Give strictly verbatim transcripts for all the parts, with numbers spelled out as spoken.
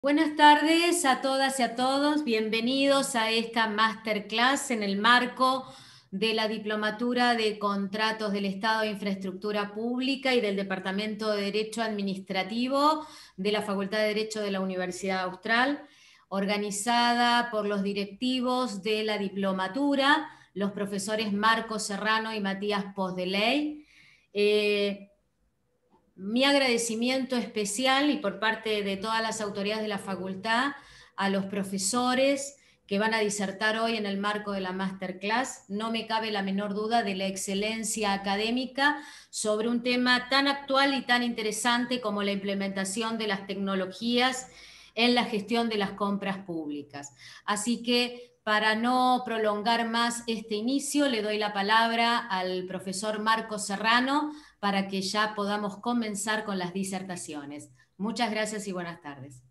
Buenas tardes a todas y a todos, bienvenidos a esta masterclass en el marco de la Diplomatura de Contratos del Estado de Infraestructura Pública y del Departamento de Derecho Administrativo de la Facultad de Derecho de la Universidad Austral, organizada por los directivos de la Diplomatura, los profesores Marcos Serrano y Matías Posdeley. Eh, Mi agradecimiento especial y por parte de todas las autoridades de la facultad a los profesores que van a disertar hoy en el marco de la masterclass. No me cabe la menor duda de la excelencia académica sobre un tema tan actual y tan interesante como la implementación de las tecnologías en la gestión de las compras públicas. Así que para no prolongar más este inicio, le doy la palabra al profesor Marcos Serrano para que ya podamos comenzar con las disertaciones. Muchas gracias y buenas tardes.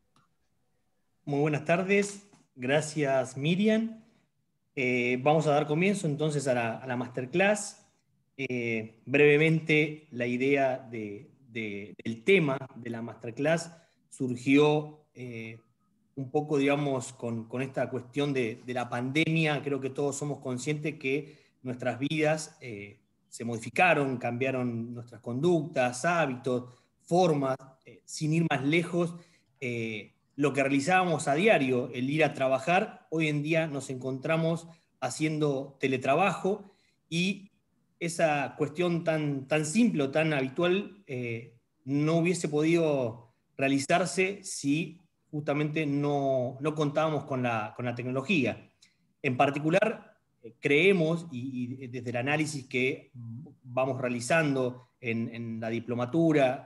Muy buenas tardes, gracias Miriam. Eh, vamos a dar comienzo entonces a la, a la masterclass. Eh, brevemente, la idea de, de, del tema de la masterclass surgió eh, un poco, digamos, con, con esta cuestión de, de la pandemia. Creo que todos somos conscientes que nuestras vidas eh, se modificaron, cambiaron nuestras conductas, hábitos, formas, eh, sin ir más lejos. Eh, lo que realizábamos a diario, el ir a trabajar, hoy en día nos encontramos haciendo teletrabajo y esa cuestión tan, tan simple o tan habitual eh, no hubiese podido realizarse si justamente no, no contábamos con la, con la tecnología. En particular, eh, creemos, y, y desde el análisis que vamos realizando en, en la diplomatura,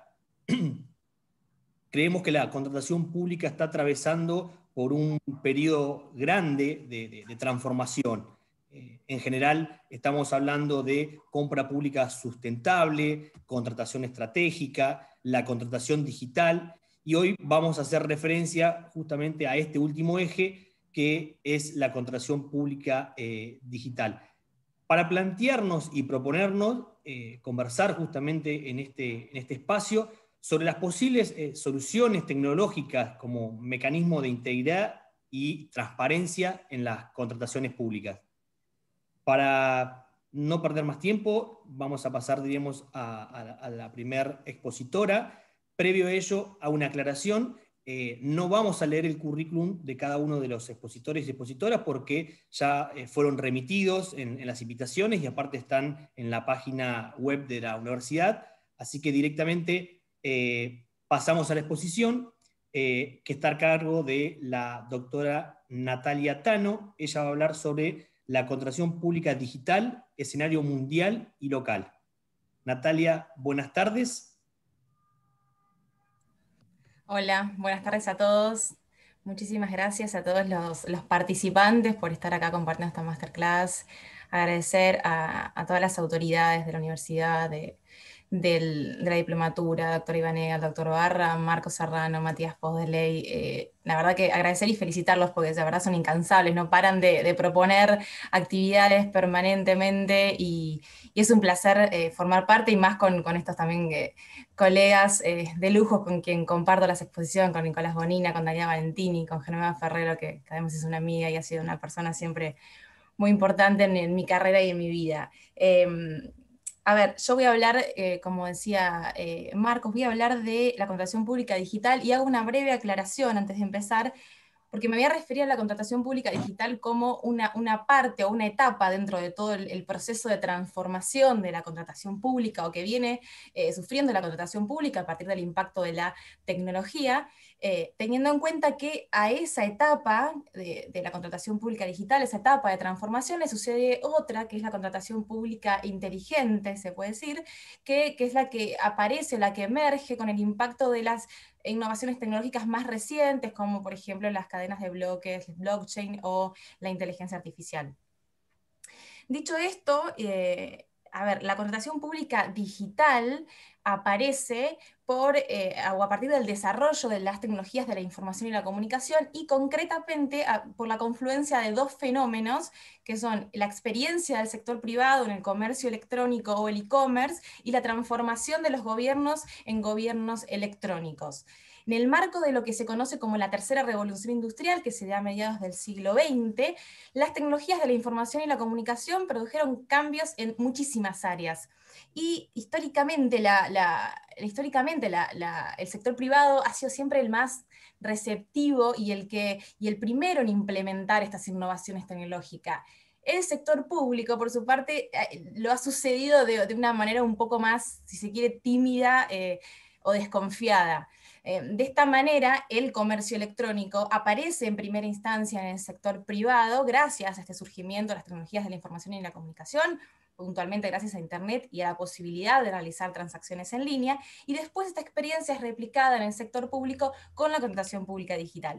creemos que la contratación pública está atravesando por un periodo grande de, de, de transformación. Eh, en general, estamos hablando de compra pública sustentable, contratación estratégica, la contratación digital, y hoy vamos a hacer referencia justamente a este último eje, que es la contratación pública eh, digital. Para plantearnos y proponernos eh, conversar justamente en este, en este espacio sobre las posibles eh, soluciones tecnológicas como mecanismo de integridad y transparencia en las contrataciones públicas. Para no perder más tiempo, vamos a pasar, diríamos, a, a, a la primera expositora. Previo a ello, a una aclaración, eh, no vamos a leer el currículum de cada uno de los expositores y expositoras porque ya eh, fueron remitidos en, en las invitaciones y aparte están en la página web de la universidad, así que directamente eh, pasamos a la exposición, eh, que está a cargo de la doctora Natalia Tano. Ella va a hablar sobre la contratación pública digital, escenario mundial y local. Natalia, buenas tardes. Hola, buenas tardes a todos. Muchísimas gracias a todos los, los participantes por estar acá compartiendo esta masterclass. Agradecer a, a todas las autoridades de la universidad, de, del, de la diplomatura, doctor Ibanega, el doctor Barra, Marcos Serrano, Matías Posdeley. Eh, la verdad que agradecer y felicitarlos porque de verdad son incansables, no paran de, de proponer actividades permanentemente y, y es un placer eh, formar parte y más con, con estos también eh, colegas eh, de lujo con quien comparto las exposiciones, con Nicolás Bonina, con Daniela Valentini, con Genoveva Ferrero, que, que además es una amiga y ha sido una persona siempre muy importante en, en mi carrera y en mi vida. Eh, a ver, yo voy a hablar, eh, como decía eh, Marcos, voy a hablar de la contratación pública digital y hago una breve aclaración antes de empezar, porque me voy a referir a la contratación pública digital como una, una parte o una etapa dentro de todo el, el proceso de transformación de la contratación pública o que viene eh, sufriendo la contratación pública a partir del impacto de la tecnología, eh, teniendo en cuenta que a esa etapa de, de la contratación pública digital, esa etapa de transformación, le sucede otra, que es la contratación pública inteligente, se puede decir, que, que es la que aparece, la que emerge con el impacto de las innovaciones tecnológicas más recientes, como por ejemplo las cadenas de bloques, blockchain o la inteligencia artificial. Dicho esto, eh, a ver, la contratación pública digital aparece por, eh, o a partir del desarrollo de las tecnologías de la información y la comunicación y concretamente a, por la confluencia de dos fenómenos que son la experiencia del sector privado en el comercio electrónico o el e-commerce y la transformación de los gobiernos en gobiernos electrónicos. En el marco de lo que se conoce como la tercera revolución industrial, que se da a mediados del siglo veinte, las tecnologías de la información y la comunicación produjeron cambios en muchísimas áreas. Y históricamente, la, la, históricamente la, la, el sector privado ha sido siempre el más receptivo y el, que, y el primero en implementar estas innovaciones tecnológicas. El sector público, por su parte, lo ha sucedido de, de una manera un poco más, si se quiere, tímida eh, o desconfiada. Eh, de esta manera, el comercio electrónico aparece en primera instancia en el sector privado gracias a este surgimiento de las tecnologías de la información y la comunicación, puntualmente gracias a Internet y a la posibilidad de realizar transacciones en línea, y después esta experiencia es replicada en el sector público con la contratación pública digital.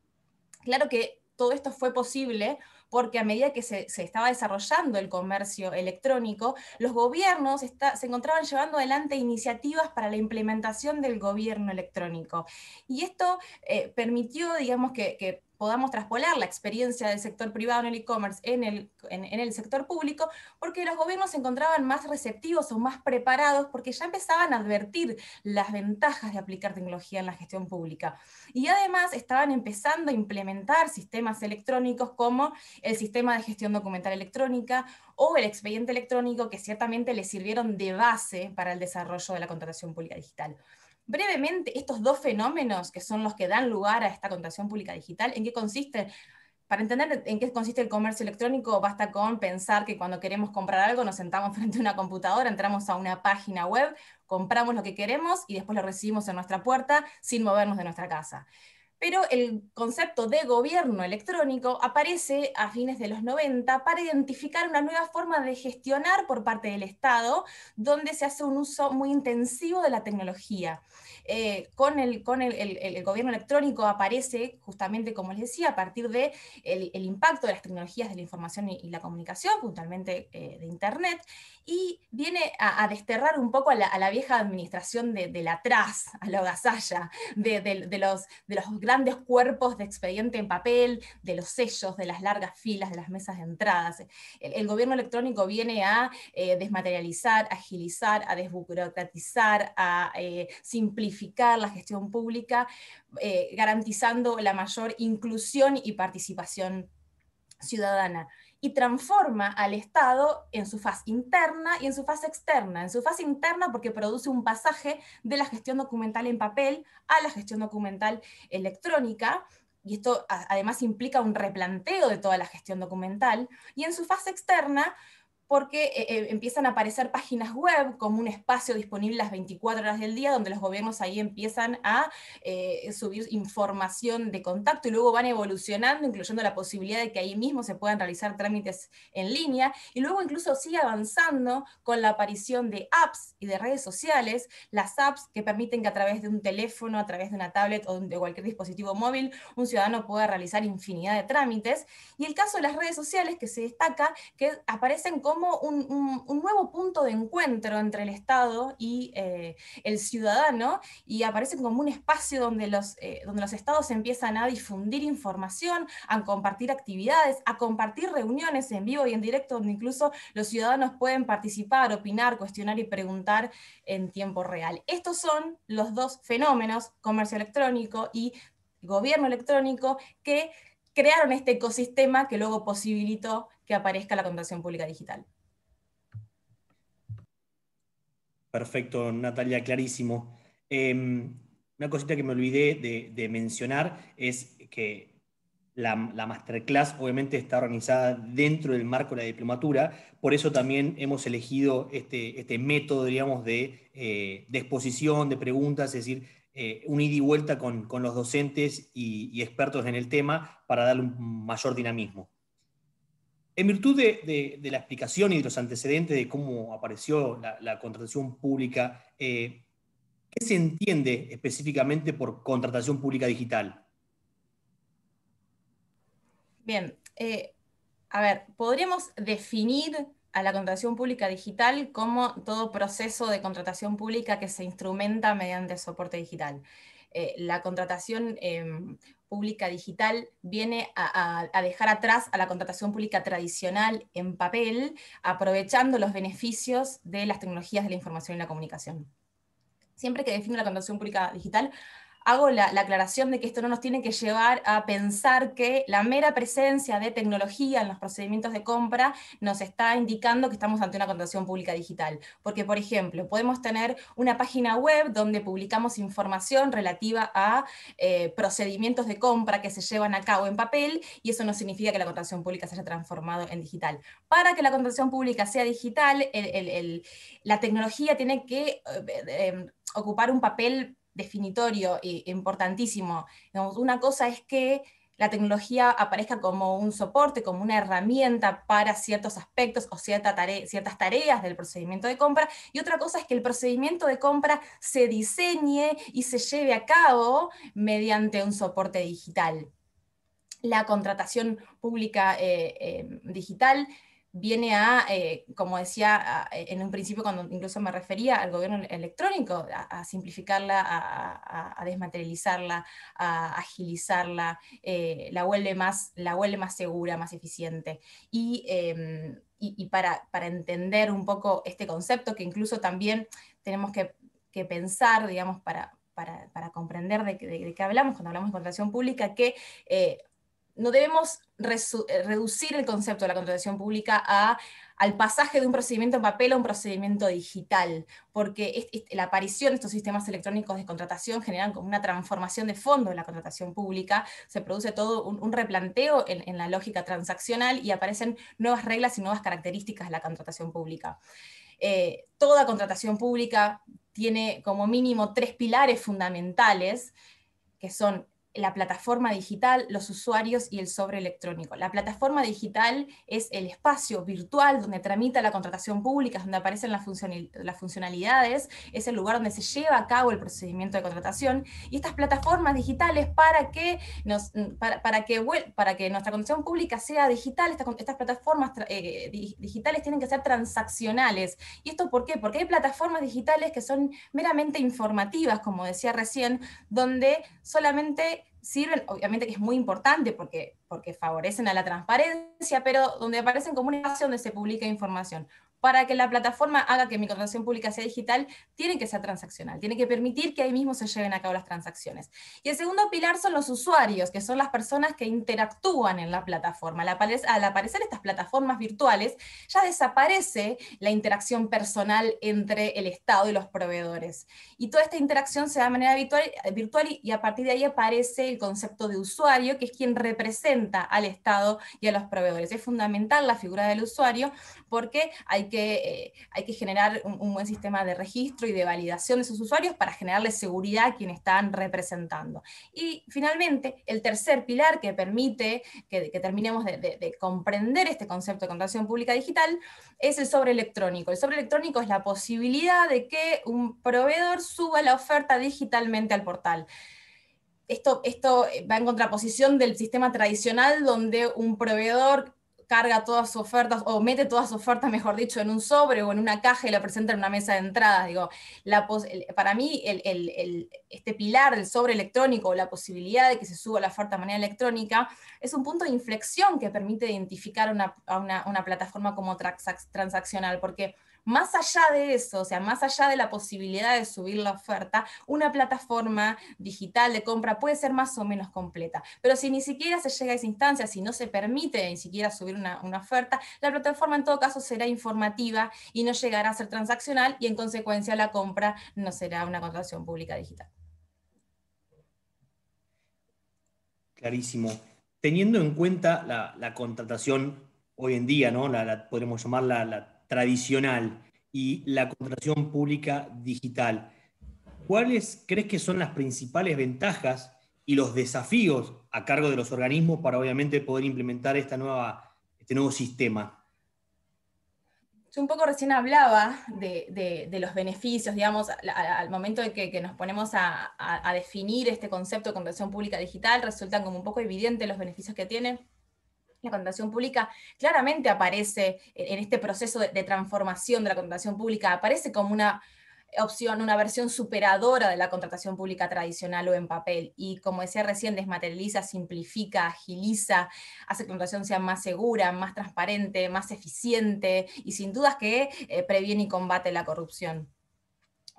Claro que todo esto fue posible porque a medida que se, se estaba desarrollando el comercio electrónico, los gobiernos está, se encontraban llevando adelante iniciativas para la implementación del gobierno electrónico. Y esto eh, permitió, digamos, que, que podamos traspolar la experiencia del sector privado en el e-commerce en el, en, en el sector público, porque los gobiernos se encontraban más receptivos o más preparados, porque ya empezaban a advertir las ventajas de aplicar tecnología en la gestión pública. Y además estaban empezando a implementar sistemas electrónicos como el sistema de gestión documental electrónica o el expediente electrónico, que ciertamente les sirvieron de base para el desarrollo de la contratación pública digital. Brevemente, estos dos fenómenos que son los que dan lugar a esta contratación pública digital, ¿en qué consisten? Para entender en qué consiste el comercio electrónico, basta con pensar que cuando queremos comprar algo nos sentamos frente a una computadora, entramos a una página web, compramos lo que queremos y después lo recibimos en nuestra puerta sin movernos de nuestra casa. Pero el concepto de gobierno electrónico aparece a fines de los noventa para identificar una nueva forma de gestionar por parte del Estado, donde se hace un uso muy intensivo de la tecnología. Eh, con el, con el, el, el gobierno electrónico aparece, justamente como les decía, a partir del de el impacto de las tecnologías de la información y, y la comunicación, puntualmente eh, de Internet, y viene a, a desterrar un poco a la, a la vieja administración de, de la atrás, a la gasalla, de, de, de, los, de los grandes cuerpos de expediente en papel, de los sellos, de las largas filas, de las mesas de entradas. El, el gobierno electrónico viene a eh, desmaterializar, agilizar, a desburocratizar, a eh, simplificar la gestión pública, eh, garantizando la mayor inclusión y participación ciudadana, y transforma al Estado en su faz interna y en su faz externa. En su faz interna porque produce un pasaje de la gestión documental en papel a la gestión documental electrónica, y esto además implica un replanteo de toda la gestión documental, y en su faz externa porque eh, empiezan a aparecer páginas web como un espacio disponible las veinticuatro horas del día, donde los gobiernos ahí empiezan a eh, subir información de contacto, y luego van evolucionando, incluyendo la posibilidad de que ahí mismo se puedan realizar trámites en línea, y luego incluso sigue avanzando con la aparición de apps y de redes sociales, las apps que permiten que a través de un teléfono, a través de una tablet o de cualquier dispositivo móvil, un ciudadano pueda realizar infinidad de trámites, y el caso de las redes sociales que se destaca, que aparecen como Un, un, un nuevo punto de encuentro entre el Estado y eh, el ciudadano, y aparece como un espacio donde los, eh, donde los estados empiezan a difundir información, a compartir actividades, a compartir reuniones en vivo y en directo, donde incluso los ciudadanos pueden participar, opinar, cuestionar y preguntar en tiempo real. Estos son los dos fenómenos, comercio electrónico y gobierno electrónico, que crearon este ecosistema que luego posibilitó que aparezca la contratación pública digital. Perfecto, Natalia, clarísimo. Eh, una cosita que me olvidé de, de mencionar es que la, la masterclass obviamente está organizada dentro del marco de la diplomatura, por eso también hemos elegido este, este método, digamos, de, eh, de exposición, de preguntas, es decir, eh, un ida y vuelta con, con los docentes y, y expertos en el tema para darle un mayor dinamismo. En virtud de, de, de la explicación y de los antecedentes de cómo apareció la, la contratación pública, eh, ¿qué se entiende específicamente por contratación pública digital? Bien, eh, a ver, podríamos definir a la contratación pública digital como todo proceso de contratación pública que se instrumenta mediante soporte digital. Eh, la contratación eh, pública digital viene a, a, a dejar atrás a la contratación pública tradicional en papel, aprovechando los beneficios de las tecnologías de la información y la comunicación. Siempre que defino la contratación pública digital, hago la, la aclaración de que esto no nos tiene que llevar a pensar que la mera presencia de tecnología en los procedimientos de compra nos está indicando que estamos ante una contratación pública digital. Porque, por ejemplo, podemos tener una página web donde publicamos información relativa a eh, procedimientos de compra que se llevan a cabo en papel, y eso no significa que la contratación pública se haya transformado en digital. Para que la contratación pública sea digital, el, el, el, la tecnología tiene que eh, eh, ocupar un papel definitorio e importantísimo. Digamos, una cosa es que la tecnología aparezca como un soporte, como una herramienta para ciertos aspectos o cierta tare- ciertas tareas del procedimiento de compra, y otra cosa es que el procedimiento de compra se diseñe y se lleve a cabo mediante un soporte digital. La contratación pública eh, eh, digital viene a, eh, como decía a, en un principio cuando incluso me refería al gobierno electrónico, a, a simplificarla, a, a, a desmaterializarla, a agilizarla, eh, la, vuelve más, la vuelve más segura, más eficiente. Y, eh, y, y para, para entender un poco este concepto, que incluso también tenemos que, que pensar, digamos, para, para, para comprender de, de, de qué hablamos cuando hablamos de contratación pública, que eh, no debemos reducir el concepto de la contratación pública a, al pasaje de un procedimiento en papel a un procedimiento digital, porque es, es, la aparición de estos sistemas electrónicos de contratación generan como una transformación de fondo de la contratación pública, se produce todo un, un replanteo en, en la lógica transaccional y aparecen nuevas reglas y nuevas características de la contratación pública. Eh, toda contratación pública tiene como mínimo tres pilares fundamentales, que son la plataforma digital, los usuarios y el sobre electrónico. La plataforma digital es el espacio virtual donde tramita la contratación pública, donde aparecen las, funcional, las funcionalidades, es el lugar donde se lleva a cabo el procedimiento de contratación, y estas plataformas digitales, para que, nos, para, para que, para que nuestra contratación pública sea digital, estas, estas plataformas eh, digitales tienen que ser transaccionales. ¿Y esto por qué? Porque hay plataformas digitales que son meramente informativas, como decía recién, donde solamente sirven, obviamente que es muy importante porque, porque favorecen a la transparencia, pero donde aparecen como una espacio donde se publica información. Para que la plataforma haga que mi contratación pública sea digital, tiene que ser transaccional, tiene que permitir que ahí mismo se lleven a cabo las transacciones. Y el segundo pilar son los usuarios, que son las personas que interactúan en la plataforma. Al aparecer, al aparecer estas plataformas virtuales, ya desaparece la interacción personal entre el Estado y los proveedores. Y toda esta interacción se da de manera virtual, virtual y a partir de ahí aparece el concepto de usuario, que es quien representa al Estado y a los proveedores. Es fundamental la figura del usuario porque hay que, eh, hay que generar un, un buen sistema de registro y de validación de esos usuarios para generarles seguridad a quienes están representando. Y finalmente, el tercer pilar que permite que, que terminemos de, de, de comprender este concepto de contratación pública digital es el sobre electrónico. El sobre electrónico es la posibilidad de que un proveedor suba la oferta digitalmente al portal. Esto, esto va en contraposición del sistema tradicional donde un proveedor carga todas sus ofertas, o mete todas sus ofertas, mejor dicho, en un sobre o en una caja y la presenta en una mesa de entradas. Digo, la el, para mí, el, el, el, este pilar del sobre electrónico, o la posibilidad de que se suba la oferta de manera electrónica, es un punto de inflexión que permite identificar una, a una, una plataforma como transaccional, porque más allá de eso, o sea, más allá de la posibilidad de subir la oferta, una plataforma digital de compra puede ser más o menos completa. Pero si ni siquiera se llega a esa instancia, si no se permite ni siquiera subir una, una oferta, la plataforma en todo caso será informativa y no llegará a ser transaccional, y en consecuencia la compra no será una contratación pública digital. Clarísimo. Teniendo en cuenta la, la contratación hoy en día, ¿no? la, la, podemos llamarla la tradicional, y la contratación pública digital, ¿cuáles crees que son las principales ventajas y los desafíos a cargo de los organismos para obviamente poder implementar esta nueva, este nuevo sistema? Yo un poco recién hablaba de, de, de los beneficios, digamos, al, al momento de que, que nos ponemos a, a, a definir este concepto de contratación pública digital, resultan como un poco evidentes los beneficios que tiene. La contratación pública claramente aparece en este proceso de, de transformación de la contratación pública, aparece como una opción, una versión superadora de la contratación pública tradicional o en papel, y como decía recién, desmaterializa, simplifica, agiliza, hace que la contratación sea más segura, más transparente, más eficiente, y sin dudas que eh, previene y combate la corrupción.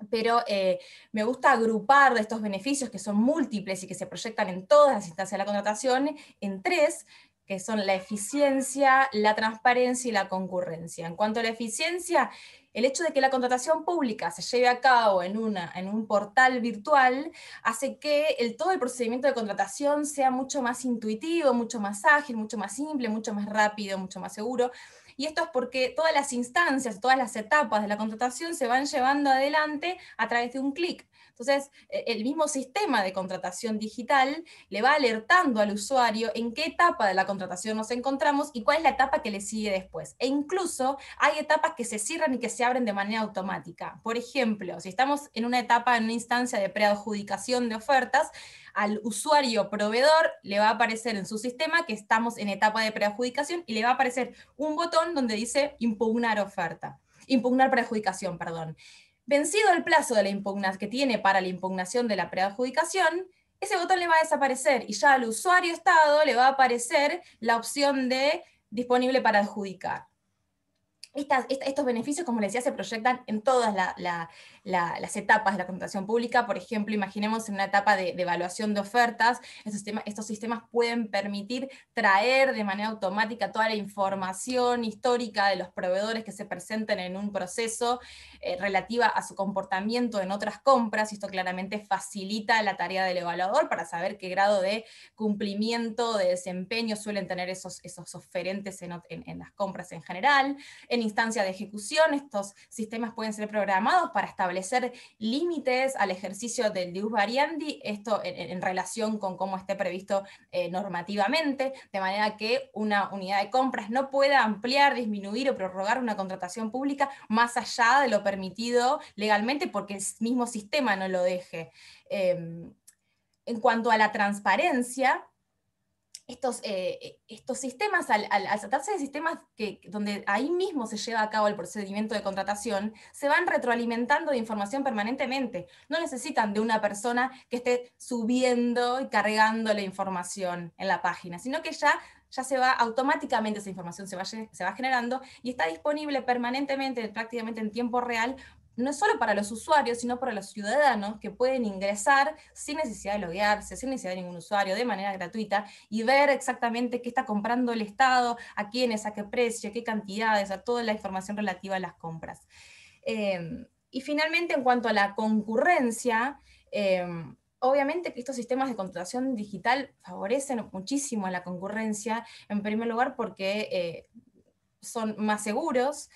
pero eh, me gusta agrupar de estos beneficios que son múltiples y que se proyectan en todas las instancias de la contratación en tres, que son la eficiencia, la transparencia y la concurrencia. En cuanto a la eficiencia, el hecho de que la contratación pública se lleve a cabo en, una, en un portal virtual hace que el, todo el procedimiento de contratación sea mucho más intuitivo, mucho más ágil, mucho más simple, mucho más rápido, mucho más seguro. Y esto es porque todas las instancias, todas las etapas de la contratación se van llevando adelante a través de un clic. Entonces, el mismo sistema de contratación digital le va alertando al usuario en qué etapa de la contratación nos encontramos y cuál es la etapa que le sigue después. E incluso hay etapas que se cierran y que se abren de manera automática. Por ejemplo, si estamos en una etapa, en una instancia de preadjudicación de ofertas, al usuario proveedor le va a aparecer en su sistema que estamos en etapa de preadjudicación y le va a aparecer un botón donde dice impugnar oferta, impugnar preadjudicación, perdón. Vencido el plazo de la impugnación que tiene para la impugnación de la preadjudicación, ese botón le va a desaparecer y ya al usuario Estado le va a aparecer la opción de disponible para adjudicar. Estas, estos beneficios, como les decía, se proyectan en todas la, la, la, las etapas de la contratación pública. Por ejemplo, imaginemos en una etapa de, de evaluación de ofertas, estos sistemas, estos sistemas pueden permitir traer de manera automática toda la información histórica de los proveedores que se presenten en un proceso eh, relativa a su comportamiento en otras compras, y esto claramente facilita la tarea del evaluador para saber qué grado de cumplimiento, de desempeño suelen tener esos, esos oferentes en, en, en las compras en general. En instancia de ejecución, estos sistemas pueden ser programados para establecer límites al ejercicio del ius variandi, esto en, en relación con cómo esté previsto eh, normativamente, de manera que una unidad de compras no pueda ampliar, disminuir o prorrogar una contratación pública más allá de lo permitido legalmente, porque el mismo sistema no lo deje. Eh, en cuanto a la transparencia, Estos, eh, estos sistemas, al, al, al tratarse de sistemas que, donde ahí mismo se lleva a cabo el procedimiento de contratación, se van retroalimentando de información permanentemente. No necesitan de una persona que esté subiendo y cargando la información en la página, sino que ya, ya se va automáticamente, esa información se va, se va generando y está disponible permanentemente, prácticamente en tiempo real, no solo para los usuarios, sino para los ciudadanos que pueden ingresar sin necesidad de loguearse, sin necesidad de ningún usuario, de manera gratuita, y ver exactamente qué está comprando el Estado, a quiénes, a qué precio, qué cantidades, a toda la información relativa a las compras. Eh, y finalmente, en cuanto a la concurrencia, eh, obviamente que estos sistemas de contratación digital favorecen muchísimo a la concurrencia, en primer lugar porque eh, son más seguros,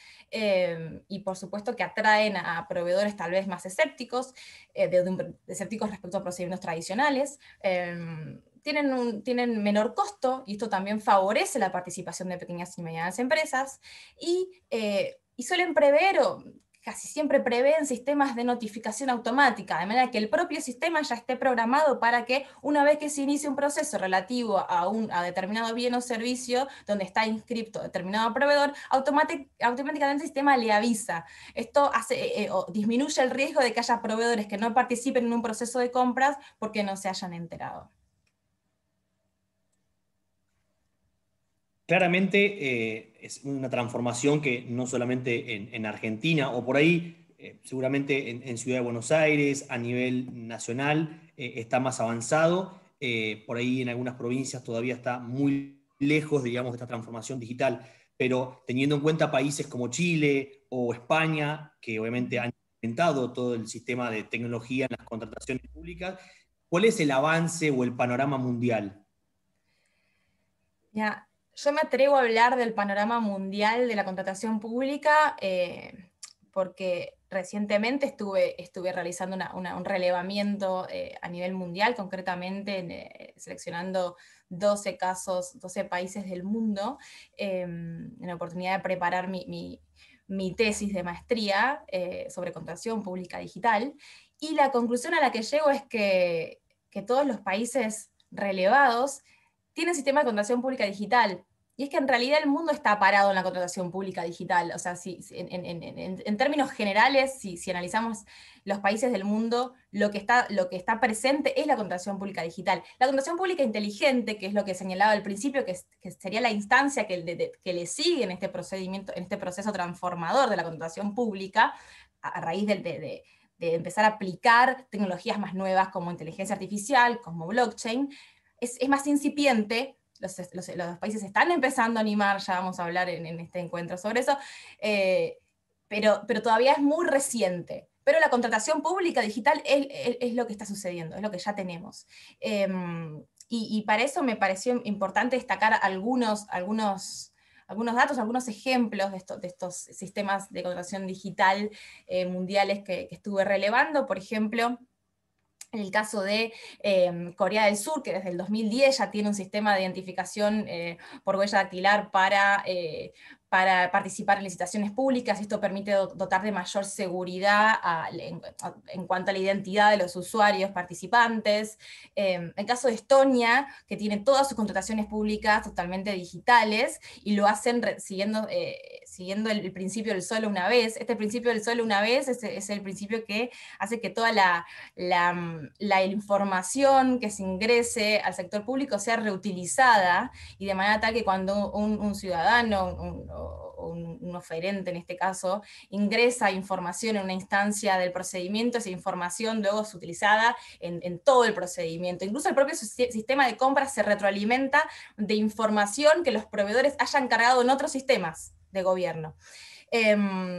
eh, y por supuesto que atraen a proveedores tal vez más escépticos, eh, de, de, escépticos respecto a procedimientos tradicionales, eh, tienen, un, tienen menor costo, y esto también favorece la participación de pequeñas y medianas empresas, y, eh, y suelen prever, o casi siempre prevén sistemas de notificación automática, de manera que el propio sistema ya esté programado para que una vez que se inicie un proceso relativo a un a determinado bien o servicio donde está inscrito determinado proveedor, automátic, automáticamente el sistema le avisa. Esto hace, eh, o disminuye el riesgo de que haya proveedores que no participen en un proceso de compras porque no se hayan enterado. Claramente eh, es una transformación que no solamente en, en Argentina, o por ahí eh, seguramente en, en Ciudad de Buenos Aires, a nivel nacional, eh, está más avanzado. Eh, por ahí en algunas provincias todavía está muy lejos, digamos, de esta transformación digital. Pero teniendo en cuenta países como Chile o España, que obviamente han implementado todo el sistema de tecnología en las contrataciones públicas, ¿cuál es el avance o el panorama mundial? Ya. Yo me atrevo a hablar del panorama mundial de la contratación pública eh, porque recientemente estuve, estuve realizando una, una, un relevamiento eh, a nivel mundial, concretamente en, eh, seleccionando doce casos, doce países del mundo, eh, en la oportunidad de preparar mi, mi, mi tesis de maestría eh, sobre contratación pública digital, y la conclusión a la que llego es que, que todos los países relevados tienen sistema de contratación pública digital. Y es que en realidad el mundo está parado en la contratación pública digital. O sea, si, si, en, en, en, en términos generales, si, si analizamos los países del mundo, lo que, está, lo que está presente es la contratación pública digital. La contratación pública inteligente, que es lo que señalaba al principio, que, es, que sería la instancia que, de, de, que le sigue en este procedimiento, en este proceso transformador de la contratación pública, a, a raíz del, de, de de empezar a aplicar tecnologías más nuevas como inteligencia artificial, como blockchain, es, es más incipiente. Los, los, los países están empezando a animar, ya vamos a hablar en, en este encuentro sobre eso, eh, pero, pero todavía es muy reciente. Pero la contratación pública digital es, es, es lo que está sucediendo, es lo que ya tenemos. Eh, y, y para eso me pareció importante destacar algunos, algunos, algunos datos, algunos ejemplos de, esto, de estos sistemas de contratación digital eh, mundiales que, que estuve relevando. Por ejemplo, en el caso de eh, Corea del Sur, que desde el dos mil diez ya tiene un sistema de identificación eh, por huella dactilar para, eh, para participar en licitaciones públicas. Esto permite dotar de mayor seguridad a, en, a, en cuanto a la identidad de los usuarios participantes. Eh, en el caso de Estonia, que tiene todas sus contrataciones públicas totalmente digitales, y lo hacen siguiendo, eh, siguiendo el, el principio del solo una vez. Este principio del solo una vez es, es el principio que hace que toda la, la la información que se ingrese al sector público sea reutilizada, y de manera tal que cuando un, un ciudadano un, o un, un oferente en este caso ingresa información en una instancia del procedimiento, esa información luego es utilizada en, en todo el procedimiento. Incluso el propio sistema de compras se retroalimenta de información que los proveedores hayan cargado en otros sistemas de gobierno. Eh,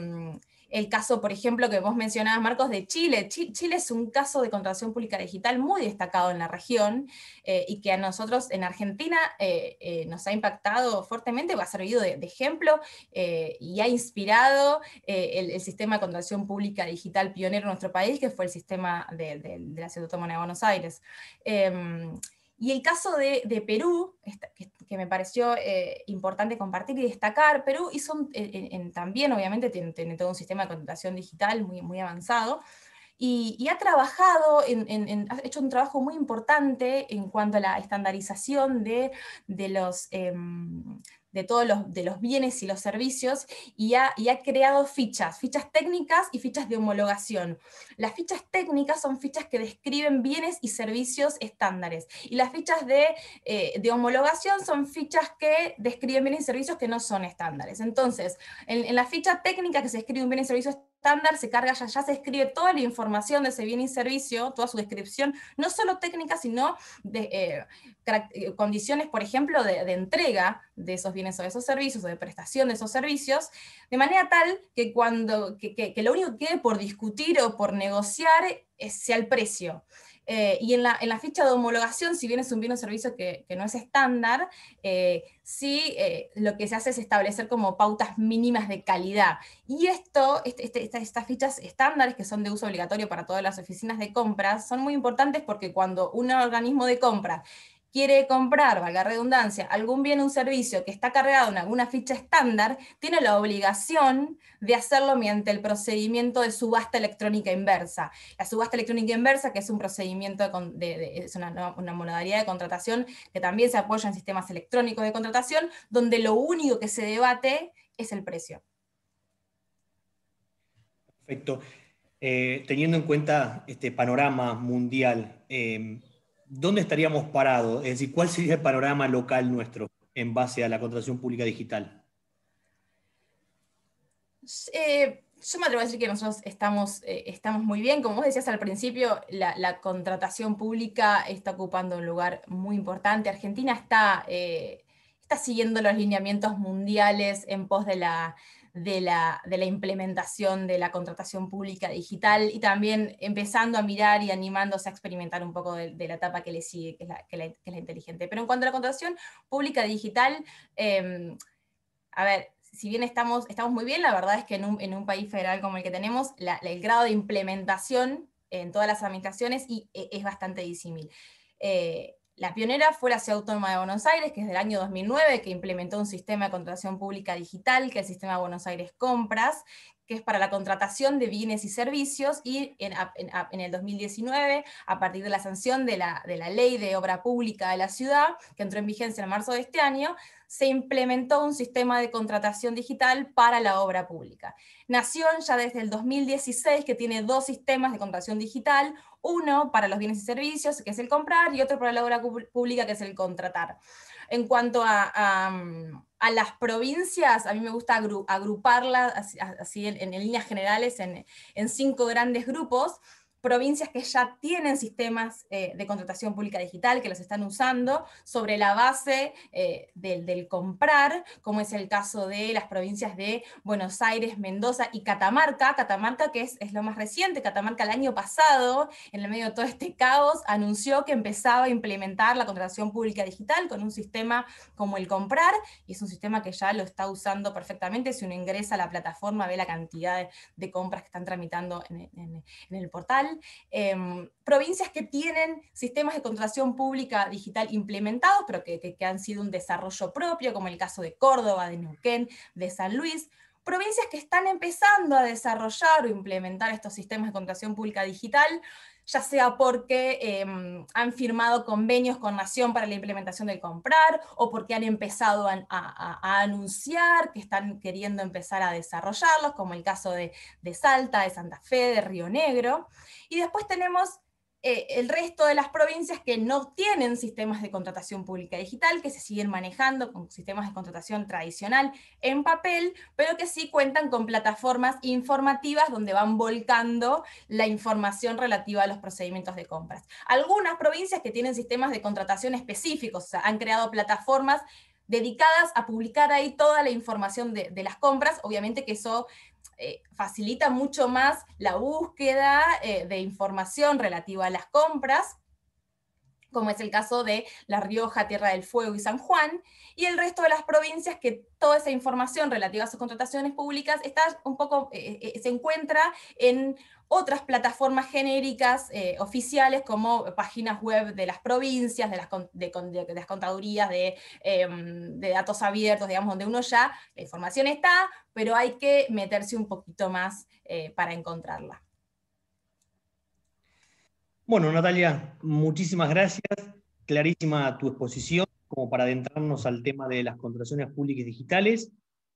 El caso, por ejemplo, que vos mencionabas, Marcos, de Chile. Chile es un caso de contratación pública digital muy destacado en la región, eh, y que a nosotros en Argentina eh, eh, nos ha impactado fuertemente, ha servido de, de ejemplo eh, y ha inspirado eh, el, el sistema de contratación pública digital pionero en nuestro país, que fue el sistema de, de, de la Ciudad Autónoma de Buenos Aires. Eh, Y el caso de, de Perú, que, que me pareció eh, importante compartir y destacar, Perú hizo un, en, en, también obviamente tiene, tiene todo un sistema de contratación digital muy, muy avanzado, y, y ha trabajado, en, en, en, ha hecho un trabajo muy importante en cuanto a la estandarización de, de los... Eh, de todos los, de los bienes y los servicios, y ha, y ha creado fichas, fichas técnicas y fichas de homologación. Las fichas técnicas son fichas que describen bienes y servicios estándares, y las fichas de, eh, de homologación son fichas que describen bienes y servicios que no son estándares. Entonces, en, en la ficha técnica que se describe un bien y servicio estándar, se carga, ya, ya se escribe toda la información de ese bien y servicio, toda su descripción, no solo técnica, sino de eh, condiciones, por ejemplo, de, de entrega de esos bienes o de esos servicios, o de prestación de esos servicios, de manera tal que, cuando, que, que, que lo único que quede por discutir o por negociar es, sea el precio. Eh, y en la, en la ficha de homologación, si bien es un bien o servicio que, que no es estándar, eh, sí eh, lo que se hace es establecer como pautas mínimas de calidad. Y esto, este, este, esta, estas fichas estándares, que son de uso obligatorio para todas las oficinas de compras, son muy importantes porque cuando un organismo de compra quiere comprar, valga la redundancia, algún bien o un servicio que está cargado en alguna ficha estándar, tiene la obligación de hacerlo mediante el procedimiento de subasta electrónica inversa. La subasta electrónica inversa, que es un procedimiento, de, de, de, es una, una modalidad de contratación que también se apoya en sistemas electrónicos de contratación, donde lo único que se debate es el precio. Perfecto. Eh, teniendo en cuenta este panorama mundial, eh, ¿dónde estaríamos parados? Es decir, ¿cuál sería el panorama local nuestro en base a la contratación pública digital? Eh, yo me atrevo a decir que nosotros estamos, eh, estamos muy bien. Como vos decías al principio, la, la contratación pública está ocupando un lugar muy importante. Argentina está, eh, está siguiendo los lineamientos mundiales en pos de la, de, la, de la implementación de la contratación pública digital, y también empezando a mirar y animándose a experimentar un poco de, de la etapa que le sigue, que es la, que la, que es la inteligente. Pero en cuanto a la contratación pública digital, eh, a ver, si bien estamos, estamos muy bien, la verdad es que en un, en un país federal como el que tenemos, la, la, el grado de implementación en todas las administraciones y, e, es bastante disímil. Eh, la pionera fue la Ciudad Autónoma de Buenos Aires, que es del año dos mil nueve, que implementó un sistema de contratación pública digital, que es el sistema Buenos Aires Compras, que es para la contratación de bienes y servicios, y en, en, en el dos mil diecinueve, a partir de la sanción de la, de la Ley de Obra Pública de la Ciudad, que entró en vigencia en marzo de este año, se implementó un sistema de contratación digital para la obra pública. Nació ya desde el dos mil dieciséis, que tiene dos sistemas de contratación digital, uno para los bienes y servicios, que es el comprar, y otro para la obra pública, que es el contratar. En cuanto a, a a las provincias, a mí me gusta agru agruparlas así, así en, en líneas generales en, en cinco grandes grupos. Provincias que ya tienen sistemas eh, de contratación pública digital, que los están usando sobre la base eh, del, del comprar, como es el caso de las provincias de Buenos Aires, Mendoza y Catamarca. Catamarca, que es, es lo más reciente, Catamarca el año pasado, en el medio de todo este caos, anunció que empezaba a implementar la contratación pública digital con un sistema como el comprar, y es un sistema que ya lo está usando perfectamente. Si uno ingresa a la plataforma, ve la cantidad de, de compras que están tramitando en, en, en el portal. Eh, provincias que tienen sistemas de contratación pública digital implementados, pero que, que, que han sido un desarrollo propio, como el caso de Córdoba, de Neuquén, de San Luis. Provincias que están empezando a desarrollar o implementar estos sistemas de contratación pública digital, ya sea porque eh, han firmado convenios con Nación para la implementación del comprar, o porque han empezado a, a, a anunciar que están queriendo empezar a desarrollarlos, como el caso de, de Salta, de Santa Fe, de Río Negro. Y después tenemos eh, el resto de las provincias que no tienen sistemas de contratación pública digital, que se siguen manejando con sistemas de contratación tradicional en papel, pero que sí cuentan con plataformas informativas donde van volcando la información relativa a los procedimientos de compras. Algunas provincias que tienen sistemas de contratación específicos, o sea, han creado plataformas dedicadas a publicar ahí toda la información de, de las compras. Obviamente que eso eh, facilita mucho más la búsqueda eh, de información relativa a las compras, como es el caso de La Rioja, Tierra del Fuego y San Juan, y el resto de las provincias que toda esa información relativa a sus contrataciones públicas está un poco, eh, eh, se encuentra en otras plataformas genéricas eh, oficiales, como páginas web de las provincias, de las, de, de, de las contadurías, de, eh, de datos abiertos, digamos, donde uno ya, la información está, pero hay que meterse un poquito más eh, para encontrarla. Bueno, Natalia, muchísimas gracias. Clarísima tu exposición, como para adentrarnos al tema de las contrataciones públicas digitales.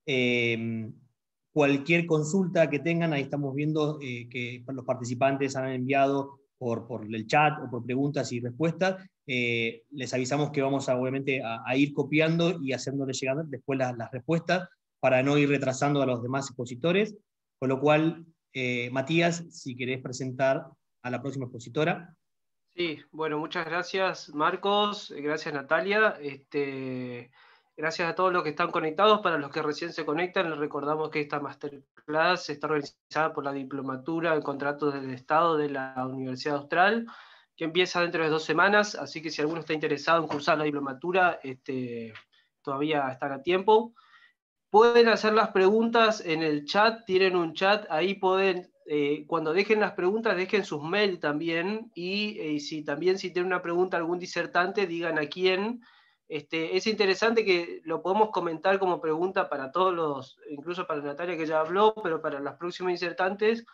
Eh, cualquier consulta que tengan, ahí estamos viendo eh, que los participantes han enviado por, por el chat o por preguntas y respuestas. Eh, les avisamos que vamos a, obviamente, a, a ir copiando y haciéndoles llegar después las, las respuestas para no ir retrasando a los demás expositores. Con lo cual, eh, Matías, si querés presentar a la próxima expositora. Sí, bueno, muchas gracias Marcos, gracias Natalia, este, gracias a todos los que están conectados. Para los que recién se conectan, les recordamos que esta masterclass está organizada por la Diplomatura en Contratos del Estado de la Universidad Austral, que empieza dentro de dos semanas, así que si alguno está interesado en cursar la diplomatura, este, todavía están a tiempo. Pueden hacer las preguntas en el chat, tienen un chat, ahí pueden... Eh, cuando dejen las preguntas, dejen sus mails también, y eh, si también si tienen una pregunta a algún disertante, digan a quién. Este, es interesante que lo podemos comentar como pregunta para todos los, incluso para Natalia que ya habló, pero para los próximos disertantes.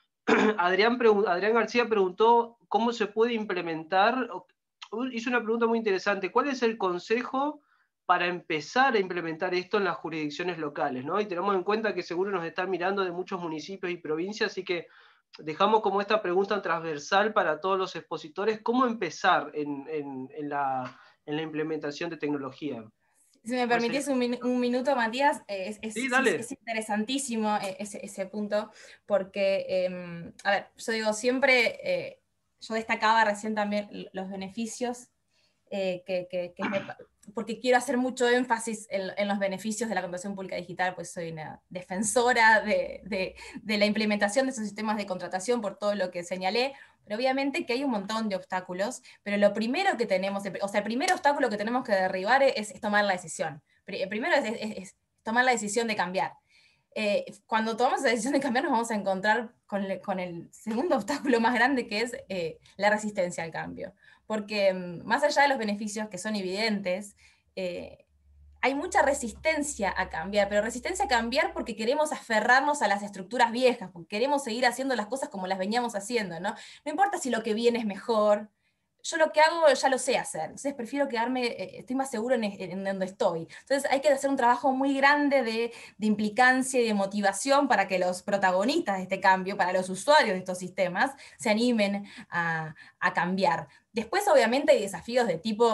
Adrián, Adrián García preguntó cómo se puede implementar, hizo una pregunta muy interesante: ¿cuál es el consejo para empezar a implementar esto en las jurisdicciones locales, ¿no? Y tenemos en cuenta que seguro nos están mirando de muchos municipios y provincias, así que dejamos como esta pregunta transversal para todos los expositores: ¿cómo empezar en, en, en, la, en la implementación de tecnología? Si me permitís un, min un minuto, Matías, es, es, sí, dale. es, es interesantísimo ese, ese punto, porque, eh, a ver, yo digo, siempre, eh, yo destacaba recién también los beneficios, eh, que, que, que me, porque quiero hacer mucho énfasis en, en los beneficios de la contratación pública digital, pues soy una defensora de, de, de la implementación de esos sistemas de contratación por todo lo que señalé, pero obviamente que hay un montón de obstáculos, pero lo primero que tenemos, o sea, el primer obstáculo que tenemos que derribar es, es tomar la decisión. El primero es, es, es tomar la decisión de cambiar. Eh, cuando tomamos la decisión de cambiar, nos vamos a encontrar con, le, con el segundo obstáculo más grande, que es eh, la resistencia al cambio. Porque más allá de los beneficios que son evidentes, eh, hay mucha resistencia a cambiar, pero resistencia a cambiar porque queremos aferrarnos a las estructuras viejas, porque queremos seguir haciendo las cosas como las veníamos haciendo, ¿no? No importa si lo que viene es mejor, yo lo que hago ya lo sé hacer, entonces prefiero quedarme, eh, estoy más seguro en, en donde estoy. Entonces hay que hacer un trabajo muy grande de, de implicancia y de motivación para que los protagonistas de este cambio, para los usuarios de estos sistemas, se animen a, a cambiar. Después obviamente hay desafíos de tipo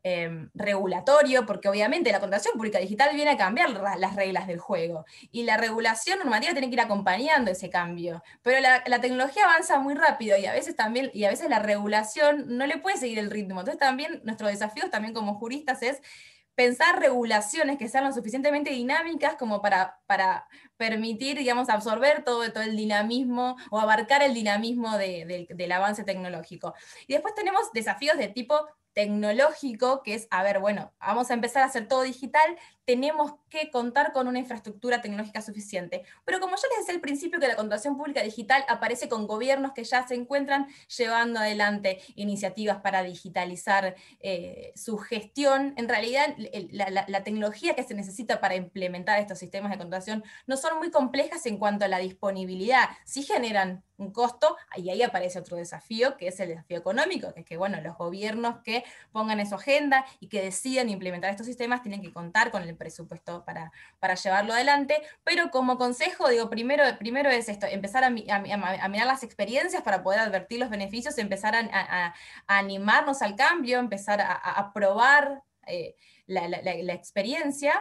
eh, regulatorio, porque obviamente la contratación pública digital viene a cambiar las reglas del juego, y la regulación normativa tiene que ir acompañando ese cambio, pero la, la tecnología avanza muy rápido, y a veces también, y a veces la regulación no le puede seguir el ritmo. Entonces también nuestro desafío también como juristas es pensar regulaciones que sean lo suficientemente dinámicas como para, para permitir, digamos, absorber todo, todo el dinamismo, o abarcar el dinamismo de, de, del avance tecnológico. Y después tenemos desafíos de tipo tecnológico, que es, a ver, bueno, vamos a empezar a hacer todo digital, tenemos que contar con una infraestructura tecnológica suficiente. Pero como yo les decía al principio, que la contratación pública digital aparece con gobiernos que ya se encuentran llevando adelante iniciativas para digitalizar eh, su gestión, en realidad la, la, la tecnología que se necesita para implementar estos sistemas de contratación no son muy complejas en cuanto a la disponibilidad, sí generan un costo, y ahí aparece otro desafío, que es el desafío económico, que es que, bueno, los gobiernos que pongan en su agenda y que decidan implementar estos sistemas tienen que contar con el presupuesto para, para llevarlo adelante, pero como consejo, digo, primero, primero es esto, empezar a, a, a mirar las experiencias para poder advertir los beneficios, empezar a, a, a animarnos al cambio, empezar a, a probar eh, la, la, la, la experiencia,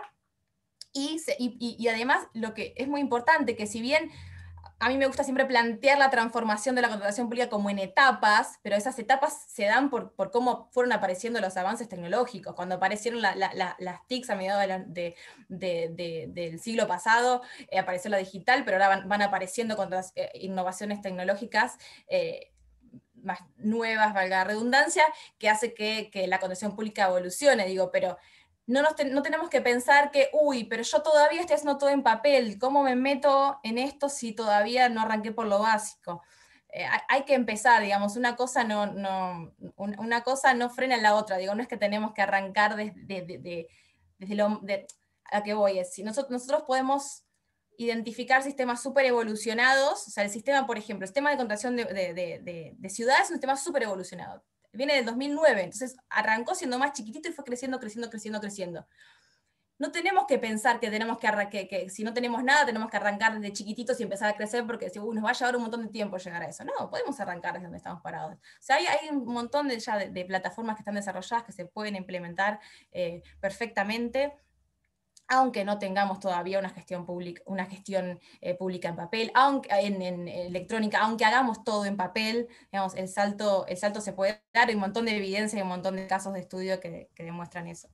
y, y, y además lo que es muy importante, que si bien a mí me gusta siempre plantear la transformación de la contratación pública como en etapas, pero esas etapas se dan por, por cómo fueron apareciendo los avances tecnológicos. Cuando aparecieron la, la, la, las T I Cs a mediados de la, de, de, de, del siglo pasado, eh, apareció la digital, pero ahora van, van apareciendo con las eh, innovaciones tecnológicas eh, más nuevas, valga la redundancia, que hace que, que la contratación pública evolucione, digo, pero No, nos te, no tenemos que pensar que, uy, pero yo todavía estoy haciendo todo en papel, ¿cómo me meto en esto si todavía no arranqué por lo básico? Eh, hay, hay que empezar, digamos, una cosa no, no, una cosa no frena la otra, digo, no es que tenemos que arrancar desde, desde, desde, desde lo, de, a qué voy, es, si nosotros, nosotros podemos identificar sistemas súper evolucionados, o sea, el sistema, por ejemplo, el sistema de contratación de, de, de, de, de ciudades es un sistema súper evolucionado, viene del dos mil nueve, entonces arrancó siendo más chiquitito y fue creciendo, creciendo, creciendo, creciendo. No tenemos que pensar que, tenemos que, que, que si no tenemos nada, tenemos que arrancar desde chiquititos y empezar a crecer porque si, uh, nos va a llevar un montón de tiempo llegar a eso. No, podemos arrancar desde donde estamos parados. O sea, hay, hay un montón de, ya de, de plataformas que están desarrolladas que se pueden implementar eh, perfectamente, aunque no tengamos todavía una gestión pública, una gestión eh, pública en papel, aunque, en, en electrónica, aunque hagamos todo en papel, digamos, el salto, el salto se puede dar, hay un montón de evidencia y un montón de casos de estudio que, que demuestran eso.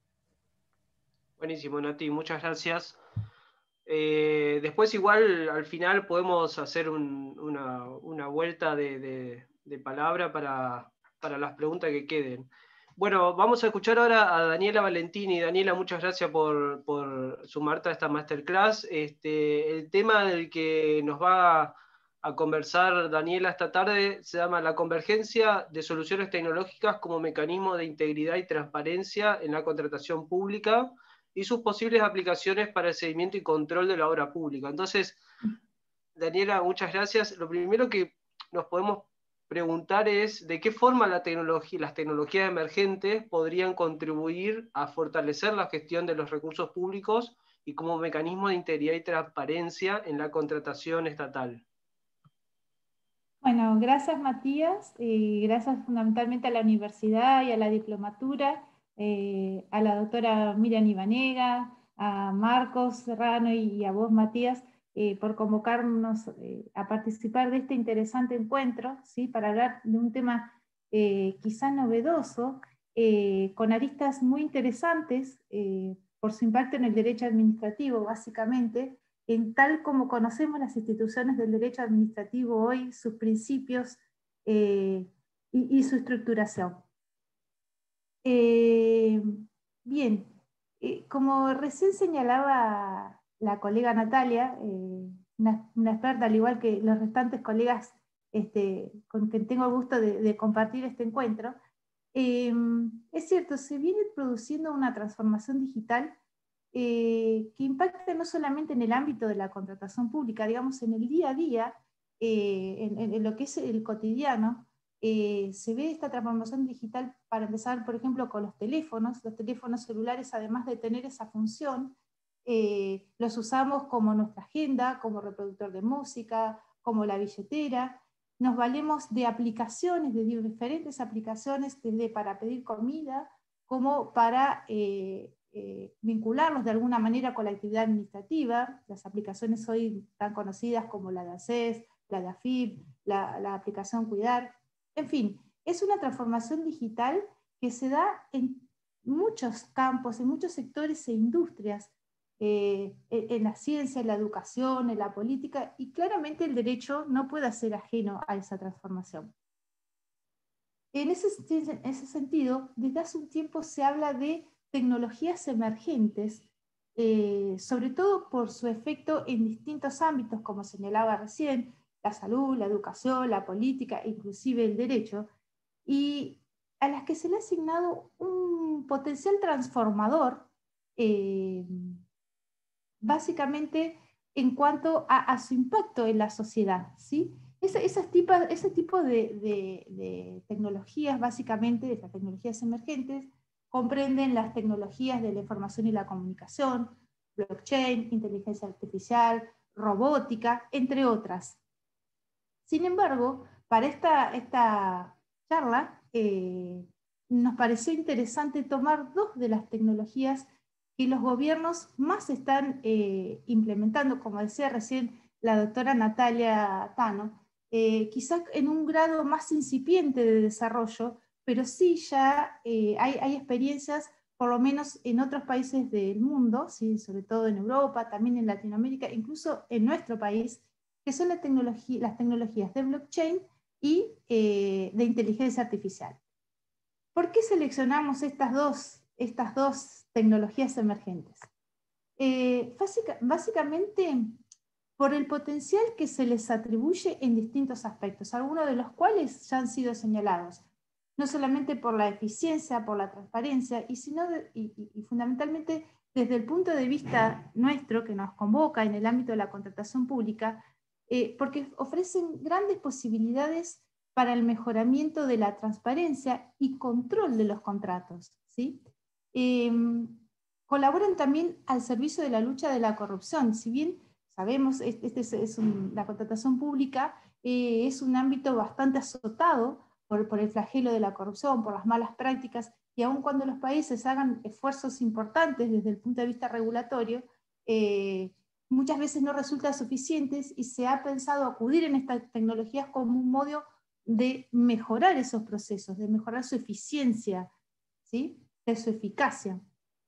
Buenísimo, Nati, muchas gracias. Eh, después igual al final podemos hacer un, una, una vuelta de, de, de palabra para, para las preguntas que queden. Bueno, vamos a escuchar ahora a Daniela Valentini. Daniela, muchas gracias por, por sumarte a esta masterclass. Este, el tema del que nos va a conversar Daniela esta tarde se llama la convergencia de soluciones tecnológicas como mecanismo de integridad y transparencia en la contratación pública y sus posibles aplicaciones para el seguimiento y control de la obra pública. Entonces, Daniela, muchas gracias. Lo primero que nos podemos preguntar es de qué forma la tecnología, las tecnologías emergentes podrían contribuir a fortalecer la gestión de los recursos públicos y como mecanismo de integridad y transparencia en la contratación estatal. Bueno, gracias Matías, y gracias fundamentalmente a la universidad y a la diplomatura, eh, a la doctora Miriam Ibanega, a Marcos Serrano y a vos Matías, eh, por convocarnos eh, a participar de este interesante encuentro, ¿sí? Para hablar de un tema eh, quizá novedoso, eh, con aristas muy interesantes eh, por su impacto en el derecho administrativo, básicamente, en tal como conocemos las instituciones del derecho administrativo hoy, sus principios eh, y, y su estructuración. Eh, bien, eh, como recién señalaba la colega Natalia, eh, una, una experta al igual que los restantes colegas este, con quien tengo el gusto de, de compartir este encuentro, eh, es cierto, se viene produciendo una transformación digital Eh, que impacta no solamente en el ámbito de la contratación pública, digamos en el día a día, eh, en, en, en lo que es el cotidiano, eh, se ve esta transformación digital para empezar, por ejemplo, con los teléfonos. Los teléfonos celulares, además de tener esa función, eh, los usamos como nuestra agenda, como reproductor de música, como la billetera. Nos valemos de aplicaciones, de diferentes aplicaciones, desde para pedir comida, como para eh, eh, vincularlos de alguna manera con la actividad administrativa. Las aplicaciones hoy tan conocidas como la de A C E S, la de A F I P, la, la aplicación Cuidar. En fin, es una transformación digital que se da en muchos campos, en muchos sectores e industrias, eh, en, en la ciencia, en la educación, en la política, y claramente el derecho no puede ser ajeno a esa transformación. En ese, en ese sentido, desde hace un tiempo se habla de tecnologías emergentes, eh, sobre todo por su efecto en distintos ámbitos, como señalaba recién, la salud, la educación, la política, inclusive el derecho, y a las que se le ha asignado un potencial transformador, eh, básicamente en cuanto a, a su impacto en la sociedad, ¿sí? Ese, esas tipas, ese tipo de, de, de tecnologías, básicamente, de estas tecnologías emergentes, comprenden las tecnologías de la información y la comunicación, blockchain, inteligencia artificial, robótica, entre otras. Sin embargo, para esta, esta charla, eh, nos pareció interesante tomar dos de las tecnologías que los gobiernos más están eh, implementando, como decía recién la doctora Natalia Tano, eh, quizás en un grado más incipiente de desarrollo, pero sí ya eh, hay, hay experiencias, por lo menos en otros países del mundo, ¿sí? Sobre todo en Europa, también en Latinoamérica, incluso en nuestro país, que son la tecnología, las tecnologías de blockchain y eh, de inteligencia artificial. ¿Por qué seleccionamos estas dos, estas dos tecnologías emergentes? Eh, básica, básicamente por el potencial que se les atribuye en distintos aspectos, algunos de los cuales ya han sido señalados, no solamente por la eficiencia, por la transparencia, y, sino de, y, y, y fundamentalmente desde el punto de vista nuestro, que nos convoca en el ámbito de la contratación pública, eh, porque ofrecen grandes posibilidades para el mejoramiento de la transparencia y control de los contratos, ¿sí? Eh, colaboran también al servicio de la lucha de la corrupción. Si bien sabemos, este es, es un, la contratación pública eh, es un ámbito bastante azotado por, por el flagelo de la corrupción, por las malas prácticas, y aun cuando los países hagan esfuerzos importantes desde el punto de vista regulatorio, eh, muchas veces no resultan suficientes y se ha pensado acudir en estas tecnologías como un modo de mejorar esos procesos, de mejorar su eficiencia, ¿sí? De su eficacia.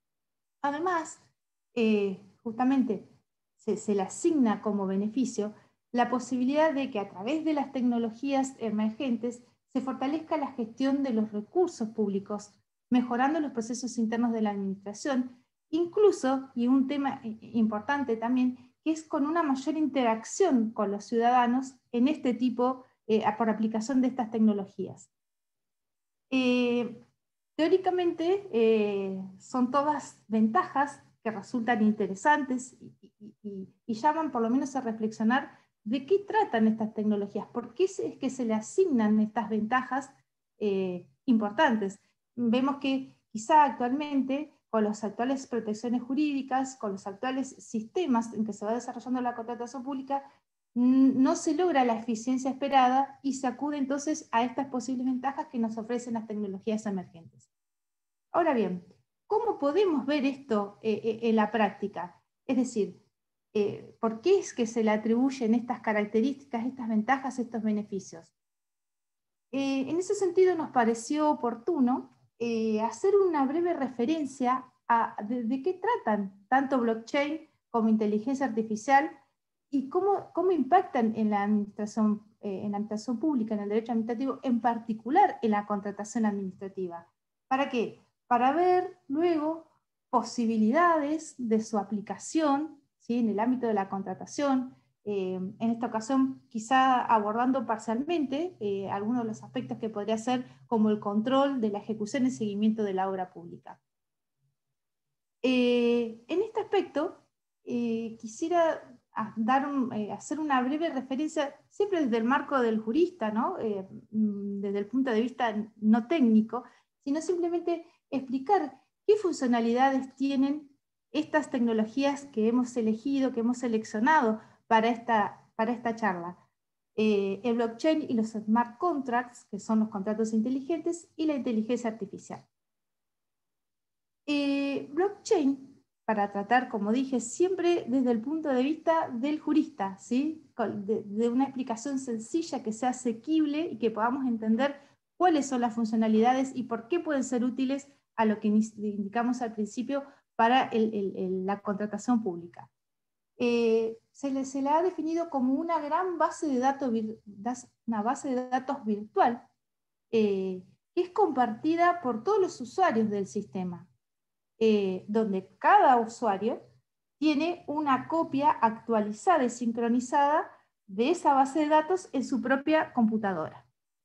Además, eh, justamente se, se le asigna como beneficio la posibilidad de que a través de las tecnologías emergentes se fortalezca la gestión de los recursos públicos, mejorando los procesos internos de la administración, incluso, y un tema importante también, que es con una mayor interacción con los ciudadanos en este tipo, eh, por aplicación de estas tecnologías. Eh, teóricamente eh, son todas ventajas que resultan interesantes y, y, y, y llaman por lo menos a reflexionar de qué tratan estas tecnologías, por qué es que se le asignan estas ventajas eh, importantes. Vemos que quizá actualmente, con las actuales protecciones jurídicas, con los actuales sistemas en que se va desarrollando la contratación pública, no se logra la eficiencia esperada y se acude entonces a estas posibles ventajas que nos ofrecen las tecnologías emergentes. Ahora bien, ¿cómo podemos ver esto eh, en la práctica? Es decir, eh, ¿por qué es que se le atribuyen estas características, estas ventajas, estos beneficios? Eh, en ese sentido nos pareció oportuno eh, hacer una breve referencia a de, de qué tratan tanto blockchain como inteligencia artificial y cómo, cómo impactan en la, administración, eh, en la administración pública, en el derecho administrativo, en particular en la contratación administrativa. ¿Para qué? Para ver luego posibilidades de su aplicación, ¿sí? En el ámbito de la contratación, eh, en esta ocasión quizá abordando parcialmente eh, algunos de los aspectos que podría ser como el control de la ejecución y seguimiento de la obra pública. Eh, en este aspecto, eh, quisiera dar un, eh, hacer una breve referencia, siempre desde el marco del jurista, ¿no? Eh, desde el punto de vista no técnico, sino simplemente explicar qué funcionalidades tienen estas tecnologías que hemos elegido, que hemos seleccionado para esta, para esta charla. Eh, el blockchain y los smart contracts, que son los contratos inteligentes, y la inteligencia artificial. Eh, blockchain, para tratar, como dije, siempre desde el punto de vista del jurista, ¿sí? de, de una explicación sencilla que sea asequible y que podamos entender cuáles son las funcionalidades y por qué pueden ser útiles a lo que indicamos al principio para el, el, el, la contratación pública. Eh, se, le, se la ha definido como una gran base de datos, una base de datos virtual eh, que es compartida por todos los usuarios del sistema, eh, donde cada usuario tiene una copia actualizada y sincronizada de esa base de datos en su propia computadora.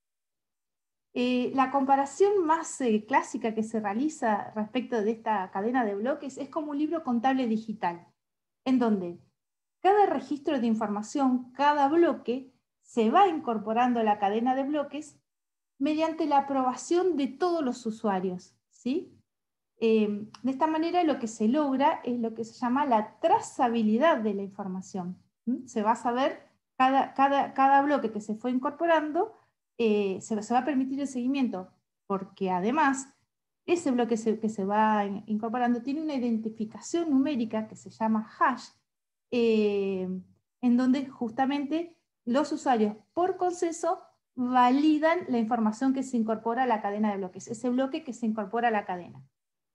Eh, la comparación más eh, clásica que se realiza respecto de esta cadena de bloques es como un libro contable digital, en donde cada registro de información, cada bloque, se va incorporando a la cadena de bloques mediante la aprobación de todos los usuarios, ¿sí? Eh, de esta manera lo que se logra es lo que se llama la trazabilidad de la información. ¿Mm? Se va a saber cada, cada, cada bloque que se fue incorporando, eh, se, se va a permitir el seguimiento, porque además ese bloque se, que se va incorporando tiene una identificación numérica que se llama hash, eh, en donde justamente los usuarios por consenso validan la información que se incorpora a la cadena de bloques, ese bloque que se incorpora a la cadena.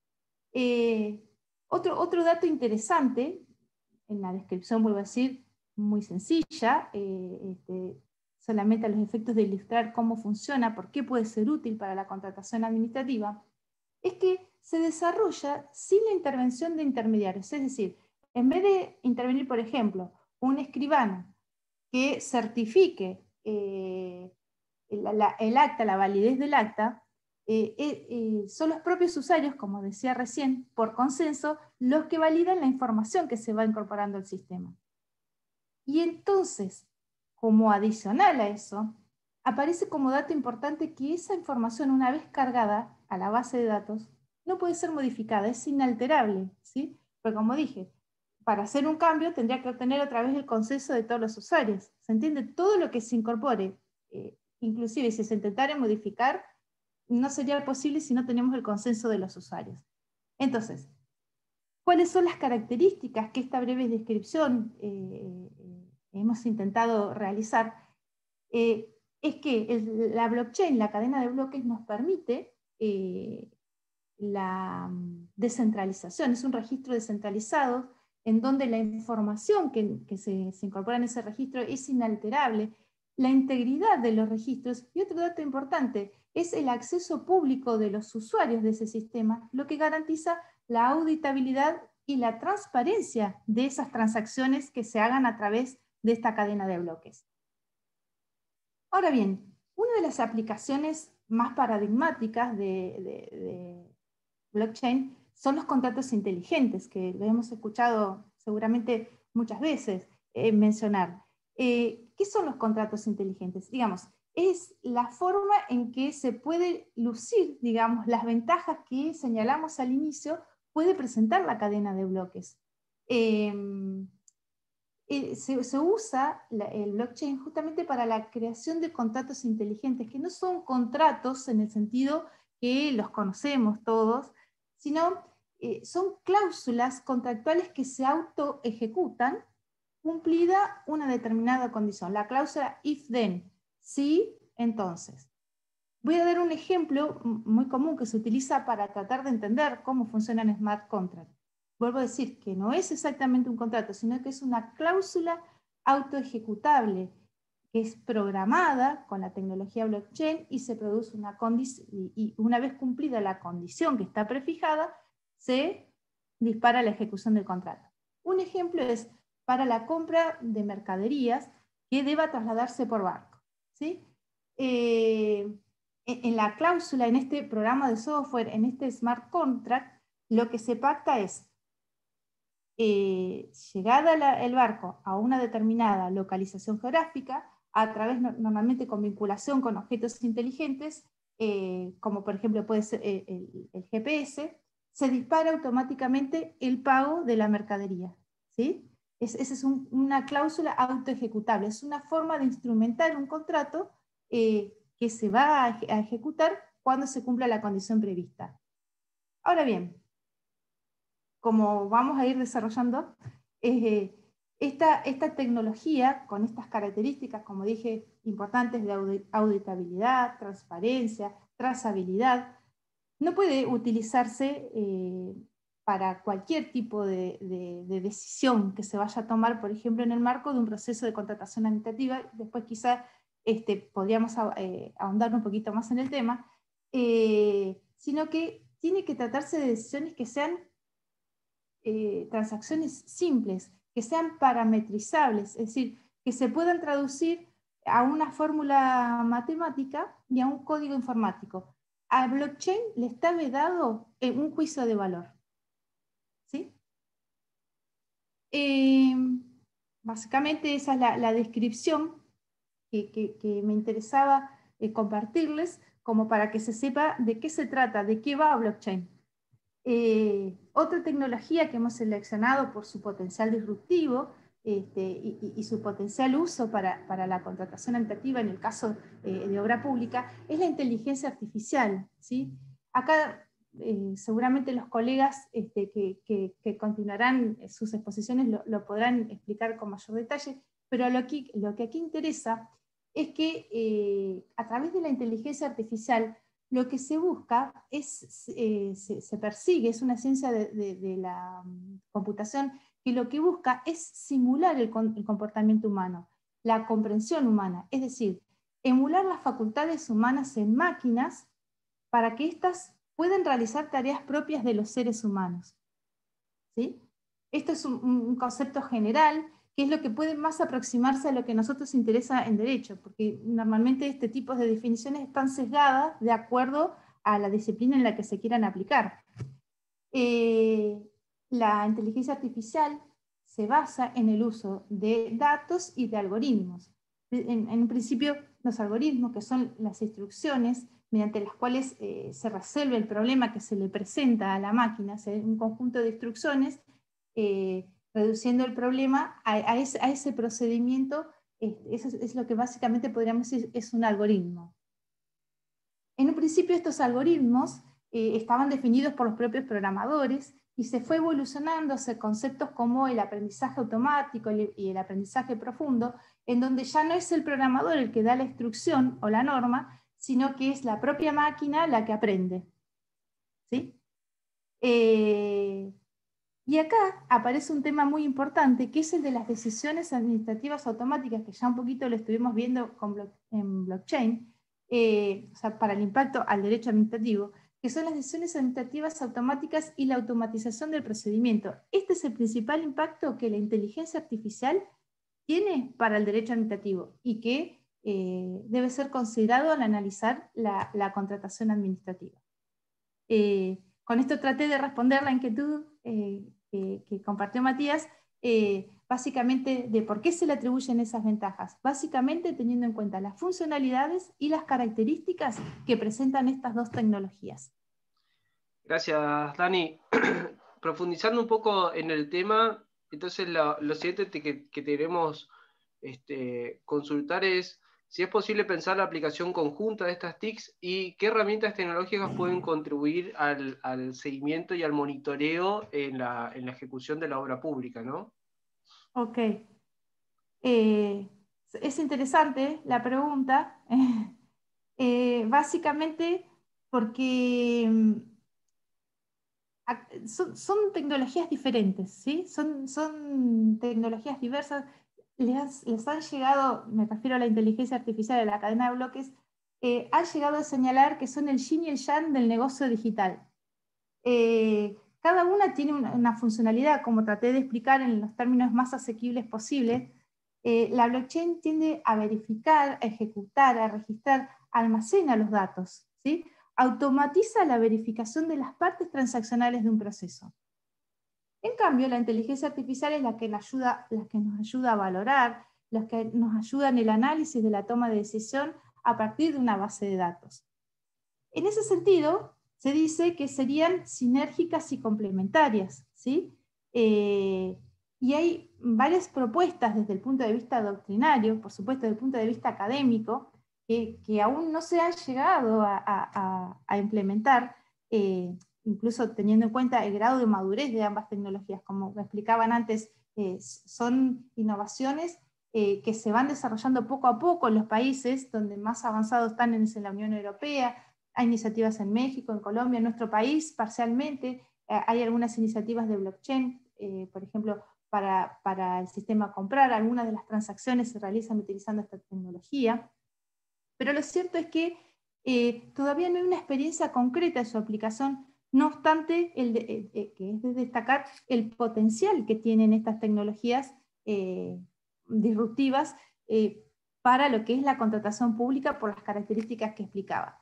Eh, otro, otro dato interesante, en la descripción vuelvo a decir, muy sencilla, eh, este, solamente a los efectos de ilustrar cómo funciona, por qué puede ser útil para la contratación administrativa, es que se desarrolla sin la intervención de intermediarios. Es decir, en vez de intervenir, por ejemplo, un escribano que certifique eh, el, la, el acta, la validez del acta, eh, eh, eh, son los propios usuarios, como decía recién, por consenso, los que validan la información que se va incorporando al sistema. Y entonces, como adicional a eso, aparece como dato importante que esa información, una vez cargada a la base de datos, no puede ser modificada, es inalterable, ¿sí? Porque como dije, para hacer un cambio tendría que obtener otra vez el consenso de todos los usuarios. ¿Se entiende? Todo lo que se incorpore, eh, inclusive si se intentara modificar, no sería posible si no tenemos el consenso de los usuarios. Entonces, ¿cuáles son las características que esta breve descripción eh, hemos intentado realizar? Eh, es que el, la blockchain, la cadena de bloques, nos permite eh, la descentralización. Es un registro descentralizado en donde la información que, que se, se incorpora en ese registro es inalterable, la integridad de los registros, y otro dato importante, es el acceso público de los usuarios de ese sistema, lo que garantiza la auditabilidad y la transparencia de esas transacciones que se hagan a través de esta cadena de bloques. Ahora bien, una de las aplicaciones más paradigmáticas de, de, de blockchain son los contratos inteligentes, que lo hemos escuchado seguramente muchas veces eh, mencionar. Eh, ¿Qué son los contratos inteligentes? Digamos, es la forma en que se puede lucir, digamos, las ventajas que señalamos al inicio, puede presentar la cadena de bloques. Eh, eh, se, se usa la, el blockchain justamente para la creación de contratos inteligentes, que no son contratos en el sentido que los conocemos todos, sino eh, son cláusulas contractuales que se auto-ejecutan cumplida una determinada condición. La cláusula if-then, sí, entonces. Voy a dar un ejemplo muy común que se utiliza para tratar de entender cómo funcionan smart contracts. Vuelvo a decir que no es exactamente un contrato, sino que es una cláusula autoejecutable que es programada con la tecnología blockchain y se produce una condición, y una vez cumplida la condición que está prefijada, se dispara la ejecución del contrato. Un ejemplo es para la compra de mercaderías que deba trasladarse por barco, ¿sí? Eh, en la cláusula, en este programa de software, en este smart contract, lo que se pacta es Eh, llegada la, el barco a una determinada localización geográfica, a través normalmente con vinculación con objetos inteligentes, eh, como por ejemplo puede ser el, el, el G P S, se dispara automáticamente el pago de la mercadería, ¿sí? Es, esa es un, una cláusula autoejecutable, es una forma de instrumentar un contrato eh, que se va a, a ejecutar cuando se cumpla la condición prevista. Ahora bien, como vamos a ir desarrollando, eh, esta, esta tecnología con estas características, como dije, importantes de auditabilidad, transparencia, trazabilidad, no puede utilizarse eh, para cualquier tipo de, de, de decisión que se vaya a tomar, por ejemplo, en el marco de un proceso de contratación administrativa. Después quizá este, podríamos eh, ahondar un poquito más en el tema, eh, sino que tiene que tratarse de decisiones que sean eh, transacciones simples, que sean parametrizables, es decir, que se puedan traducir a una fórmula matemática y a un código informático. A blockchain le está vedado en un juicio de valor. ¿Sí? Eh, básicamente esa es la, la descripción que, que, que me interesaba eh, compartirles, como para que se sepa de qué se trata, de qué va blockchain. Eh, otra tecnología que hemos seleccionado por su potencial disruptivo este, y, y, y su potencial uso para, para la contratación administrativa en el caso eh, de obra pública es la inteligencia artificial, ¿sí? Acá eh, seguramente los colegas este, que, que, que continuarán sus exposiciones lo, lo podrán explicar con mayor detalle, pero lo que, lo que aquí interesa es que eh, a través de la inteligencia artificial lo que se busca es, eh, se, se persigue, es una ciencia de, de, de la computación, que lo que busca es simular el, el comportamiento humano, la comprensión humana, es decir, emular las facultades humanas en máquinas para que éstas puedan realizar tareas propias de los seres humanos. ¿Sí? Esto es un, un concepto general, que es lo que puede más aproximarse a lo que a nosotros interesa en derecho, porque normalmente este tipo de definiciones están sesgadas de acuerdo a la disciplina en la que se quieran aplicar. Eh, la inteligencia artificial se basa en el uso de datos y de algoritmos. En, en principio, los algoritmos, que son las instrucciones mediante las cuales eh, se resuelve el problema que se le presenta a la máquina, o sea, un conjunto de instrucciones, eh, reduciendo el problema a, a, ese, a ese procedimiento, eh, eso es, es lo que básicamente podríamos decir es un algoritmo. En un principio estos algoritmos eh, estaban definidos por los propios programadores y se fue evolucionando hacia conceptos como el aprendizaje automático y el aprendizaje profundo, en donde ya no es el programador el que da la instrucción o la norma, sino que es la propia máquina la que aprende. ¿Sí? Eh, y acá aparece un tema muy importante, que es el de las decisiones administrativas automáticas, que ya un poquito lo estuvimos viendo con blo en blockchain, eh, o sea, para el impacto al derecho administrativo, que son las decisiones administrativas automáticas y la automatización del procedimiento. Este es el principal impacto que la inteligencia artificial tiene para el derecho administrativo y que eh, debe ser considerado al analizar la, la contratación administrativa. Eh, con esto traté de responder la inquietud eh, que, que compartió Matías, eh, básicamente de por qué se le atribuyen esas ventajas, básicamente teniendo en cuenta las funcionalidades y las características que presentan estas dos tecnologías. Gracias, Dani. Profundizando un poco en el tema, entonces lo, lo siguiente que, que queremos este, consultar es si es posible pensar la aplicación conjunta de estas T I Cs y qué herramientas tecnológicas pueden contribuir al, al seguimiento y al monitoreo en la, en la ejecución de la obra pública, ¿no? Ok. Eh, es interesante la pregunta, eh, básicamente porque son, son tecnologías diferentes, ¿sí? Son, son tecnologías diversas. Les, les han llegado, me refiero a la inteligencia artificial, a la cadena de bloques, eh, han llegado a señalar que son el yin y el yang del negocio digital. Eh, cada una tiene una, una funcionalidad, como traté de explicar en los términos más asequibles posibles. Eh, la blockchain tiende a verificar, a ejecutar, a registrar, almacena los datos, ¿sí? Automatiza la verificación de las partes transaccionales de un proceso. En cambio, la inteligencia artificial es la que nos ayuda, la que nos ayuda a valorar, la que nos ayuda en el análisis de la toma de decisión a partir de una base de datos. En ese sentido, se dice que serían sinérgicas y complementarias, ¿sí? Eh, y hay varias propuestas desde el punto de vista doctrinario, por supuesto desde el punto de vista académico, que, que aún no se han llegado a, a, a implementar, eh, incluso teniendo en cuenta el grado de madurez de ambas tecnologías. Como me explicaban antes, eh, son innovaciones eh, que se van desarrollando poco a poco en los países donde más avanzados están en la Unión Europea. Hay iniciativas en México, en Colombia, en nuestro país parcialmente. Eh, hay algunas iniciativas de blockchain, eh, por ejemplo, para, para el sistema comprar. Algunas de las transacciones se realizan utilizando esta tecnología. Pero lo cierto es que eh, todavía no hay una experiencia concreta de su aplicación. No obstante, el de, eh, que es de destacar el potencial que tienen estas tecnologías eh, disruptivas eh, para lo que es la contratación pública por las características que explicaba.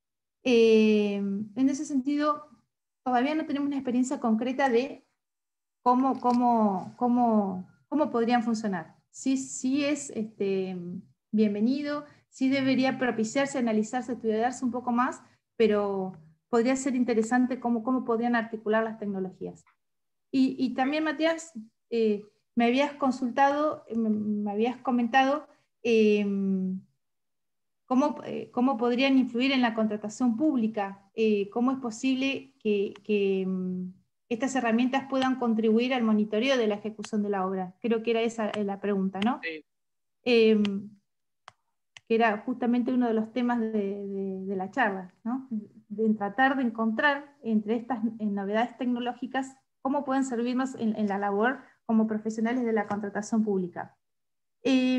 Eh, en ese sentido, todavía no tenemos una experiencia concreta de cómo, cómo, cómo, cómo podrían funcionar. Sí, sí es este, bienvenido, sí debería propiciarse, analizarse, estudiarse un poco más, pero podría ser interesante cómo, cómo podrían articular las tecnologías. Y, y también, Matías, eh, me habías consultado, me, me habías comentado eh, cómo, eh, cómo podrían influir en la contratación pública, eh, cómo es posible que, que um, estas herramientas puedan contribuir al monitoreo de la ejecución de la obra. Creo que era esa la pregunta, ¿no? Sí. Eh, que era justamente uno de los temas de, de, de la charla, ¿no? De tratar de encontrar entre estas novedades tecnológicas cómo pueden servirnos en, en la labor como profesionales de la contratación pública. Eh,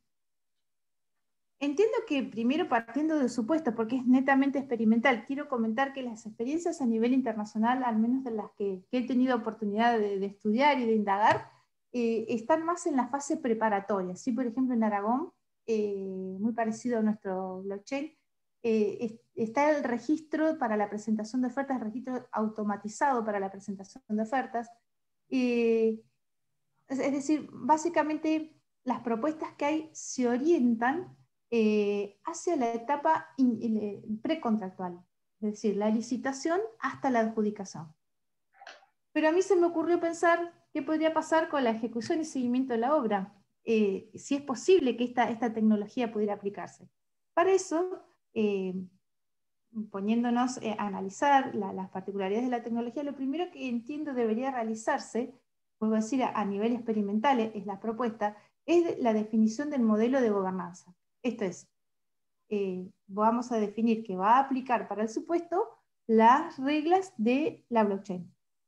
entiendo que primero, partiendo del supuesto, porque es netamente experimental, quiero comentar que las experiencias a nivel internacional, al menos de las que, que he tenido oportunidad de, de estudiar y de indagar, eh, están más en la fase preparatoria. ¿Sí? Por ejemplo, en Aragón, eh, muy parecido a nuestro blockchain, eh, es, está el registro para la presentación de ofertas, el registro automatizado para la presentación de ofertas. Eh, es, es decir, básicamente las propuestas que hay se orientan eh, hacia la etapa in, in, precontractual, es decir, la licitación hasta la adjudicación. Pero a mí se me ocurrió pensar qué podría pasar con la ejecución y seguimiento de la obra, eh, si es posible que esta, esta tecnología pudiera aplicarse. Para eso, eh, poniéndonos eh, a analizar la, las particularidades de la tecnología, lo primero que entiendo debería realizarse, puedo decir a, a nivel experimental, es la propuesta, es la definición del modelo de gobernanza. Esto es, eh, vamos a definir que va a aplicar para el supuesto las reglas de la blockchain.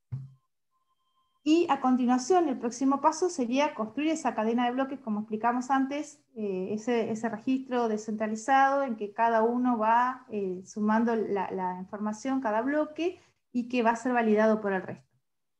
Y a continuación, el próximo paso sería construir esa cadena de bloques, como explicamos antes, eh, ese, ese registro descentralizado en que cada uno va eh, sumando la, la información, cada bloque, y que va a ser validado por el resto.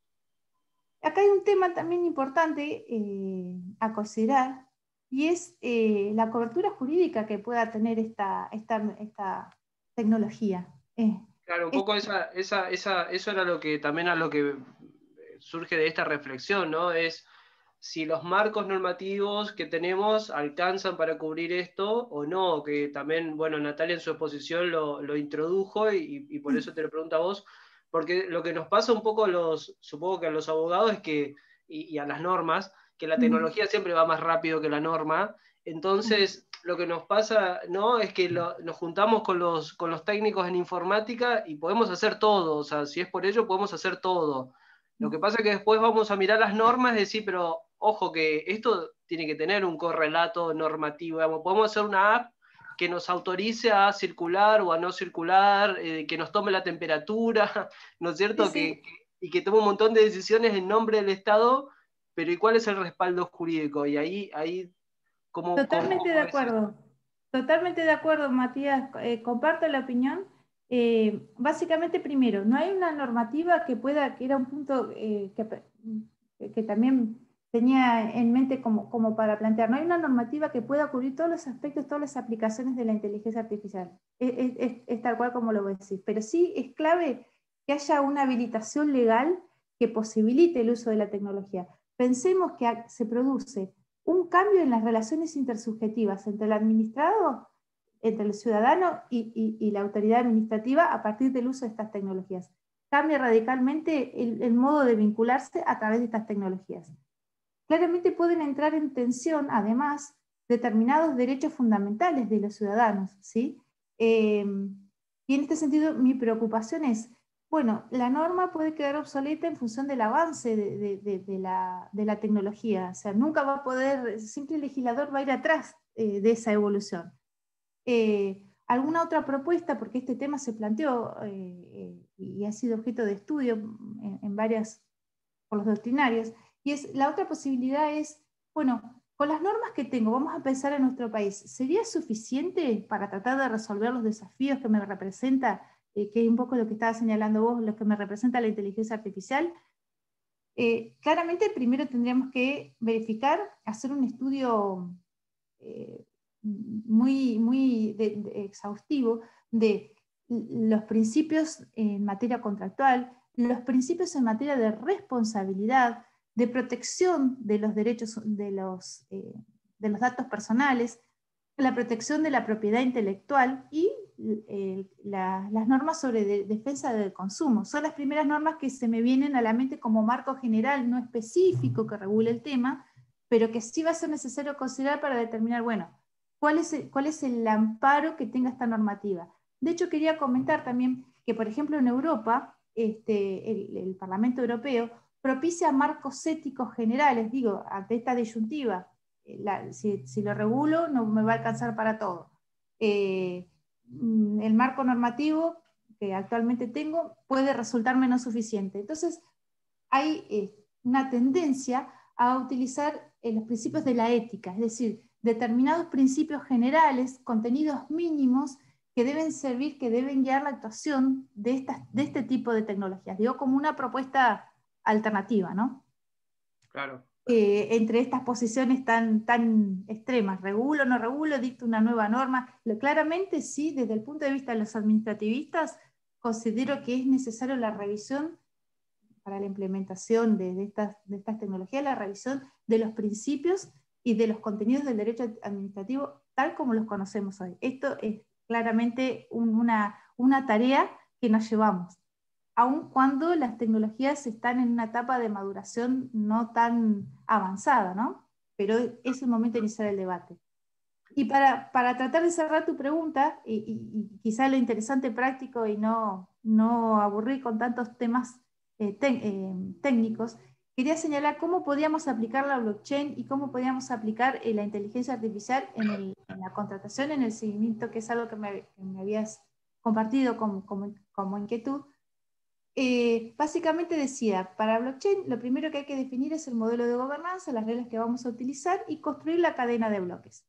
Acá hay un tema también importante eh, a considerar, y es eh, la cobertura jurídica que pueda tener esta, esta, esta tecnología. Eh, claro, un poco esa, esa, esa, eso era lo que también a lo que surge de esta reflexión, ¿no? Es si los marcos normativos que tenemos alcanzan para cubrir esto o no, que también, bueno, Natalia en su exposición lo, lo introdujo y, y por eso te lo pregunto a vos, porque lo que nos pasa un poco a los, supongo que a los abogados es que, y, y a las normas, que la tecnología siempre va más rápido que la norma, entonces lo que nos pasa, ¿no? Es que lo, nos juntamos con los, con los técnicos en informática y podemos hacer todo, o sea, si es por ello podemos hacer todo. Lo que pasa es que después vamos a mirar las normas y decir, pero ojo que esto tiene que tener un correlato normativo, digamos, podemos hacer una app que nos autorice a circular o a no circular, eh, que nos tome la temperatura, ¿no es cierto? Sí, sí. Que, que, y que tome un montón de decisiones en nombre del Estado, pero ¿y cuál es el respaldo jurídico? Y ahí, ahí ¿cómo, Totalmente cómo de acuerdo, totalmente de acuerdo, Matías, eh, comparto la opinión. Eh, básicamente, primero, no hay una normativa que pueda, que era un punto eh, que, que también tenía en mente como, como para plantear, no hay una normativa que pueda cubrir todos los aspectos, todas las aplicaciones de la inteligencia artificial. Es, es, es, es tal cual como lo voy a decir, pero sí es clave que haya una habilitación legal que posibilite el uso de la tecnología. Pensemos que se produce un cambio en las relaciones intersubjetivas entre el administrado, entre el ciudadano y, y, y la autoridad administrativa a partir del uso de estas tecnologías. Cambia radicalmente el, el modo de vincularse a través de estas tecnologías. Claramente pueden entrar en tensión, además, determinados derechos fundamentales de los ciudadanos, ¿sí? Eh, y en este sentido, mi preocupación es Bueno, la norma puede quedar obsoleta en función del avance de, de, de, de, la, de la tecnología. O sea, nunca va a poder, siempre el legislador va a ir atrás eh, de esa evolución. Eh, ¿Alguna otra propuesta? Porque este tema se planteó eh, y ha sido objeto de estudio en, en varias, por los doctrinarios, y es, la otra posibilidad es, bueno, con las normas que tengo, vamos a pensar en nuestro país, ¿sería suficiente para tratar de resolver los desafíos que me representa, eh, que es un poco lo que estaba señalando vos, lo que me representa la inteligencia artificial? Eh, claramente primero tendríamos que verificar, hacer un estudio eh, muy, muy de, de exhaustivo de los principios en materia contractual, los principios en materia de responsabilidad, de protección de los derechos de los, eh, de los datos personales, la protección de la propiedad intelectual y eh, la, las normas sobre de, defensa del consumo. Son las primeras normas que se me vienen a la mente como marco general, no específico que regule el tema, pero que sí va a ser necesario considerar para determinar, bueno, cuál es el, cuál es el amparo que tenga esta normativa. De hecho, quería comentar también que, por ejemplo, en Europa, este, el, el Parlamento Europeo propicia marcos éticos generales, digo, ante esta disyuntiva. La, si, si lo regulo, no me va a alcanzar para todo. Eh, el marco normativo que actualmente tengo puede resultarme no suficiente. Entonces, hay eh, una tendencia a utilizar eh, los principios de la ética, es decir, determinados principios generales, contenidos mínimos, que deben servir, que deben guiar la actuación de, estas, de este tipo de tecnologías. Digo, como una propuesta alternativa, ¿no? Claro. Eh, entre estas posiciones tan, tan extremas, regulo, no regulo, dicto una nueva norma. Lo, claramente sí, desde el punto de vista de los administrativistas, considero que es necesario la revisión para la implementación de, de, estas, de estas tecnologías, la revisión de los principios y de los contenidos del derecho administrativo tal como los conocemos hoy. Esto es claramente un, una, una tarea que nos llevamos, aun cuando las tecnologías están en una etapa de maduración no tan avanzada, ¿no? Pero es el momento de iniciar el debate. Y para, para tratar de cerrar tu pregunta, y, y, y quizá lo interesante, práctico, y no, no aburrir con tantos temas eh, te, eh, técnicos, quería señalar cómo podíamos aplicar la blockchain y cómo podíamos aplicar eh, la inteligencia artificial en, el, en la contratación, en el seguimiento, que es algo que me, que me habías compartido como, como, como inquietud. Eh, básicamente decía, para blockchain lo primero que hay que definir es el modelo de gobernanza, las reglas que vamos a utilizar y construir la cadena de bloques.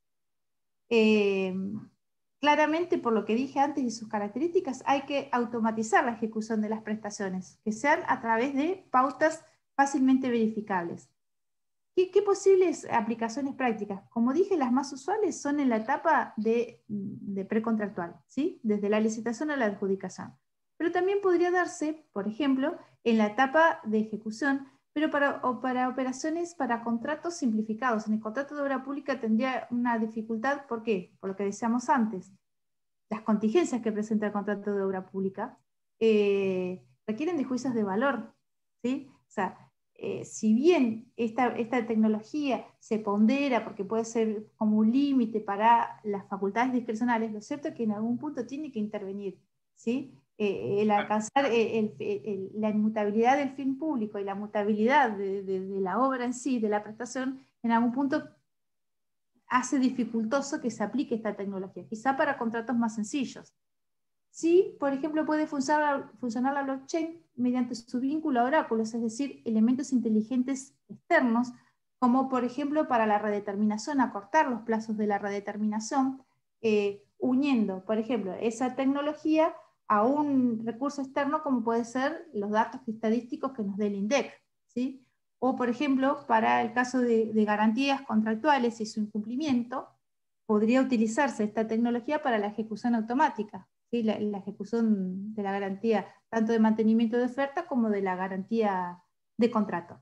Eh, claramente, por lo que dije antes y sus características, hay que automatizar la ejecución de las prestaciones, que sean a través de pautas fácilmente verificables. ¿Qué, qué posibles aplicaciones prácticas? Como dije, las más usuales son en la etapa de, de precontractual, ¿sí? Desde la licitación a la adjudicación. Pero también podría darse, por ejemplo, en la etapa de ejecución, pero para, o para operaciones, para contratos simplificados. En el contrato de obra pública tendría una dificultad, ¿por qué? Por lo que decíamos antes. Las contingencias que presenta el contrato de obra pública eh, requieren de juicios de valor, ¿sí? O sea, eh, si bien esta, esta tecnología se pondera porque puede ser como un límite para las facultades discrecionales, lo cierto es que en algún punto tiene que intervenir, ¿sí? Eh, el alcanzar el, el, el, la inmutabilidad del fin público y la mutabilidad de, de, de la obra en sí, de la prestación, en algún punto hace dificultoso que se aplique esta tecnología, quizá para contratos más sencillos. Sí, por ejemplo, puede funcionar, funcionar la blockchain mediante su vínculo a oráculos, es decir, elementos inteligentes externos, como por ejemplo para la redeterminación, acortar los plazos de la redeterminación, eh, uniendo, por ejemplo, esa tecnología a un recurso externo como puede ser los datos estadísticos que nos dé el INDEC, ¿sí? O, por ejemplo, para el caso de, de garantías contractuales y su incumplimiento, podría utilizarse esta tecnología para la ejecución automática, ¿sí? la, la ejecución de la garantía tanto de mantenimiento de oferta como de la garantía de contrato.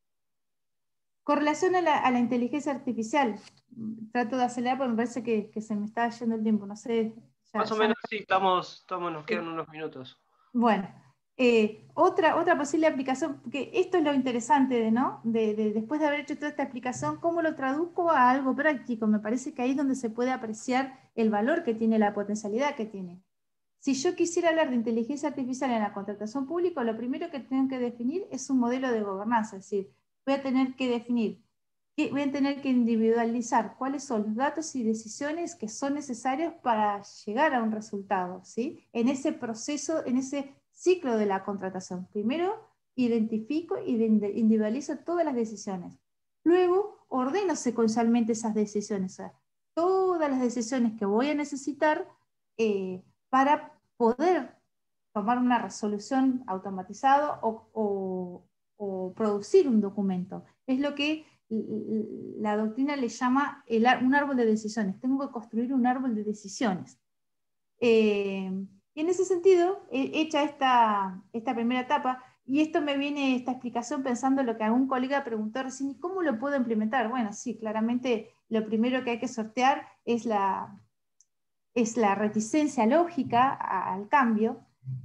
Con relación a la, a la inteligencia artificial, trato de acelerar porque me parece que, que se me está yendo el tiempo, no sé. Ya, Más o ya menos me... sí, estamos, estamos, nos quedan sí. unos minutos. Bueno, eh, otra, otra posible aplicación, porque esto es lo interesante de, ¿no? De, de, después de haber hecho toda esta explicación, ¿cómo lo traduzco a algo práctico? Me parece que ahí es donde se puede apreciar el valor que tiene, la potencialidad que tiene. si yo quisiera hablar de inteligencia artificial en la contratación pública, lo primero que tengo que definir es un modelo de gobernanza, es decir, voy a tener que definir, voy a tener que individualizar cuáles son los datos y decisiones que son necesarios para llegar a un resultado, ¿sí? En ese proceso, en ese ciclo de la contratación. Primero, identifico y individualizo todas las decisiones. Luego, ordeno secuencialmente esas decisiones, o sea, todas las decisiones que voy a necesitar eh, para poder tomar una resolución automatizada o, o, o producir un documento. Es lo que la doctrina le llama el, un árbol de decisiones. Tengo que construir un árbol de decisiones. Eh, y en ese sentido, hecha esta, esta primera etapa, y esto me viene, esta explicación, pensando en lo que algún colega preguntó recién, ¿cómo lo puedo implementar? Bueno, sí, claramente lo primero que hay que sortear es la, es la reticencia lógica a, al cambio.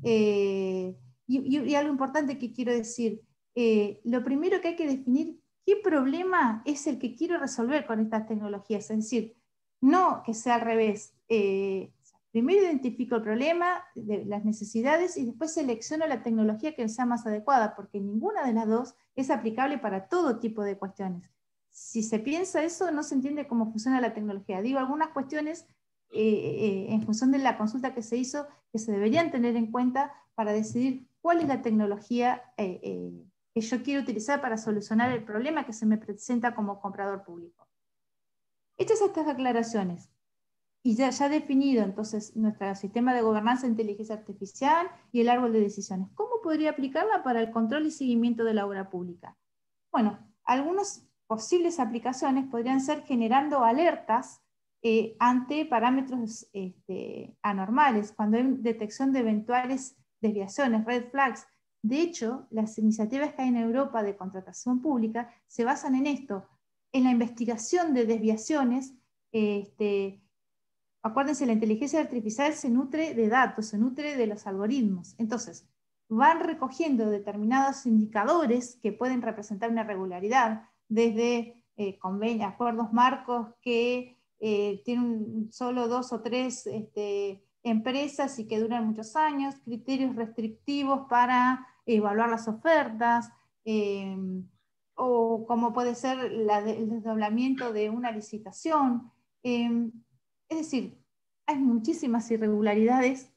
Eh, y, y, y algo importante que quiero decir, eh, lo primero que hay que definir, ¿qué problema es el que quiero resolver con estas tecnologías? Es decir, no que sea al revés. Eh, primero identifico el problema, de las necesidades, y después selecciono la tecnología que sea más adecuada, porque ninguna de las dos es aplicable para todo tipo de cuestiones. Si se piensa eso, no se entiende cómo funciona la tecnología. Digo, algunas cuestiones, eh, eh, en función de la consulta que se hizo, que se deberían tener en cuenta para decidir cuál es la tecnología eh, eh, que yo quiero utilizar para solucionar el problema que se me presenta como comprador público. Hechas estas aclaraciones, y ya, ya definido entonces nuestro sistema de gobernanza de inteligencia artificial y el árbol de decisiones, ¿cómo podría aplicarla para el control y seguimiento de la obra pública? Bueno, algunas posibles aplicaciones podrían ser generando alertas eh, ante parámetros este, anormales, cuando hay detección de eventuales desviaciones, red flags. De hecho, las iniciativas que hay en Europa de contratación pública se basan en esto, en la investigación de desviaciones. Este, acuérdense, la inteligencia artificial se nutre de datos, se nutre de los algoritmos. Entonces, van recogiendo determinados indicadores que pueden representar una irregularidad, desde eh, convenios, acuerdos marcos que eh, tienen solo dos o tres este, empresas y que duran muchos años, criterios restrictivos para evaluar las ofertas, eh, o como puede ser la de, el desdoblamiento de una licitación. Eh, es decir, hay muchísimas irregularidades,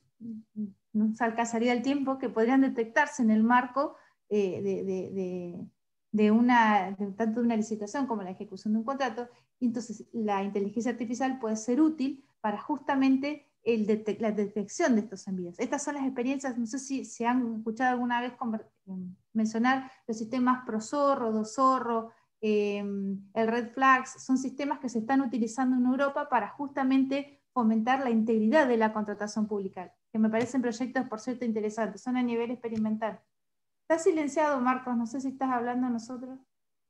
no se alcanzaría el tiempo, que podrían detectarse en el marco eh, de, de, de, de una, de, tanto de una licitación como la ejecución de un contrato. Y entonces la inteligencia artificial puede ser útil para justamente el detec la detección de estos envíos. Estas son las experiencias, no sé si se han escuchado alguna vez mencionar los sistemas ProZorro, DoZorro, eh, el Red Flags, son sistemas que se están utilizando en Europa para justamente fomentar la integridad de la contratación pública, que me parecen proyectos, por cierto, interesantes, son a nivel experimental. ¿Estás silenciado, Marcos? No sé si estás hablando a nosotros.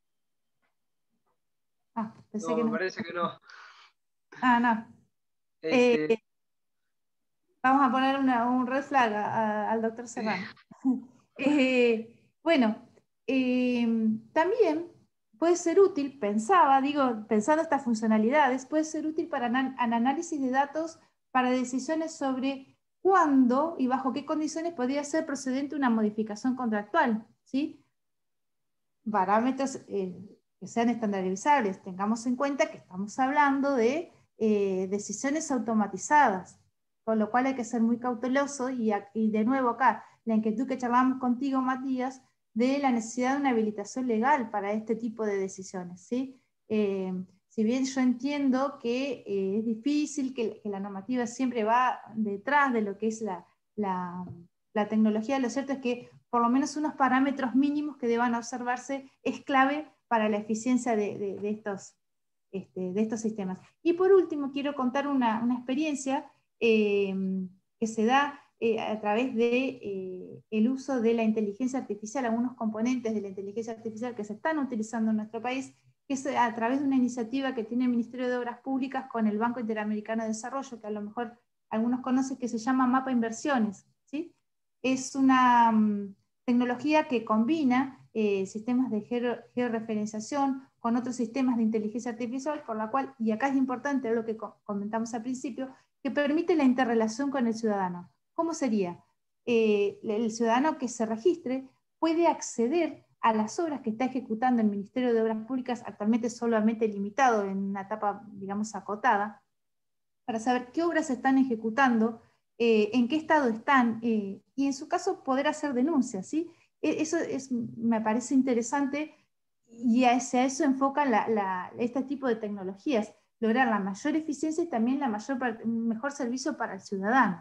Ah, pensé no, que me no. parece que no. Ah, no. Este... Eh, vamos a poner una, un red flag a, a, al doctor Serrano. eh, bueno, eh, también puede ser útil, pensaba, digo, pensando estas funcionalidades, puede ser útil para el análisis de datos para decisiones sobre cuándo y bajo qué condiciones podría ser procedente una modificación contractual, ¿sí? Parámetros eh, que sean estandarizables. Tengamos en cuenta que estamos hablando de eh, decisiones automatizadas, con lo cual hay que ser muy cauteloso, y, y de nuevo acá, la inquietud que charlamos contigo, Matías, de la necesidad de una habilitación legal para este tipo de decisiones, ¿sí? Eh, si bien yo entiendo que eh, es difícil, que, que la normativa siempre va detrás de lo que es la, la, la tecnología, lo cierto es que por lo menos unos parámetros mínimos que deban observarse es clave para la eficiencia de, de, de, estos, este, de estos sistemas. Y por último, quiero contar una, una experiencia eh, que se da eh, a través del de, eh, uso de la inteligencia artificial, algunos componentes de la inteligencia artificial que se están utilizando en nuestro país, que es a través de una iniciativa que tiene el Ministerio de Obras Públicas con el Banco Interamericano de Desarrollo, que a lo mejor algunos conocen, que se llama Mapa Inversiones, ¿sí? Es una um, tecnología que combina eh, sistemas de georreferenciación con otros sistemas de inteligencia artificial, por la cual, y acá es importante lo que comentamos al principio, que permite la interrelación con el ciudadano. ¿Cómo sería? Eh, el ciudadano que se registre puede acceder a las obras que está ejecutando el Ministerio de Obras Públicas, actualmente solamente limitado en una etapa, digamos, acotada, para saber qué obras se están ejecutando, eh, en qué estado están, eh, y en su caso poder hacer denuncias, ¿sí? Eso es, me parece interesante, y hacia eso enfocan la, la, este tipo de tecnologías, lograr la mayor eficiencia y también la mayor, mejor servicio para el ciudadano.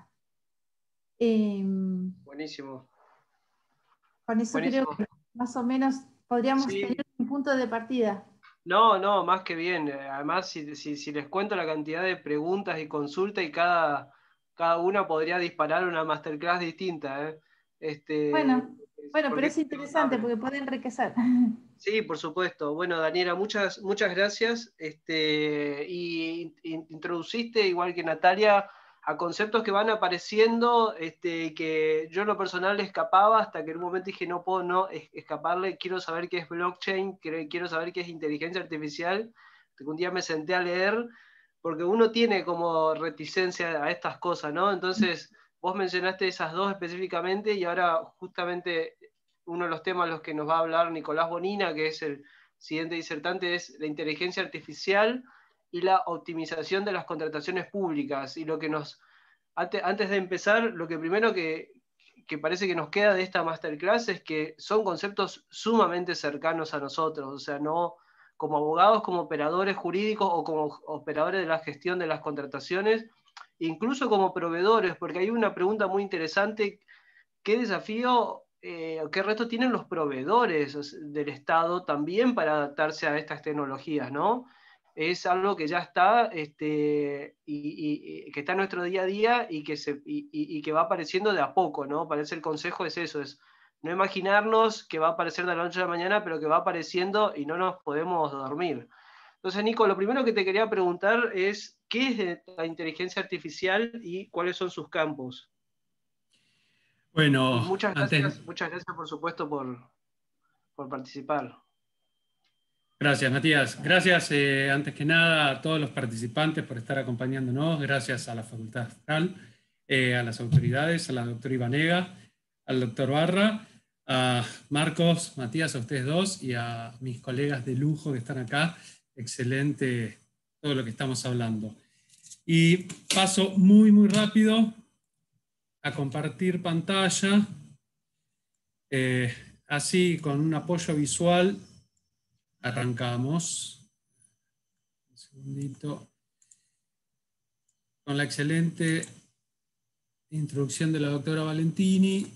Eh, Buenísimo. Con eso Buenísimo. creo que más o menos podríamos Sí. tener un punto de partida. No, no, más que bien. Además, si, si, si les cuento la cantidad de preguntas y consultas, y cada, cada una podría disparar una masterclass distinta, ¿eh? Este, Bueno, bueno, pero es interesante porque puede enriquecer. Sí, por supuesto. Bueno, Daniela, muchas, muchas gracias. Este, y, y introduciste, igual que Natalia, a conceptos que van apareciendo, este, que yo en lo personal escapaba hasta que en un momento dije, no puedo no escaparle, quiero saber qué es blockchain, quiero saber qué es inteligencia artificial. Un día me senté a leer, porque uno tiene como reticencia a estas cosas, ¿no? Entonces, vos mencionaste esas dos específicamente, y ahora justamente uno de los temas a los que nos va a hablar Nicolás Bonina, que es el siguiente disertante, es la inteligencia artificial y la optimización de las contrataciones públicas. Y lo que nos, antes, antes de empezar, lo que primero que, que parece que nos queda de esta masterclass es que son conceptos sumamente cercanos a nosotros, o sea, no como abogados, como operadores jurídicos o como operadores de la gestión de las contrataciones, incluso como proveedores, porque hay una pregunta muy interesante: ¿qué desafío, eh, qué reto tienen los proveedores del Estado también para adaptarse a estas tecnologías, ¿no? Es algo que ya está, este, y, y, y que está en nuestro día a día y que, se, y, y que va apareciendo de a poco, ¿no? Parece el consejo es eso, es no imaginarnos que va a aparecer de la noche a la mañana, pero que va apareciendo y no nos podemos dormir. Entonces, Nico, lo primero que te quería preguntar es, ¿qué es la inteligencia artificial y cuáles son sus campos? Bueno, y muchas gracias, antes... muchas gracias por supuesto por, por participar. Gracias, Matías. Gracias, eh, antes que nada, a todos los participantes por estar acompañándonos. Gracias a la Facultad Austral, eh, a las autoridades, a la doctora Ibanega, al doctor Barra, a Marcos, Matías, a ustedes dos, y a mis colegas de lujo que están acá. Excelente todo lo que estamos hablando. Y paso muy, muy rápido a compartir pantalla, eh, así con un apoyo visual. Arrancamos. Un segundito. Con la excelente introducción de la doctora Valentini.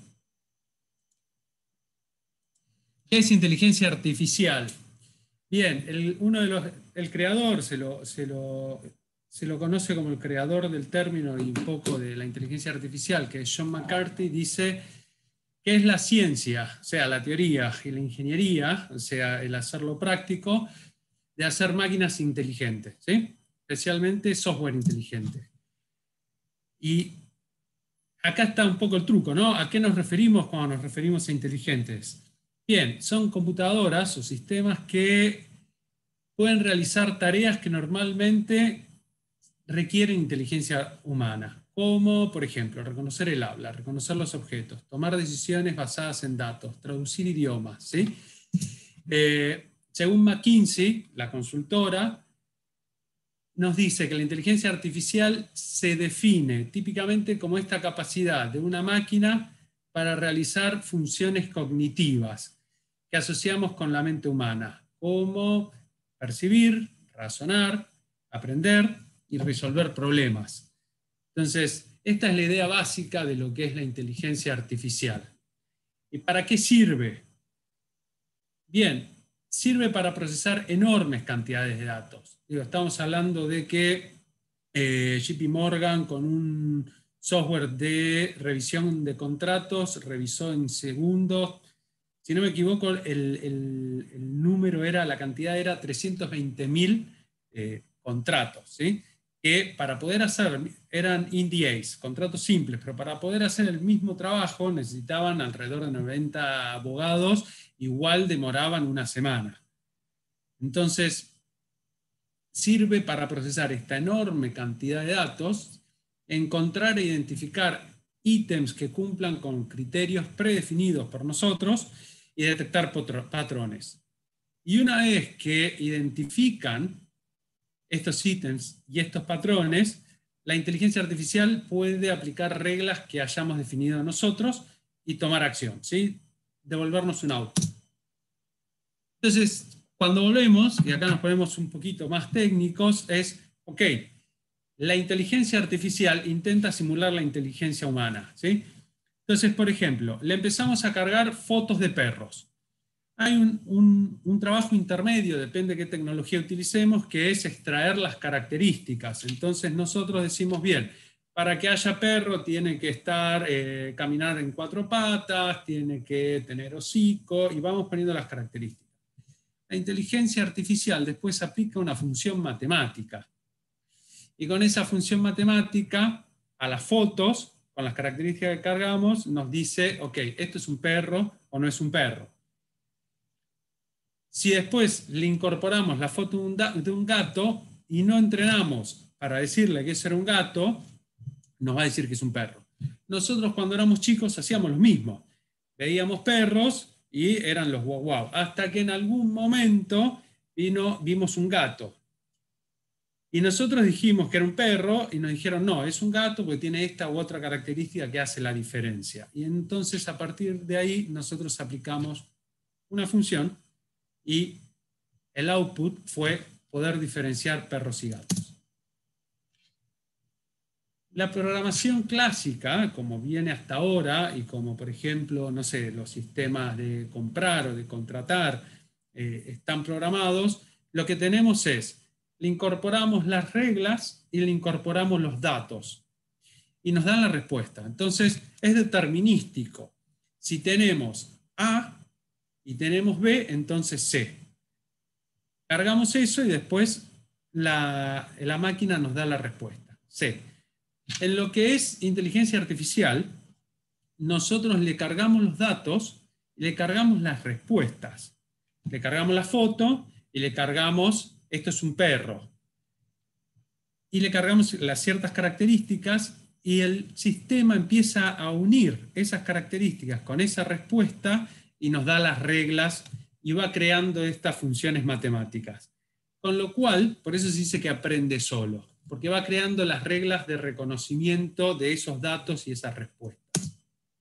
¿Qué es inteligencia artificial? Bien, el, uno de los, el creador se lo, se, lo, se lo conoce como el creador del término y un poco de la inteligencia artificial, que es John McCarthy, dice que es la ciencia, o sea, la teoría y la ingeniería, o sea, el hacerlo práctico, de hacer máquinas inteligentes, ¿sí? Especialmente software inteligente. Y acá está un poco el truco, ¿no? ¿A qué nos referimos cuando nos referimos a inteligentes? Bien, son computadoras o sistemas que pueden realizar tareas que normalmente requieren inteligencia humana, como, por ejemplo, reconocer el habla, reconocer los objetos, tomar decisiones basadas en datos, traducir idiomas, ¿sí? Eh, según McKinsey, la consultora, nos dice que la inteligencia artificial se define típicamente como esta capacidad de una máquina para realizar funciones cognitivas que asociamos con la mente humana, como percibir, razonar, aprender y resolver problemas. Entonces, esta es la idea básica de lo que es la inteligencia artificial. ¿Y para qué sirve? Bien, sirve para procesar enormes cantidades de datos. Digo, estamos hablando de que eh, J P Morgan, con un software de revisión de contratos, revisó en segundos. Si no me equivoco, el, el, el número era, la cantidad era trescientos veinte mil eh, contratos, ¿sí? Que para poder hacer, eran N D As, contratos simples, pero para poder hacer el mismo trabajo necesitaban alrededor de noventa abogados, igual demoraban una semana. Entonces, sirve para procesar esta enorme cantidad de datos, encontrar e identificar ítems que cumplan con criterios predefinidos por nosotros y detectar patrones. Y una vez que identifican estos ítems y estos patrones, la inteligencia artificial puede aplicar reglas que hayamos definido nosotros y tomar acción, ¿sí? Devolvernos un output. Entonces, cuando volvemos, y acá nos ponemos un poquito más técnicos, es, ok, la inteligencia artificial intenta simular la inteligencia humana, ¿sí? Entonces, por ejemplo, le empezamos a cargar fotos de perros. Hay un, un, un trabajo intermedio, depende de qué tecnología utilicemos, que es extraer las características. Entonces nosotros decimos, bien, para que haya perro tiene que estar, eh, caminar en cuatro patas, tiene que tener hocico, y vamos poniendo las características. La inteligencia artificial después aplica una función matemática. Y con esa función matemática, a las fotos, con las características que cargamos, nos dice, ok, esto es un perro o no es un perro. Si después le incorporamos la foto de un, de un gato y no entrenamos para decirle que eso era un gato, nos va a decir que es un perro. Nosotros cuando éramos chicos hacíamos lo mismo. Veíamos perros y eran los guau guau. Hasta que en algún momento vino, vimos un gato. Y nosotros dijimos que era un perro y nos dijeron, no, es un gato porque tiene esta u otra característica que hace la diferencia. Y entonces a partir de ahí nosotros aplicamos una función y el output fue poder diferenciar perros y gatos. La programación clásica, como viene hasta ahora, y como por ejemplo, no sé, los sistemas de comprar o de contratar eh, están programados, lo que tenemos es, le incorporamos las reglas y le incorporamos los datos. Y nos dan la respuesta. Entonces, es determinístico. Si tenemos A y tenemos B, entonces C. Cargamos eso y después la, la máquina nos da la respuesta. C. En lo que es inteligencia artificial, nosotros le cargamos los datos y le cargamos las respuestas. Le cargamos la foto y le cargamos, esto es un perro. Y le cargamos las ciertas características y el sistema empieza a unir esas características con esa respuesta y nos da las reglas y va creando estas funciones matemáticas. Con lo cual, por eso se dice que aprende solo, porque va creando las reglas de reconocimiento de esos datos y esas respuestas.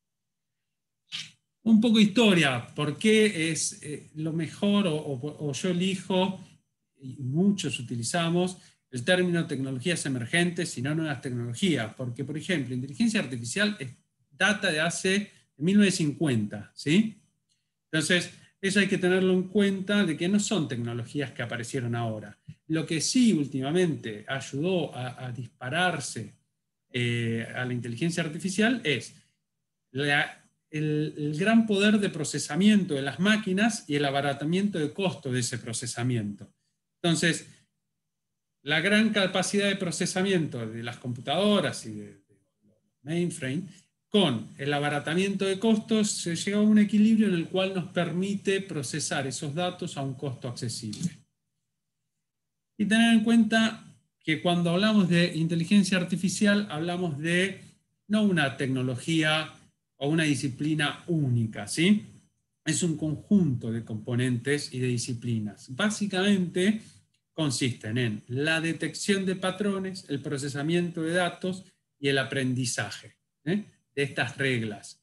Un poco de historia, por qué es eh, lo mejor o, o, o yo elijo, y muchos utilizamos, el término tecnologías emergentes y no nuevas tecnologías, porque por ejemplo, inteligencia artificial es, data de hace mil novecientos cincuenta, ¿sí? Entonces, eso hay que tenerlo en cuenta de que no son tecnologías que aparecieron ahora. Lo que sí últimamente ayudó a, a dispararse eh, a la inteligencia artificial es la, el, el gran poder de procesamiento de las máquinas y el abaratamiento de costo de ese procesamiento. Entonces, la gran capacidad de procesamiento de las computadoras y de, de los mainframe con el abaratamiento de costos se llega a un equilibrio en el cual nos permite procesar esos datos a un costo accesible. Y tener en cuenta que cuando hablamos de inteligencia artificial hablamos de no una tecnología o una disciplina única, ¿sí? Es un conjunto de componentes y de disciplinas. Básicamente consisten en la detección de patrones, el procesamiento de datos y el aprendizaje, ¿eh? de estas reglas.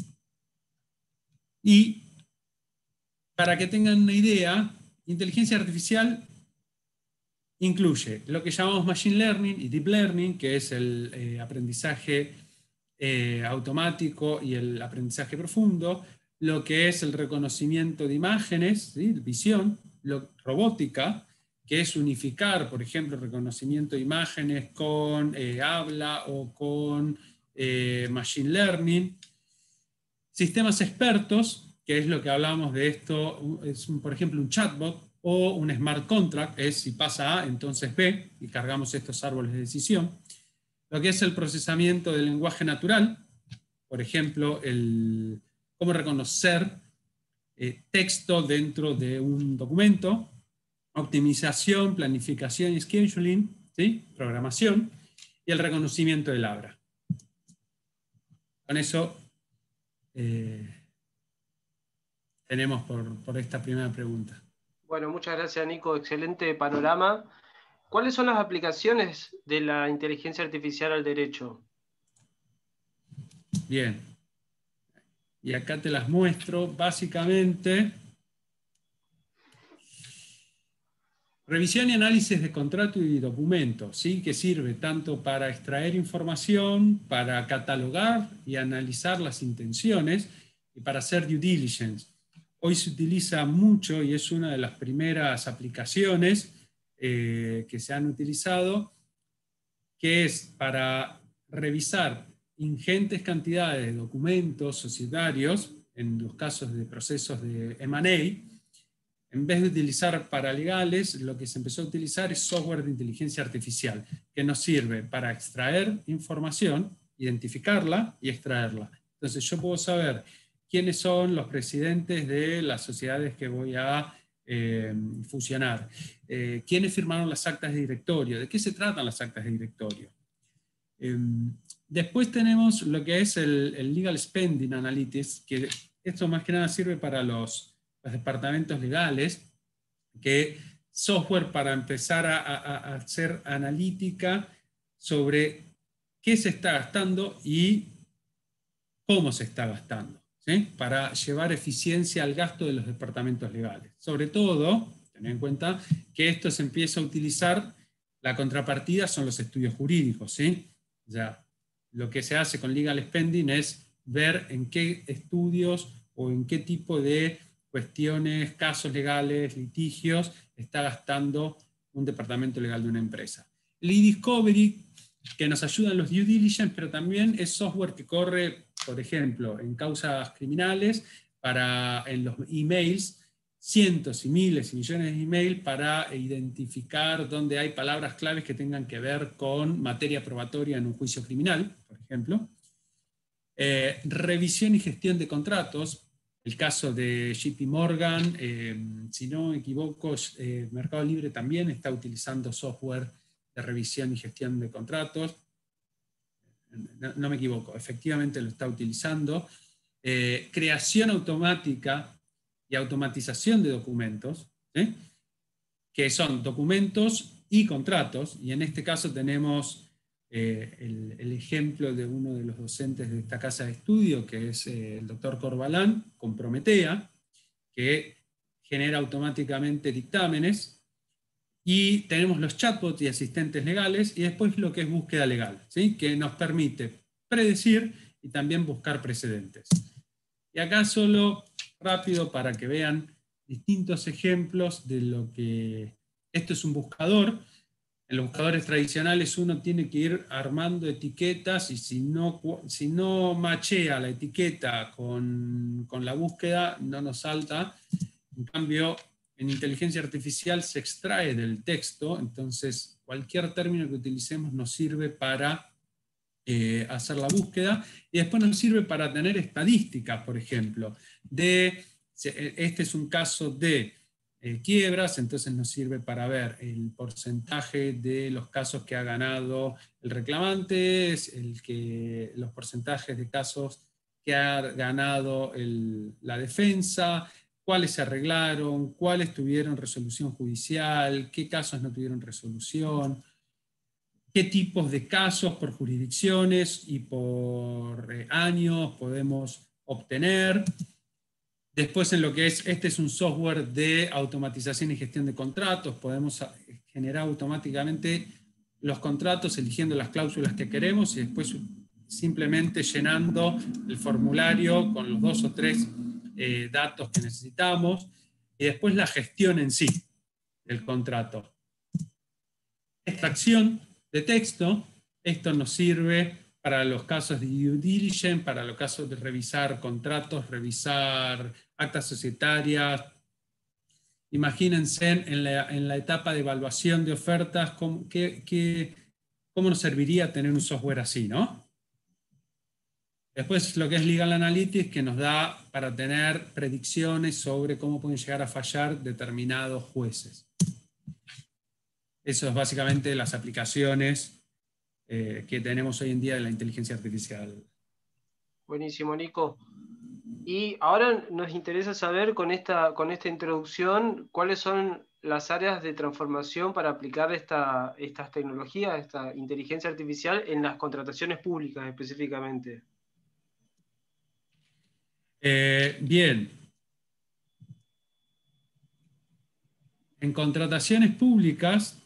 Y para que tengan una idea, inteligencia artificial incluye lo que llamamos Machine Learning y Deep Learning, que es el eh, aprendizaje eh, automático y el aprendizaje profundo, lo que es el reconocimiento de imágenes, ¿sí? visión, lo, robótica, que es unificar, por ejemplo, reconocimiento de imágenes con eh, habla o con eh, Machine Learning. Sistemas expertos, que es lo que hablamos de esto, es un, por ejemplo un chatbot o un smart contract, es si pasa A, entonces B, y cargamos estos árboles de decisión. Lo que es el procesamiento del lenguaje natural, por ejemplo, el, cómo reconocer eh, texto dentro de un documento, optimización, planificación y scheduling, ¿sí? programación, y el reconocimiento del habla. Con eso eh, tenemos por, por esta primera pregunta. Bueno, muchas gracias, Nico. Excelente panorama. ¿Cuáles son las aplicaciones de la inteligencia artificial al derecho? Bien. Y acá te las muestro. Básicamente, revisión y análisis de contrato y documentos, ¿sí? Que sirve tanto para extraer información, para catalogar y analizar las intenciones y para hacer due diligence. Hoy se utiliza mucho y es una de las primeras aplicaciones eh, que se han utilizado, que es para revisar ingentes cantidades de documentos societarios, en los casos de procesos de eme and A. En vez de utilizar paralegales, lo que se empezó a utilizar es software de inteligencia artificial, que nos sirve para extraer información, identificarla y extraerla. Entonces yo puedo saber quiénes son los presidentes de las sociedades que voy a eh, fusionar, eh, quiénes firmaron las actas de directorio, de qué se tratan las actas de directorio. Eh, después tenemos lo que es el, el Legal Spending Analytics, que esto más que nada sirve para los, los departamentos legales, que software para empezar a, a, a hacer analítica sobre qué se está gastando y cómo se está gastando, ¿sí? Para llevar eficiencia al gasto de los departamentos legales. Sobre todo, tener en cuenta que esto se empieza a utilizar, la contrapartida son los estudios jurídicos, ¿sí? Ya, lo que se hace con Legal Spending es ver en qué estudios o en qué tipo de cuestiones, casos legales, litigios, está gastando un departamento legal de una empresa. El e-discovery, que nos ayuda en los due diligence, pero también es software que corre, por ejemplo, en causas criminales, para, en los emails, cientos y miles y millones de emails para identificar dónde hay palabras claves que tengan que ver con materia probatoria en un juicio criminal, por ejemplo. Eh, revisión y gestión de contratos. El caso de J P Morgan, eh, si no me equivoco, eh, Mercado Libre también está utilizando software de revisión y gestión de contratos. No, no me equivoco, efectivamente lo está utilizando. Eh, creación automática y automatización de documentos, ¿sí? Que son documentos y contratos, y en este caso tenemos eh, el, el ejemplo de uno de los docentes de esta casa de estudio, que es eh, el doctor Corbalán, con Prometea, que genera automáticamente dictámenes, y tenemos los chatbots y asistentes legales, y después lo que es búsqueda legal, ¿sí? Que nos permite predecir y también buscar precedentes. Y acá solo rápido para que vean distintos ejemplos de lo que... Esto es un buscador. En los buscadores tradicionales uno tiene que ir armando etiquetas y si no, si no machea la etiqueta con, con la búsqueda no nos salta. En cambio, en inteligencia artificial se extrae del texto, entonces cualquier término que utilicemos nos sirve para eh, hacer la búsqueda, y después nos sirve para tener estadísticas, por ejemplo, de, este es un caso de eh, quiebras, entonces nos sirve para ver el porcentaje de los casos que ha ganado el reclamante, el que, los porcentajes de casos que ha ganado el, la defensa, cuáles se arreglaron, cuáles tuvieron resolución judicial, qué casos no tuvieron resolución, qué tipos de casos por jurisdicciones y por eh, años podemos obtener. Después en lo que es, este es un software de automatización y gestión de contratos, podemos generar automáticamente los contratos eligiendo las cláusulas que queremos y después simplemente llenando el formulario con los dos o tres eh, datos que necesitamos, y después la gestión en sí del contrato. Extracción de texto, esto nos sirve para los casos de due diligence, para los casos de revisar contratos, revisar actas societarias. Imagínense en la, en la etapa de evaluación de ofertas, cómo, qué, qué, cómo nos serviría tener un software así, ¿no? Después lo que es Legal Analytics, que nos da para tener predicciones sobre cómo pueden llegar a fallar determinados jueces. Eso es básicamente las aplicaciones eh, que tenemos hoy en día de la inteligencia artificial. Buenísimo, Nico. Y ahora nos interesa saber con esta, con esta introducción cuáles son las áreas de transformación para aplicar esta, estas tecnologías, esta inteligencia artificial en las contrataciones públicas específicamente. Eh, bien. En contrataciones públicas,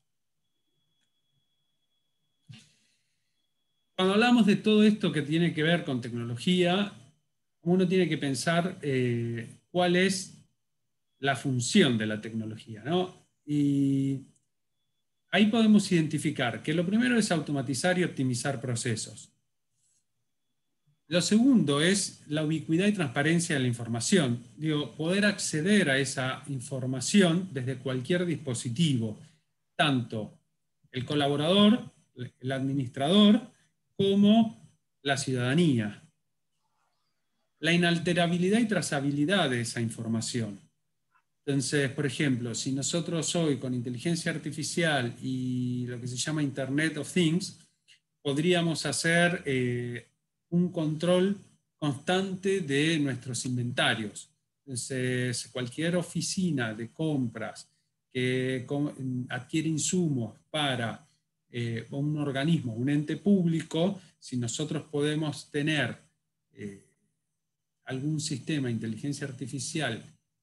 cuando hablamos de todo esto que tiene que ver con tecnología, uno tiene que pensar eh, cuál es la función de la tecnología, ¿no? Y ahí podemos identificar que lo primero es automatizar y optimizar procesos. Lo segundo es la ubicuidad y transparencia de la información. Digo, poder acceder a esa información desde cualquier dispositivo, tanto el colaborador, el administrador, como la ciudadanía. La inalterabilidad y trazabilidad de esa información. Entonces, por ejemplo, si nosotros hoy con inteligencia artificial y lo que se llama Internet of Things, podríamos hacer eh, un control constante de nuestros inventarios. Entonces, cualquier oficina de compras que adquiere insumos para eh, un organismo, un ente público, si nosotros podemos tener eh, algún sistema de inteligencia artificial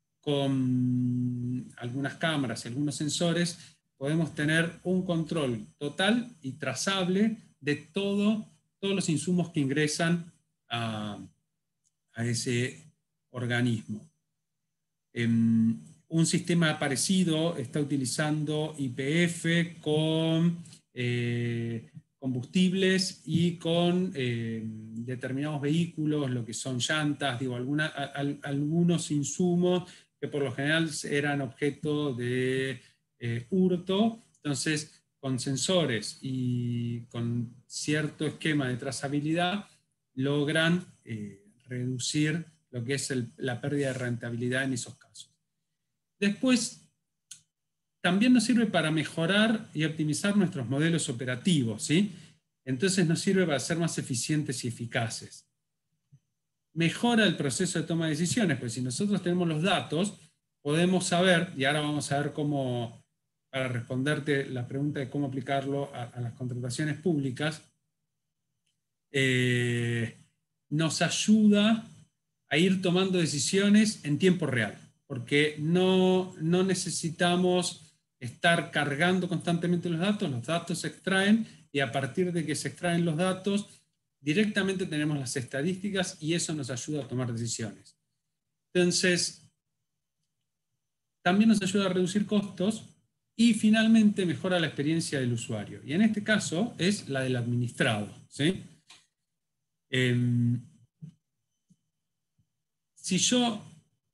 con algunas cámaras y algunos sensores, podemos tener un control total y trazable de todo, todos los insumos que ingresan a, a ese organismo. Eh, un sistema parecido está utilizando Y P F con eh, combustibles y con eh, determinados vehículos, lo que son llantas, digo, alguna, a, a, algunos insumos que por lo general eran objeto de eh, hurto. Entonces, con sensores y con cierto esquema de trazabilidad, logran eh, reducir lo que es el, la pérdida de rentabilidad en esos casos. Después, también nos sirve para mejorar y optimizar nuestros modelos operativos, ¿sí? Entonces nos sirve para ser más eficientes y eficaces. Mejora el proceso de toma de decisiones, pues si nosotros tenemos los datos, podemos saber, y ahora vamos a ver cómo, para responderte la pregunta de cómo aplicarlo a, a las contrataciones públicas, eh, nos ayuda a ir tomando decisiones en tiempo real, porque no, no necesitamos estar cargando constantemente los datos, los datos se extraen y a partir de que se extraen los datos, directamente tenemos las estadísticas y eso nos ayuda a tomar decisiones. Entonces, también nos ayuda a reducir costos y finalmente mejora la experiencia del usuario. Y en este caso es la del administrado, ¿sí? Eh, si yo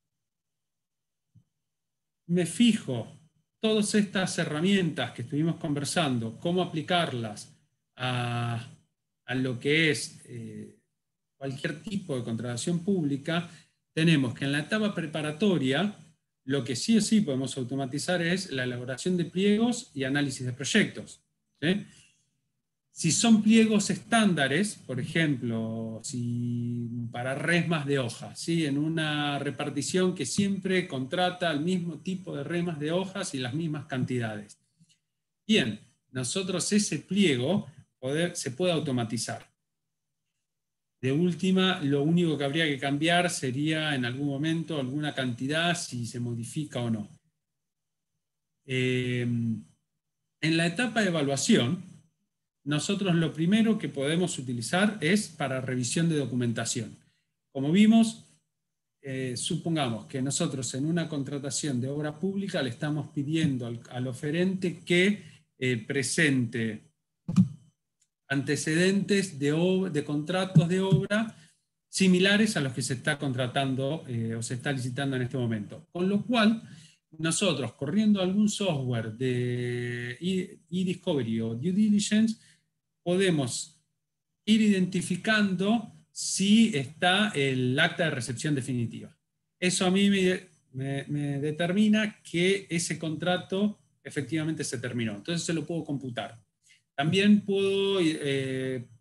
me fijo todas estas herramientas que estuvimos conversando, cómo aplicarlas a, a lo que es eh, cualquier tipo de contratación pública, tenemos que en la etapa preparatoria, lo que sí o sí podemos automatizar es la elaboración de pliegos y análisis de proyectos, ¿sí? Si son pliegos estándares, por ejemplo, si para resmas de hojas, ¿sí? En una repartición que siempre contrata el mismo tipo de resmas de hojas y las mismas cantidades. Bien, nosotros ese pliego poder, se puede automatizar. De última, lo único que habría que cambiar sería en algún momento alguna cantidad, si se modifica o no. Eh, en la etapa de evaluación, nosotros lo primero que podemos utilizar es para revisión de documentación. Como vimos, eh, supongamos que nosotros en una contratación de obra pública le estamos pidiendo al, al oferente que eh, presente antecedentes de, de contratos de obra similares a los que se está contratando eh, o se está licitando en este momento. Con lo cual, nosotros, corriendo algún software de e-discovery o due diligence, podemos ir identificando si está el acta de recepción definitiva. Eso a mí me, me, me determina que ese contrato efectivamente se terminó. Entonces se lo puedo computar. También puedo eh,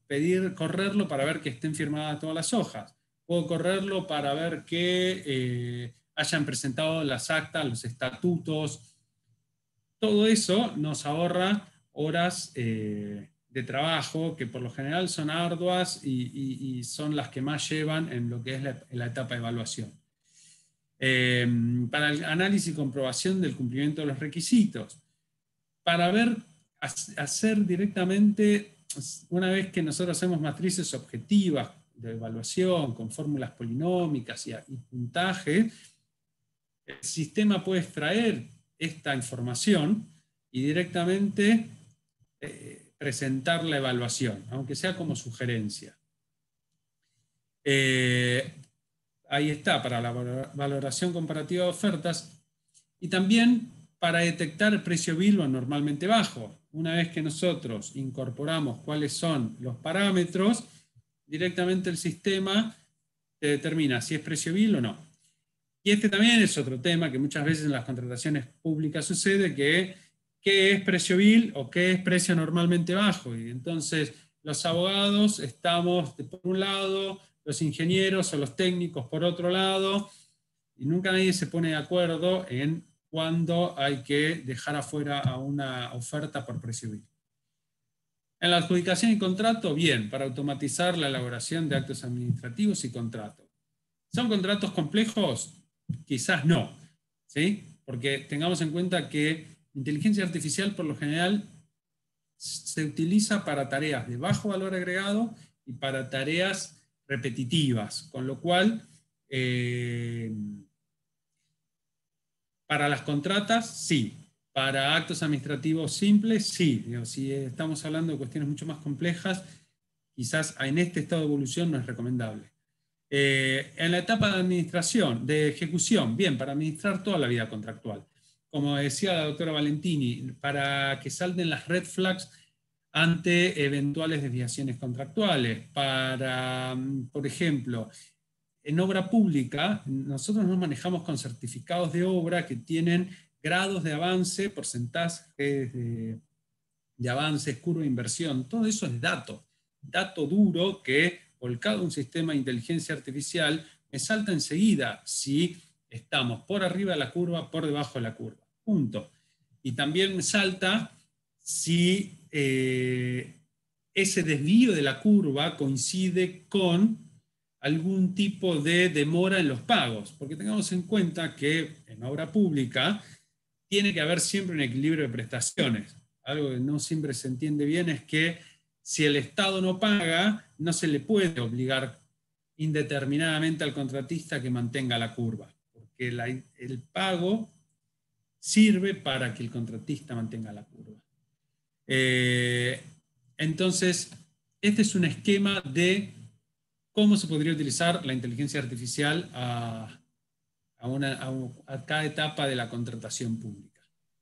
pedir, correrlo para ver que estén firmadas todas las hojas. Puedo correrlo para ver que eh, hayan presentado las actas, los estatutos. Todo eso nos ahorra horas eh, de trabajo que por lo general son arduas y, y, y son las que más llevan en lo que es la, la etapa de evaluación. Eh, para el análisis y comprobación del cumplimiento de los requisitos. Para ver, hacer directamente, una vez que nosotros hacemos matrices objetivas de evaluación con fórmulas polinómicas y, y puntaje, el sistema puede extraer esta información y directamente eh, presentar la evaluación, aunque sea como sugerencia. Eh, ahí está, para la valoración comparativa de ofertas y también para detectar el precio bill o normalmente bajo. Una vez que nosotros incorporamos cuáles son los parámetros, directamente el sistema te determina si es precio bill o no. Y este también es otro tema que muchas veces en las contrataciones públicas sucede, que qué es precio bill o qué es precio normalmente bajo. Y entonces los abogados estamos de por un lado, los ingenieros o los técnicos por otro lado, y nunca nadie se pone de acuerdo en cuándo hay que dejar afuera a una oferta por precio bill. En la adjudicación y contrato, bien, para automatizar la elaboración de actos administrativos y contratos. ¿Son contratos complejos? Quizás no, ¿sí? Porque tengamos en cuenta que inteligencia artificial por lo general se utiliza para tareas de bajo valor agregado y para tareas repetitivas, con lo cual eh, para las contratas, sí. Para actos administrativos simples, sí. Digo, si estamos hablando de cuestiones mucho más complejas, quizás en este estado de evolución no es recomendable. Eh, en la etapa de administración, de ejecución, bien, para administrar toda la vida contractual. Como decía la doctora Valentini, para que salten las red flags ante eventuales desviaciones contractuales. Para, por ejemplo, en obra pública, nosotros nos manejamos con certificados de obra que tienen grados de avance, porcentajes de, de avances, curva de inversión. Todo eso es dato. Dato duro que, volcado a un sistema de inteligencia artificial, me salta enseguida si estamos por arriba de la curva, por debajo de la curva. Punto. Y también me salta si eh, ese desvío de la curva coincide con algún tipo de demora en los pagos, porque tengamos en cuenta que en obra pública tiene que haber siempre un equilibrio de prestaciones. Algo que no siempre se entiende bien es que si el Estado no paga, no se le puede obligar indeterminadamente al contratista que mantenga la curva, porque la, el pago sirve para que el contratista mantenga la curva. Eh, entonces, este es un esquema de cómo se podría utilizar la inteligencia artificial a, a, una, a, a cada etapa de la contratación pública.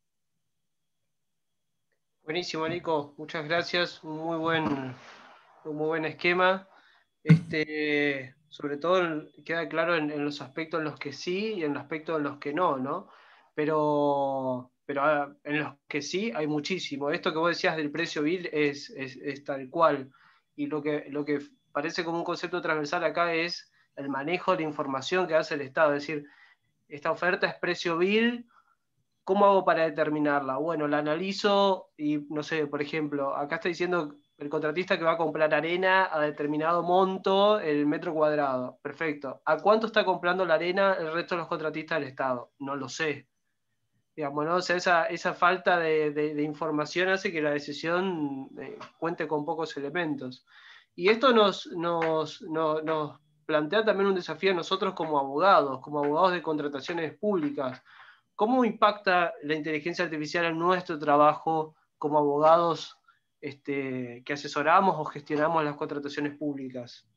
Buenísimo, Nico. Muchas gracias. Un muy buen, un muy buen esquema. Este, sobre todo queda claro en, en los aspectos en los que sí y en los aspectos en los que no, ¿no? Pero, pero en los que sí hay muchísimo. Esto que vos decías del precio bill es, es, es tal cual. Y lo que, lo que parece como un concepto transversal acá es el manejo de la información que hace el Estado. Es decir, esta oferta es precio bill. ¿Cómo hago para determinarla? Bueno, la analizo y, no sé, por ejemplo, acá está diciendo el contratista que va a comprar arena a determinado monto, el metro cuadrado. Perfecto. ¿A cuánto está comprando la arena el resto de los contratistas del Estado? No lo sé. Digamos, ¿no? O sea, esa, esa falta de, de, de información hace que la decisión eh, cuente con pocos elementos. Y esto nos, nos, nos, nos plantea también un desafío a nosotros como abogados, como abogados de contrataciones públicas. ¿Cómo impacta la inteligencia artificial en nuestro trabajo como abogados este, que asesoramos o gestionamos las contrataciones públicas?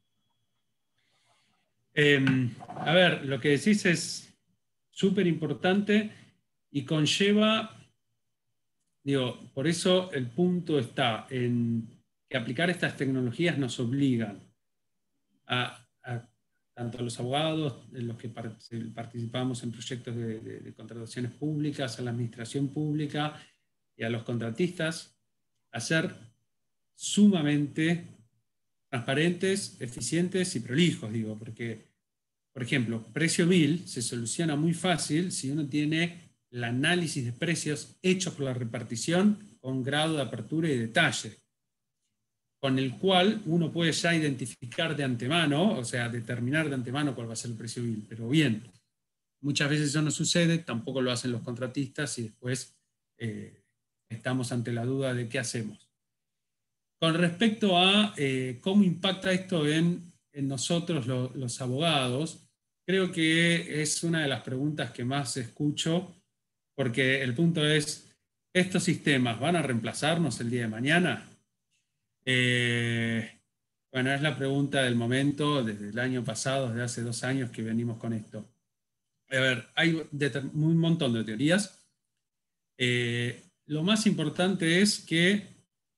Eh, a ver, lo que decís es súper importante y conlleva, digo, por eso el punto está en que aplicar estas tecnologías nos obligan a, a tanto a los abogados, en los que participamos en proyectos de, de, de contrataciones públicas, a la administración pública y a los contratistas, a ser sumamente transparentes, eficientes y prolijos, digo, porque, por ejemplo, precio bill se soluciona muy fácil si uno tiene el análisis de precios hechos por la repartición con grado de apertura y detalle, con el cual uno puede ya identificar de antemano, o sea, determinar de antemano cuál va a ser el precio bill. Pero bien, muchas veces eso no sucede, tampoco lo hacen los contratistas y después eh, estamos ante la duda de qué hacemos. Con respecto a eh, cómo impacta esto en, en nosotros lo, los abogados, creo que es una de las preguntas que más escucho, porque el punto es, ¿estos sistemas van a reemplazarnos el día de mañana? Eh, bueno, es la pregunta del momento, desde el año pasado, desde hace dos años que venimos con esto. A ver, hay un montón de teorías. Eh, lo más importante es que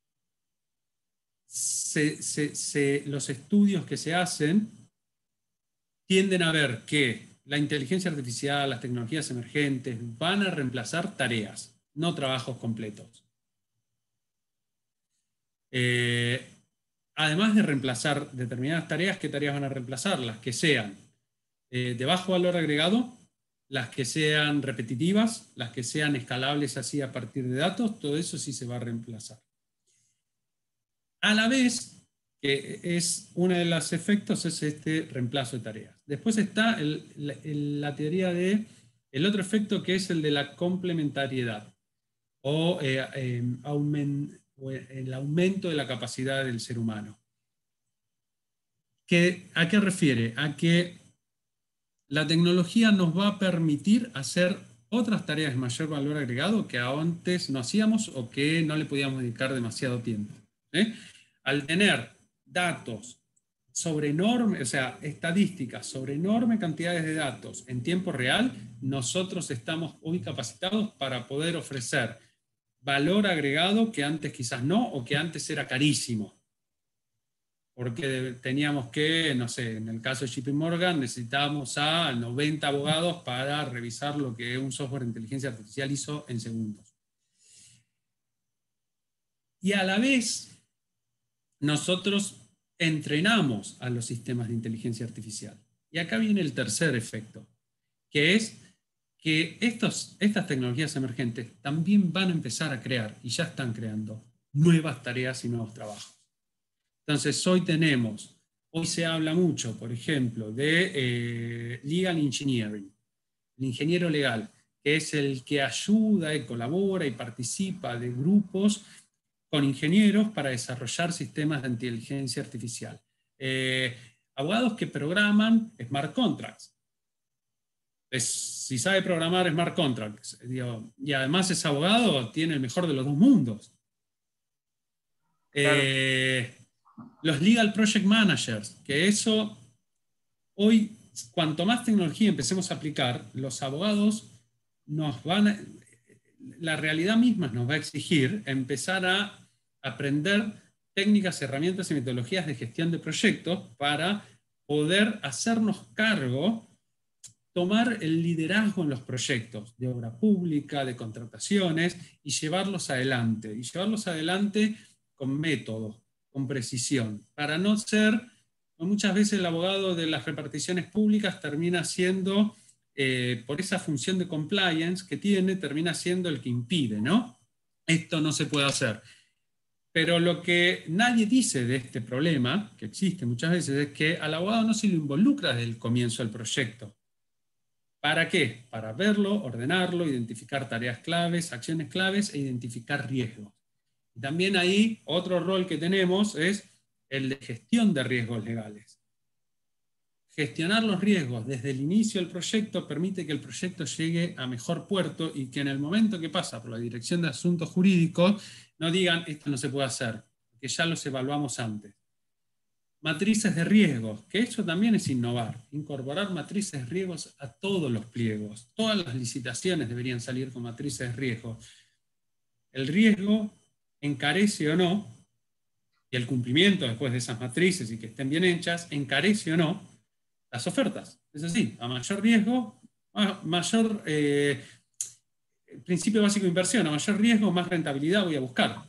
Se, se, se, los estudios que se hacen tienden a ver que la inteligencia artificial, las tecnologías emergentes van a reemplazar tareas, no trabajos completos. Eh, además de reemplazar determinadas tareas, ¿qué tareas van a reemplazar? Las que sean eh, de bajo valor agregado, las que sean repetitivas, las que sean escalables así a partir de datos, todo eso sí se va a reemplazar. A la vez, que es uno de los efectos, es este reemplazo de tareas. Después está el, la, el, la teoría de el otro efecto, que es el de la complementariedad o, eh, eh, aument, o el aumento de la capacidad del ser humano. ¿Qué, ¿A qué refiere? A que la tecnología nos va a permitir hacer otras tareas de mayor valor agregado que antes no hacíamos o que no le podíamos dedicar demasiado tiempo. ¿Eh? Al tener datos sobre enorme, o sea, estadísticas sobre enorme cantidades de datos en tiempo real, nosotros estamos hoy capacitados para poder ofrecer valor agregado que antes quizás no, o que antes era carísimo. Porque teníamos que, no sé, en el caso de J P Morgan, necesitábamos a noventa abogados para revisar lo que un software de inteligencia artificial hizo en segundos. Y a la vez, nosotros entrenamos a los sistemas de inteligencia artificial. Y acá viene el tercer efecto, que es que estos, estas tecnologías emergentes también van a empezar a crear, y ya están creando, nuevas tareas y nuevos trabajos. Entonces, hoy tenemos, hoy se habla mucho, por ejemplo, de eh, legal engineering, el ingeniero legal, que es el que ayuda y colabora y participa de grupos con ingenieros para desarrollar sistemas de inteligencia artificial. Eh, abogados que programan smart contracts. Es, si sabe programar smart contracts, digo, y además es abogado, tiene el mejor de los dos mundos. Claro. Eh, los legal project managers, que eso, hoy, cuanto más tecnología empecemos a aplicar, los abogados nos van a, la realidad misma nos va a exigir empezar a aprender técnicas, herramientas y metodologías de gestión de proyectos para poder hacernos cargo, tomar el liderazgo en los proyectos de obra pública, de contrataciones, y llevarlos adelante. Y llevarlos adelante con método, con precisión, para no ser, muchas veces el abogado de las reparticiones públicas termina siendo, eh, por esa función de compliance que tiene, termina siendo el que impide, ¿no? Esto no se puede hacer. Pero lo que nadie dice de este problema, que existe muchas veces, es que al abogado no se lo involucra desde el comienzo del proyecto. ¿Para qué? Para verlo, ordenarlo, identificar tareas claves, acciones claves e identificar riesgos. Y también ahí otro rol que tenemos es el de gestión de riesgos legales. Gestionar los riesgos desde el inicio del proyecto permite que el proyecto llegue a mejor puerto y que en el momento que pasa por la Dirección de Asuntos Jurídicos no digan, esto no se puede hacer, que ya los evaluamos antes. Matrices de riesgos, que eso también es innovar, incorporar matrices de riesgos a todos los pliegos. Todas las licitaciones deberían salir con matrices de riesgos. El riesgo encarece o no, y el cumplimiento después de esas matrices y que estén bien hechas, encarece o no las ofertas. Es así, a mayor riesgo, a mayor eh, principio básico de inversión, a mayor riesgo, más rentabilidad voy a buscar.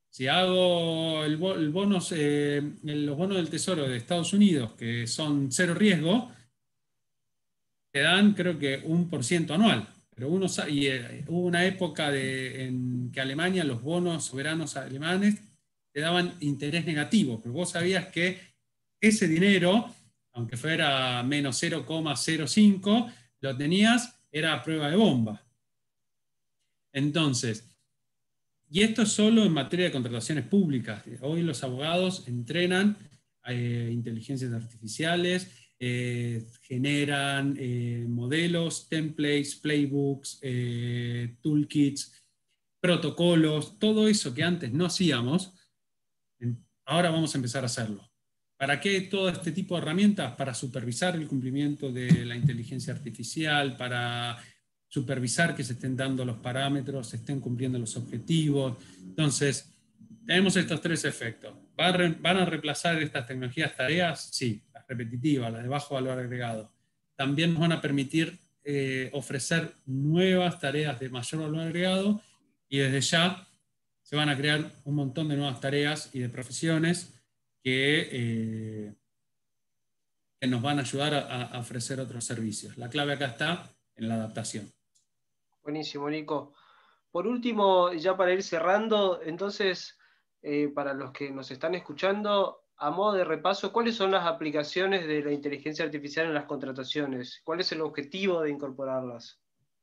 Si hago el, el bonos, eh, los bonos del Tesoro de Estados Unidos, que son cero riesgo, te dan creo que un por ciento anual. Pero uno, y eh, hubo una época de, en que Alemania, los bonos soberanos alemanes, te daban interés negativo, pero vos sabías que ese dinero, aunque fuera menos cero coma cero cinco, lo tenías, era a prueba de bomba. Entonces, y esto es solo en materia de contrataciones públicas. Hoy los abogados entrenan eh, inteligencias artificiales, eh, generan eh, modelos, templates, playbooks, eh, toolkits, protocolos, todo eso que antes no hacíamos, ahora vamos a empezar a hacerlo. ¿Para qué todo este tipo de herramientas? Para supervisar el cumplimiento de la inteligencia artificial, para supervisar que se estén dando los parámetros, se estén cumpliendo los objetivos. Entonces, tenemos estos tres efectos. ¿Van a reemplazar estas tecnologías tareas? Sí, las repetitivas, las de bajo valor agregado. También nos van a permitir eh, ofrecer nuevas tareas de mayor valor agregado, y desde ya se van a crear un montón de nuevas tareas y de profesiones que, eh, que nos van a ayudar a, a ofrecer otros servicios. La clave acá está en la adaptación. Buenísimo, Nico. Por último, ya para ir cerrando, entonces, eh, para los que nos están escuchando, a modo de repaso, ¿cuáles son las aplicaciones de la inteligencia artificial en las contrataciones? ¿Cuál es el objetivo de incorporarlas?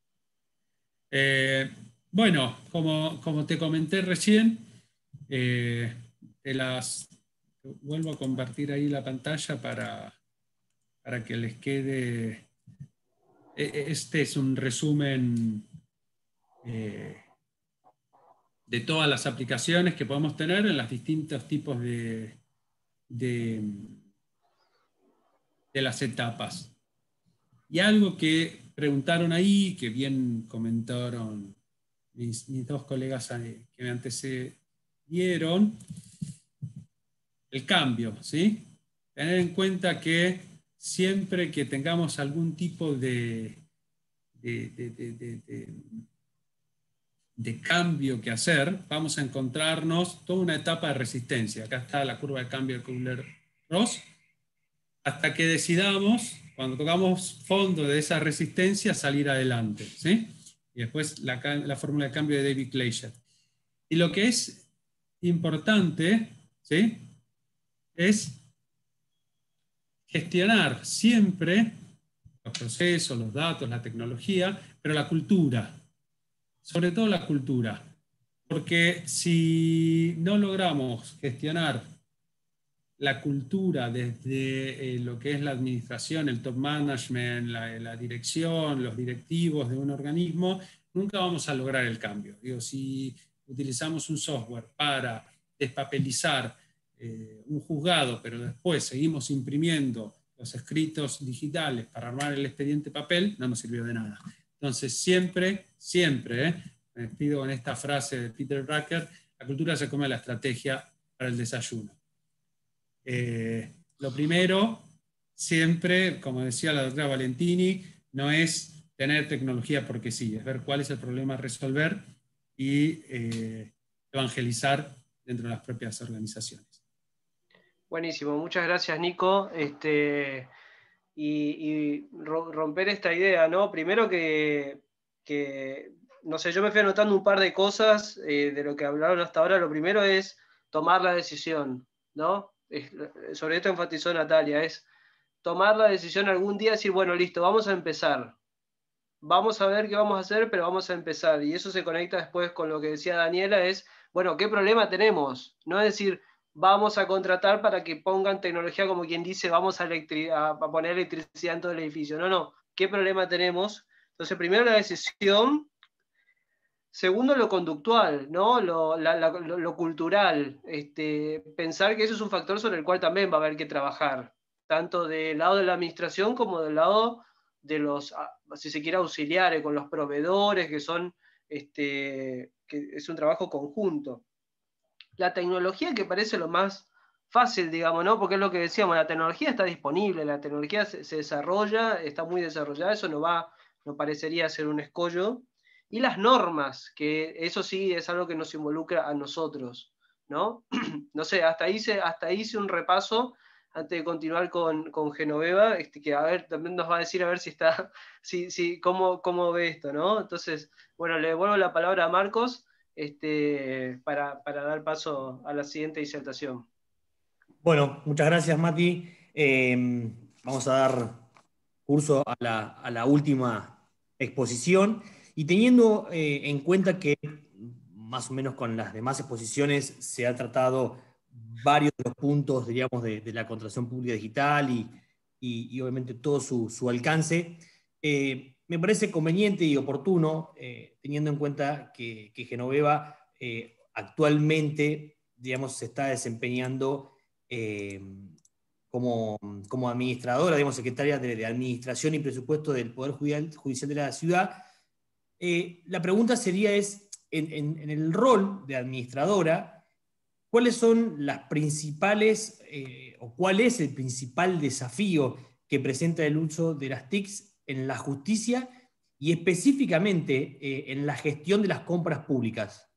Eh, bueno, como, como te comenté recién, eh, te las vuelvo a compartir ahí la pantalla para, para que les quede. Este es un resumen eh, de todas las aplicaciones que podemos tener en los distintos tipos de, de, de las etapas. Y algo que preguntaron ahí, que bien comentaron mis, mis dos colegas que me antecedieron, el cambio, ¿sí? Tener en cuenta que siempre que tengamos algún tipo de, de, de, de, de, de, de cambio que hacer, vamos a encontrarnos toda una etapa de resistencia. Acá está la curva de cambio de Kubler-Ross, hasta que decidamos, cuando tocamos fondo de esa resistencia, salir adelante, ¿sí? Y después la, la fórmula de cambio de David Gleicher. Y lo que es importante, ¿sí?, es gestionar siempre los procesos, los datos, la tecnología, pero la cultura, sobre todo la cultura. Porque si no logramos gestionar la cultura desde eh, lo que es la administración, el top management, la, la dirección, los directivos de un organismo, nunca vamos a lograr el cambio. Digo, si utilizamos un software para despapelizar eh, un juzgado, pero después seguimos imprimiendo los escritos digitales para armar el expediente papel, no nos sirvió de nada. Entonces siempre, siempre, eh, me despido con esta frase de Peter Drucker: la cultura se come la estrategia para el desayuno. Eh, lo primero, siempre, como decía la doctora Valentini, no es tener tecnología porque sí, es ver cuál es el problema a resolver y eh, evangelizar dentro de las propias organizaciones. Buenísimo, muchas gracias, Nico. Este, y, y romper esta idea, ¿no? Primero que, que, no sé, yo me fui anotando un par de cosas eh, de lo que hablaron hasta ahora. Lo primero es tomar la decisión, ¿no? Es, sobre esto enfatizó Natalia, es tomar la decisión algún día, decir, bueno, listo, vamos a empezar. Vamos a ver qué vamos a hacer, pero vamos a empezar. Y eso se conecta después con lo que decía Daniela, es, bueno, ¿qué problema tenemos? No es decir, vamos a contratar para que pongan tecnología, como quien dice, vamos a, a, a poner electricidad en todo el edificio. No, no, ¿qué problema tenemos? Entonces, primero la decisión. Segundo, lo conductual, ¿no? Lo, la, la, lo, lo cultural. Este, pensar que eso es un factor sobre el cual también va a haber que trabajar, tanto del lado de la administración como del lado de los, si se quiere, auxiliares, con los proveedores, que son, este, que es un trabajo conjunto. La tecnología, que parece lo más fácil, digamos, ¿no? Porque es lo que decíamos, la tecnología está disponible, la tecnología se, se desarrolla, está muy desarrollada, eso no va, no parecería ser un escollo. Y las normas, que eso sí es algo que nos involucra a nosotros, ¿no? No sé, hasta hice, hasta hice un repaso antes de continuar con, con Genoveva, este, que a ver, también nos va a decir a ver si está, si, si, cómo, cómo ve esto, ¿no? Entonces, bueno, le devuelvo la palabra a Marcos este, para, para dar paso a la siguiente disertación. Bueno, muchas gracias, Mati. Eh, vamos a dar curso a la, a la última exposición y teniendo eh, en cuenta que más o menos con las demás exposiciones se ha tratado varios de los puntos, diríamos, de, de la contratación pública digital y, y, y obviamente todo su, su alcance, eh, me parece conveniente y oportuno, eh, teniendo en cuenta que, que Genoveva eh, actualmente, digamos, se está desempeñando eh, como, como administradora, digamos, secretaria de, de Administración y Presupuesto del Poder Judicial, Judicial de la Ciudad. Eh, la pregunta sería es, en, en, en, el rol de administradora, ¿cuáles son las principales, eh, o cuál es el principal desafío que presenta el uso de las T I Cs en la justicia y específicamente eh, en la gestión de las compras públicas?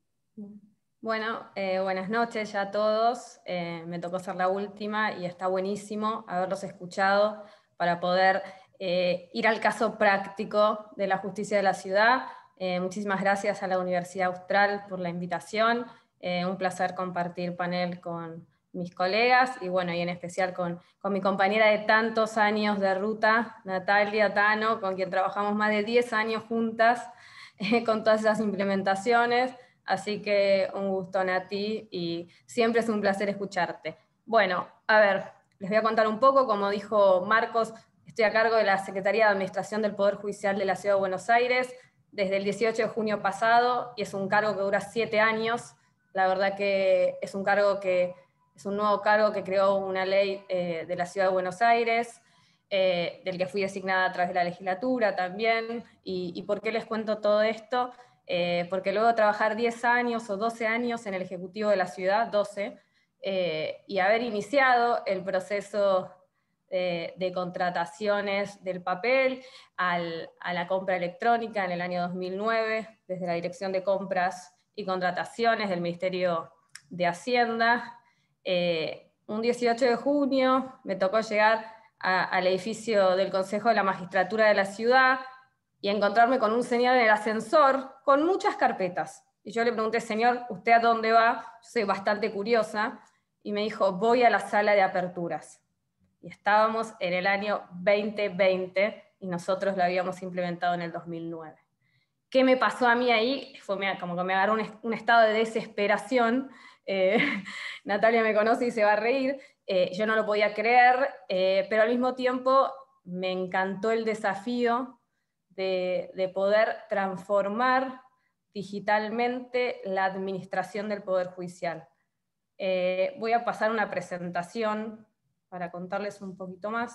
Bueno, eh, buenas noches ya a todos. Eh, me tocó ser la última y está buenísimo haberlos escuchado para poder eh, ir al caso práctico de la justicia de la ciudad. Eh, muchísimas gracias a la Universidad Austral por la invitación. Eh, un placer compartir panel con mis colegas y bueno, y en especial con, con mi compañera de tantos años de ruta, Natalia Tano, con quien trabajamos más de diez años juntas eh, con todas esas implementaciones. Así que un gusto, Nati, y siempre es un placer escucharte. Bueno, a ver, les voy a contar un poco. Como dijo Marcos, estoy a cargo de la Secretaría de Administración del Poder Judicial de la Ciudad de Buenos Aires desde el dieciocho de junio pasado, y es un cargo que dura siete años. La verdad que es un cargo que es un nuevo cargo que creó una ley eh, de la Ciudad de Buenos Aires, eh, del que fui designada a través de la legislatura también. ¿Y, y por qué les cuento todo esto? Eh, porque luego de trabajar diez años o doce años en el Ejecutivo de la Ciudad, doce, eh, y haber iniciado el proceso eh, de contrataciones del papel al, a la compra electrónica en el año dos mil nueve, desde la Dirección de Compras y Contrataciones del Ministerio de Hacienda, eh, un dieciocho de junio me tocó llegar a, al edificio del Consejo de la Magistratura de la Ciudad, y encontrarme con un señor en el ascensor con muchas carpetas. Y yo le pregunté, señor, ¿usted a dónde va? Yo soy bastante curiosa. Y me dijo, voy a la sala de aperturas. Y estábamos en el año veinte veinte y nosotros lo habíamos implementado en el dos mil nueve. ¿Qué me pasó a mí ahí? Fue como que me agarró un, un estado de desesperación. Eh, Natalia me conoce y se va a reír. Eh, yo no lo podía creer, eh, pero al mismo tiempo me encantó el desafío De, de poder transformar digitalmente la administración del Poder Judicial. Eh, voy a pasar una presentación para contarles un poquito más.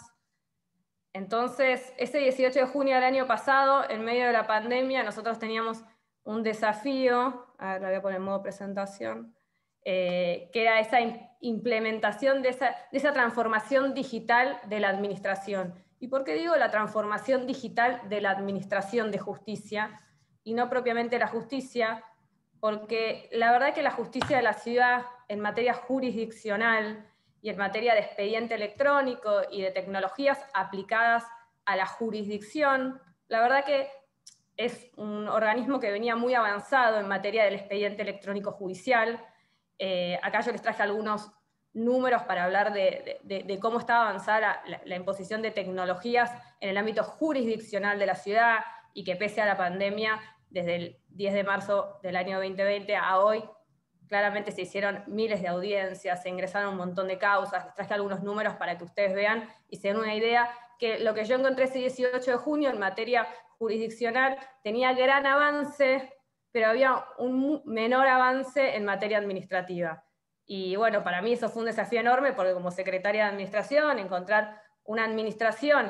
Entonces, ese dieciocho de junio del año pasado, en medio de la pandemia, nosotros teníamos un desafío, a ver, la voy a poner en modo presentación, eh, que era esa implementación de esa, de esa transformación digital de la administración. ¿Y por qué digo la transformación digital de la administración de justicia y no propiamente la justicia? Porque la verdad es que la justicia de la ciudad en materia jurisdiccional y en materia de expediente electrónico y de tecnologías aplicadas a la jurisdicción, la verdad que es un organismo que venía muy avanzado en materia del expediente electrónico judicial. Eh, acá yo les traje algunos números para hablar de, de, de cómo está avanzada la, la imposición de tecnologías en el ámbito jurisdiccional de la ciudad, y que pese a la pandemia, desde el diez de marzo del año veinte veinte a hoy, claramente se hicieron miles de audiencias, se ingresaron un montón de causas. Les traje algunos números para que ustedes vean y se den una idea que lo que yo encontré ese dieciocho de junio en materia jurisdiccional tenía gran avance, pero había un menor avance en materia administrativa. Y bueno, para mí eso fue un desafío enorme, porque como secretaria de administración, encontrar una administración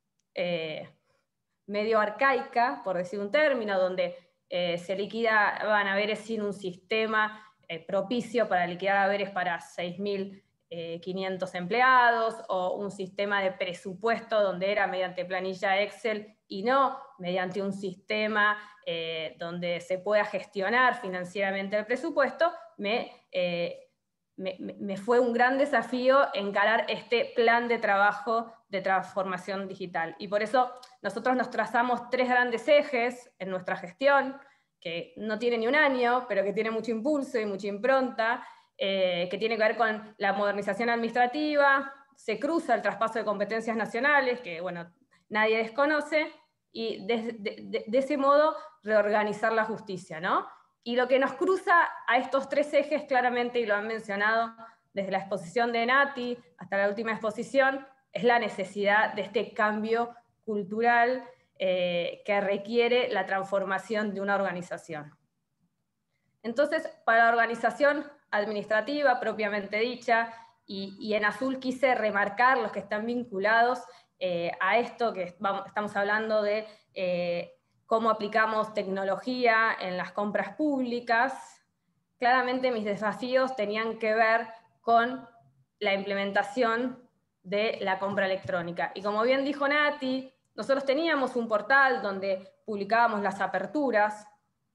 eh, medio arcaica, por decir un término, donde eh, se liquidaban haberes sin un sistema eh, propicio para liquidar haberes para seis mil eh, quinientos empleados, o un sistema de presupuesto donde era mediante planilla Excel y no mediante un sistema eh, donde se pueda gestionar financieramente el presupuesto, me, eh, me, me fue un gran desafío encarar este plan de trabajo de transformación digital. Y por eso nosotros nos trazamos tres grandes ejes en nuestra gestión, que no tiene ni un año, pero que tiene mucho impulso y mucha impronta, eh, que tiene que ver con la modernización administrativa, se cruza el traspaso de competencias nacionales, que bueno, nadie desconoce, y de, de, de, de ese modo reorganizar la justicia, ¿no? Y lo que nos cruza a estos tres ejes claramente, y lo han mencionado desde la exposición de Nati hasta la última exposición, es la necesidad de este cambio cultural eh, que requiere la transformación de una organización. Entonces, para la organización administrativa propiamente dicha, y, y en azul quise remarcar los que están vinculados eh, a esto que vamos, estamos hablando de eh, cómo aplicamos tecnología en las compras públicas. Claramente mis desafíos tenían que ver con la implementación de la compra electrónica. Y como bien dijo Nati, nosotros teníamos un portal donde publicábamos las aperturas,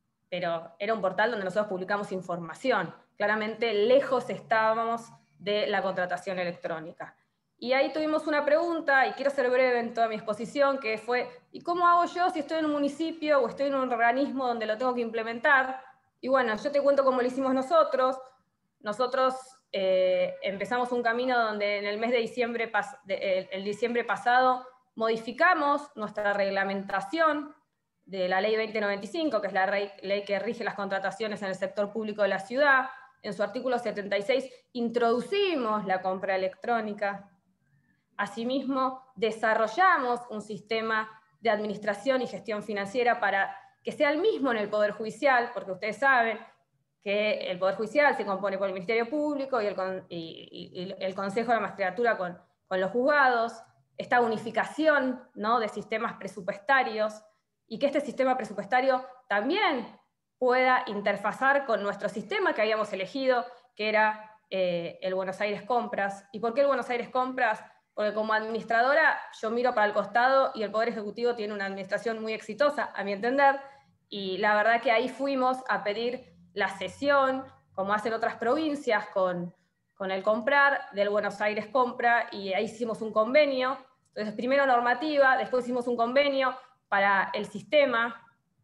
pero era un portal donde nosotros publicamos información. Claramente lejos estábamos de la contratación electrónica. Y ahí tuvimos una pregunta, y quiero ser breve en toda mi exposición, que fue, ¿y cómo hago yo si estoy en un municipio o estoy en un organismo donde lo tengo que implementar? Y bueno, yo te cuento cómo lo hicimos nosotros. Nosotros eh, empezamos un camino donde en el mes de diciembre, de, el, el diciembre pasado modificamos nuestra reglamentación de la ley veinte noventa y cinco, que es la ley que rige las contrataciones en el sector público de la ciudad. En su artículo setenta y seis introducimos la compra electrónica. Asimismo, desarrollamos un sistema de administración y gestión financiera para que sea el mismo en el Poder Judicial, porque ustedes saben que el Poder Judicial se compone por el Ministerio Público y el, y, y, y el Consejo de la Magistratura con, con los juzgados, esta unificación, ¿no?, de sistemas presupuestarios, y que este sistema presupuestario también pueda interfazar con nuestro sistema que habíamos elegido, que era eh, el Buenos Aires Compras. ¿Y por qué el Buenos Aires Compras? Porque como administradora yo miro para el costado y el Poder Ejecutivo tiene una administración muy exitosa, a mi entender, y la verdad que ahí fuimos a pedir la cesión, como hacen otras provincias, con, con el comprar del Buenos Aires Compra, y ahí hicimos un convenio. Entonces, primero normativa, después hicimos un convenio para el sistema,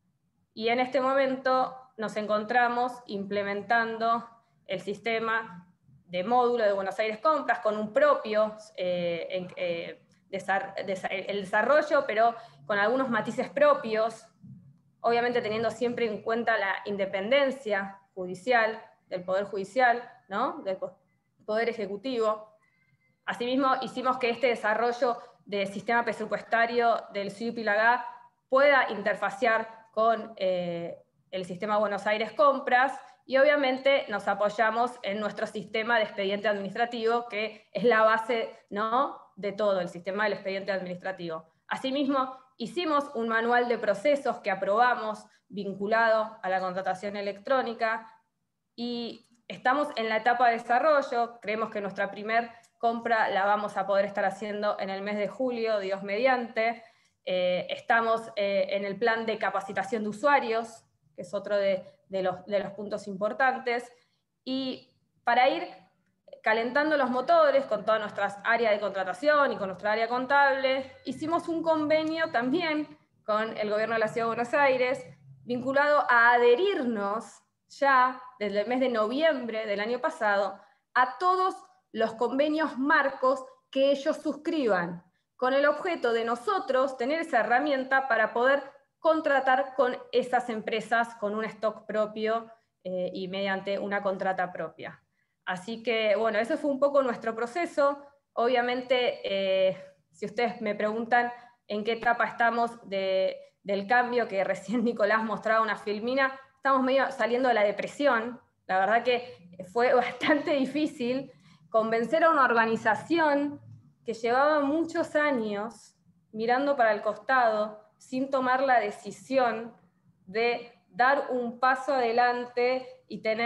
y en este momento nos encontramos implementando el sistema de módulo de Buenos Aires Compras con un propio eh, en, eh, desar, des, el desarrollo, pero con algunos matices propios, obviamente teniendo siempre en cuenta la independencia judicial, del Poder Judicial, ¿no?, del Poder Ejecutivo. Asimismo, hicimos que este desarrollo del sistema presupuestario del S I U P y la G A pueda interfacear con eh, el sistema Buenos Aires Compras, y obviamente nos apoyamos en nuestro sistema de expediente administrativo, que es la base, ¿no?, de todo el sistema del expediente administrativo. Asimismo, hicimos un manual de procesos que aprobamos vinculado a la contratación electrónica, y estamos en la etapa de desarrollo. Creemos que nuestra primer compra la vamos a poder estar haciendo en el mes de julio, Dios mediante. Eh, estamos eh, en el plan de capacitación de usuarios, que es otro de, de, los, de los puntos importantes, y para ir calentando los motores con todas nuestras áreas de contratación y con nuestra área contable, hicimos un convenio también con el Gobierno de la Ciudad de Buenos Aires, vinculado a adherirnos ya desde el mes de noviembre del año pasado a todos los convenios marcos que ellos suscriban, con el objeto de nosotros tener esa herramienta para poder contratar con esas empresas con un stock propio eh, y mediante una contrata propia. Así que, bueno, eso fue un poco nuestro proceso. Obviamente, eh, si ustedes me preguntan en qué etapa estamos de, del cambio, que recién Nicolás mostraba una filmina, estamos medio saliendo de la depresión. La verdad que fue bastante difícil convencer a una organización que llevaba muchos años mirando para el costado, sin tomar la decisión de dar un paso adelante y tener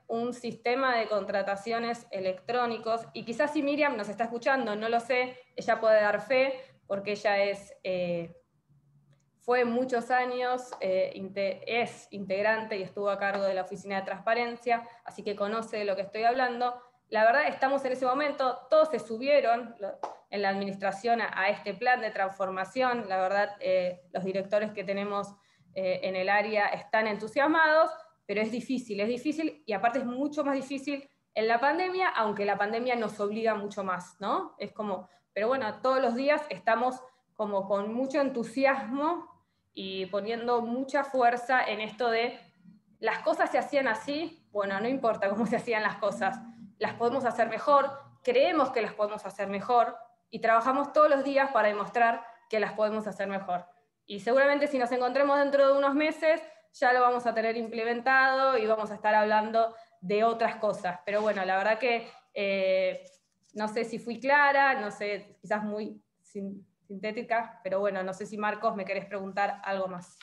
un sistema de contrataciones electrónicos, y quizás si Miriam nos está escuchando, no lo sé, ella puede dar fe, porque ella es, eh, fue muchos años, eh, inte- es integrante y estuvo a cargo de la Oficina de Transparencia, así que conoce de lo que estoy hablando. La verdad, estamos en ese momento, todos se subieron en la administración a, a este plan de transformación, la verdad, eh, los directores que tenemos eh, en el área están entusiasmados, pero es difícil, es difícil, y aparte es mucho más difícil en la pandemia, aunque la pandemia nos obliga mucho más, ¿no? Es como, pero bueno, todos los días estamos como con mucho entusiasmo y poniendo mucha fuerza en esto de las cosas se hacían así, bueno, no importa cómo se hacían las cosas, las podemos hacer mejor, creemos que las podemos hacer mejor, y trabajamos todos los días para demostrar que las podemos hacer mejor. Y seguramente si nos encontremos dentro de unos meses, ya lo vamos a tener implementado y vamos a estar hablando de otras cosas. Pero bueno, la verdad que eh, no sé si fui clara, no sé, quizás muy sin, sintética, pero bueno, no sé si Marcos me querés preguntar algo más.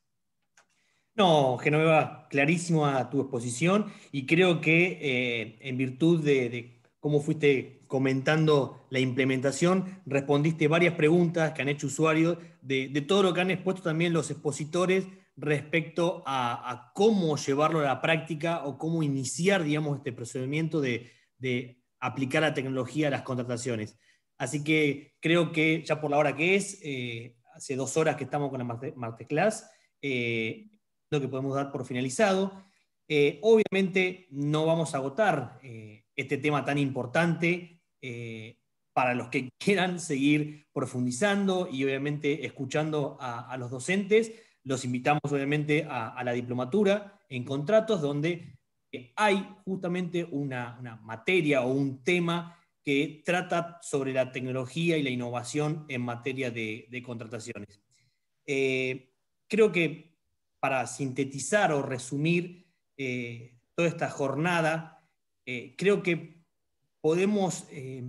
No, Genoveva, clarísima tu exposición, y creo que eh, en virtud de, de cómo fuiste comentando la implementación, respondiste varias preguntas que han hecho usuarios de, de todo lo que han expuesto también los expositores respecto a, a cómo llevarlo a la práctica o cómo iniciar, digamos, este procedimiento de, de aplicar la tecnología a las contrataciones. Así que creo que ya por la hora que es, eh, hace dos horas que estamos con la Masterclass, eh, lo que podemos dar por finalizado. Eh, obviamente no vamos a agotar eh, este tema tan importante eh, para los que quieran seguir profundizando y obviamente escuchando a, a los docentes. Los invitamos obviamente a, a la diplomatura en contratos, donde eh, hay justamente una, una materia o un tema que trata sobre la tecnología y la innovación en materia de, de contrataciones. Eh, creo que para sintetizar o resumir eh, toda esta jornada, eh, creo que podemos eh,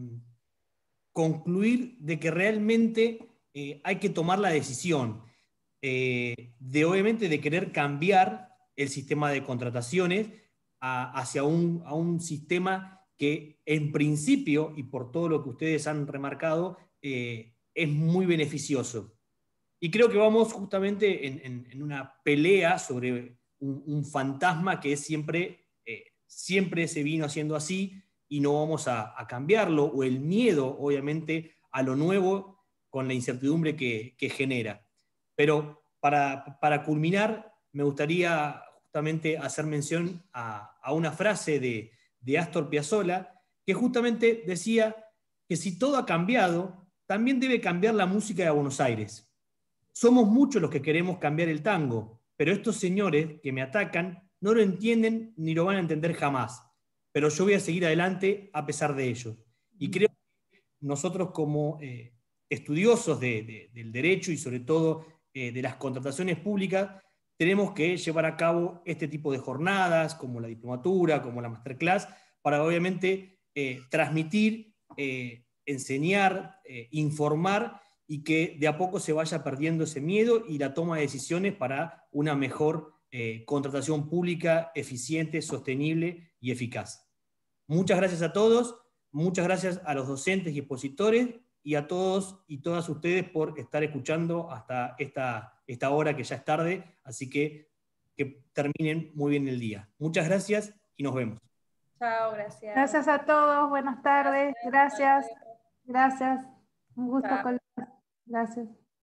concluir de que realmente eh, hay que tomar la decisión eh, de obviamente de querer cambiar el sistema de contrataciones a, hacia un, a un sistema que en principio, y por todo lo que ustedes han remarcado, eh, es muy beneficioso. Y creo que vamos justamente en, en, en una pelea sobre un, un fantasma que es siempre, eh, siempre se vino haciendo así y no vamos a, a cambiarlo, o el miedo, obviamente, a lo nuevo con la incertidumbre que, que genera. Pero para, para culminar, me gustaría justamente hacer mención a, a una frase de, de Astor Piazzolla, que justamente decía que si todo ha cambiado, también debe cambiar la música de Buenos Aires. Somos muchos los que queremos cambiar el tango, pero estos señores que me atacan no lo entienden ni lo van a entender jamás. Pero yo voy a seguir adelante a pesar de ello. Y creo que nosotros como eh, estudiosos de, de, del derecho y sobre todo eh, de las contrataciones públicas, tenemos que llevar a cabo este tipo de jornadas, como la diplomatura, como la masterclass, para obviamente eh, transmitir, eh, enseñar, eh, informar, y que de a poco se vaya perdiendo ese miedo y la toma de decisiones para una mejor eh, contratación pública, eficiente, sostenible y eficaz. Muchas gracias a todos, muchas gracias a los docentes y expositores, y a todos y todas ustedes por estar escuchando hasta esta, esta hora que ya es tarde, así que que terminen muy bien el día. Muchas gracias y nos vemos. Chao, gracias. Gracias a todos, buenas tardes, gracias, gracias, un gusto, Chao. colegas, gracias.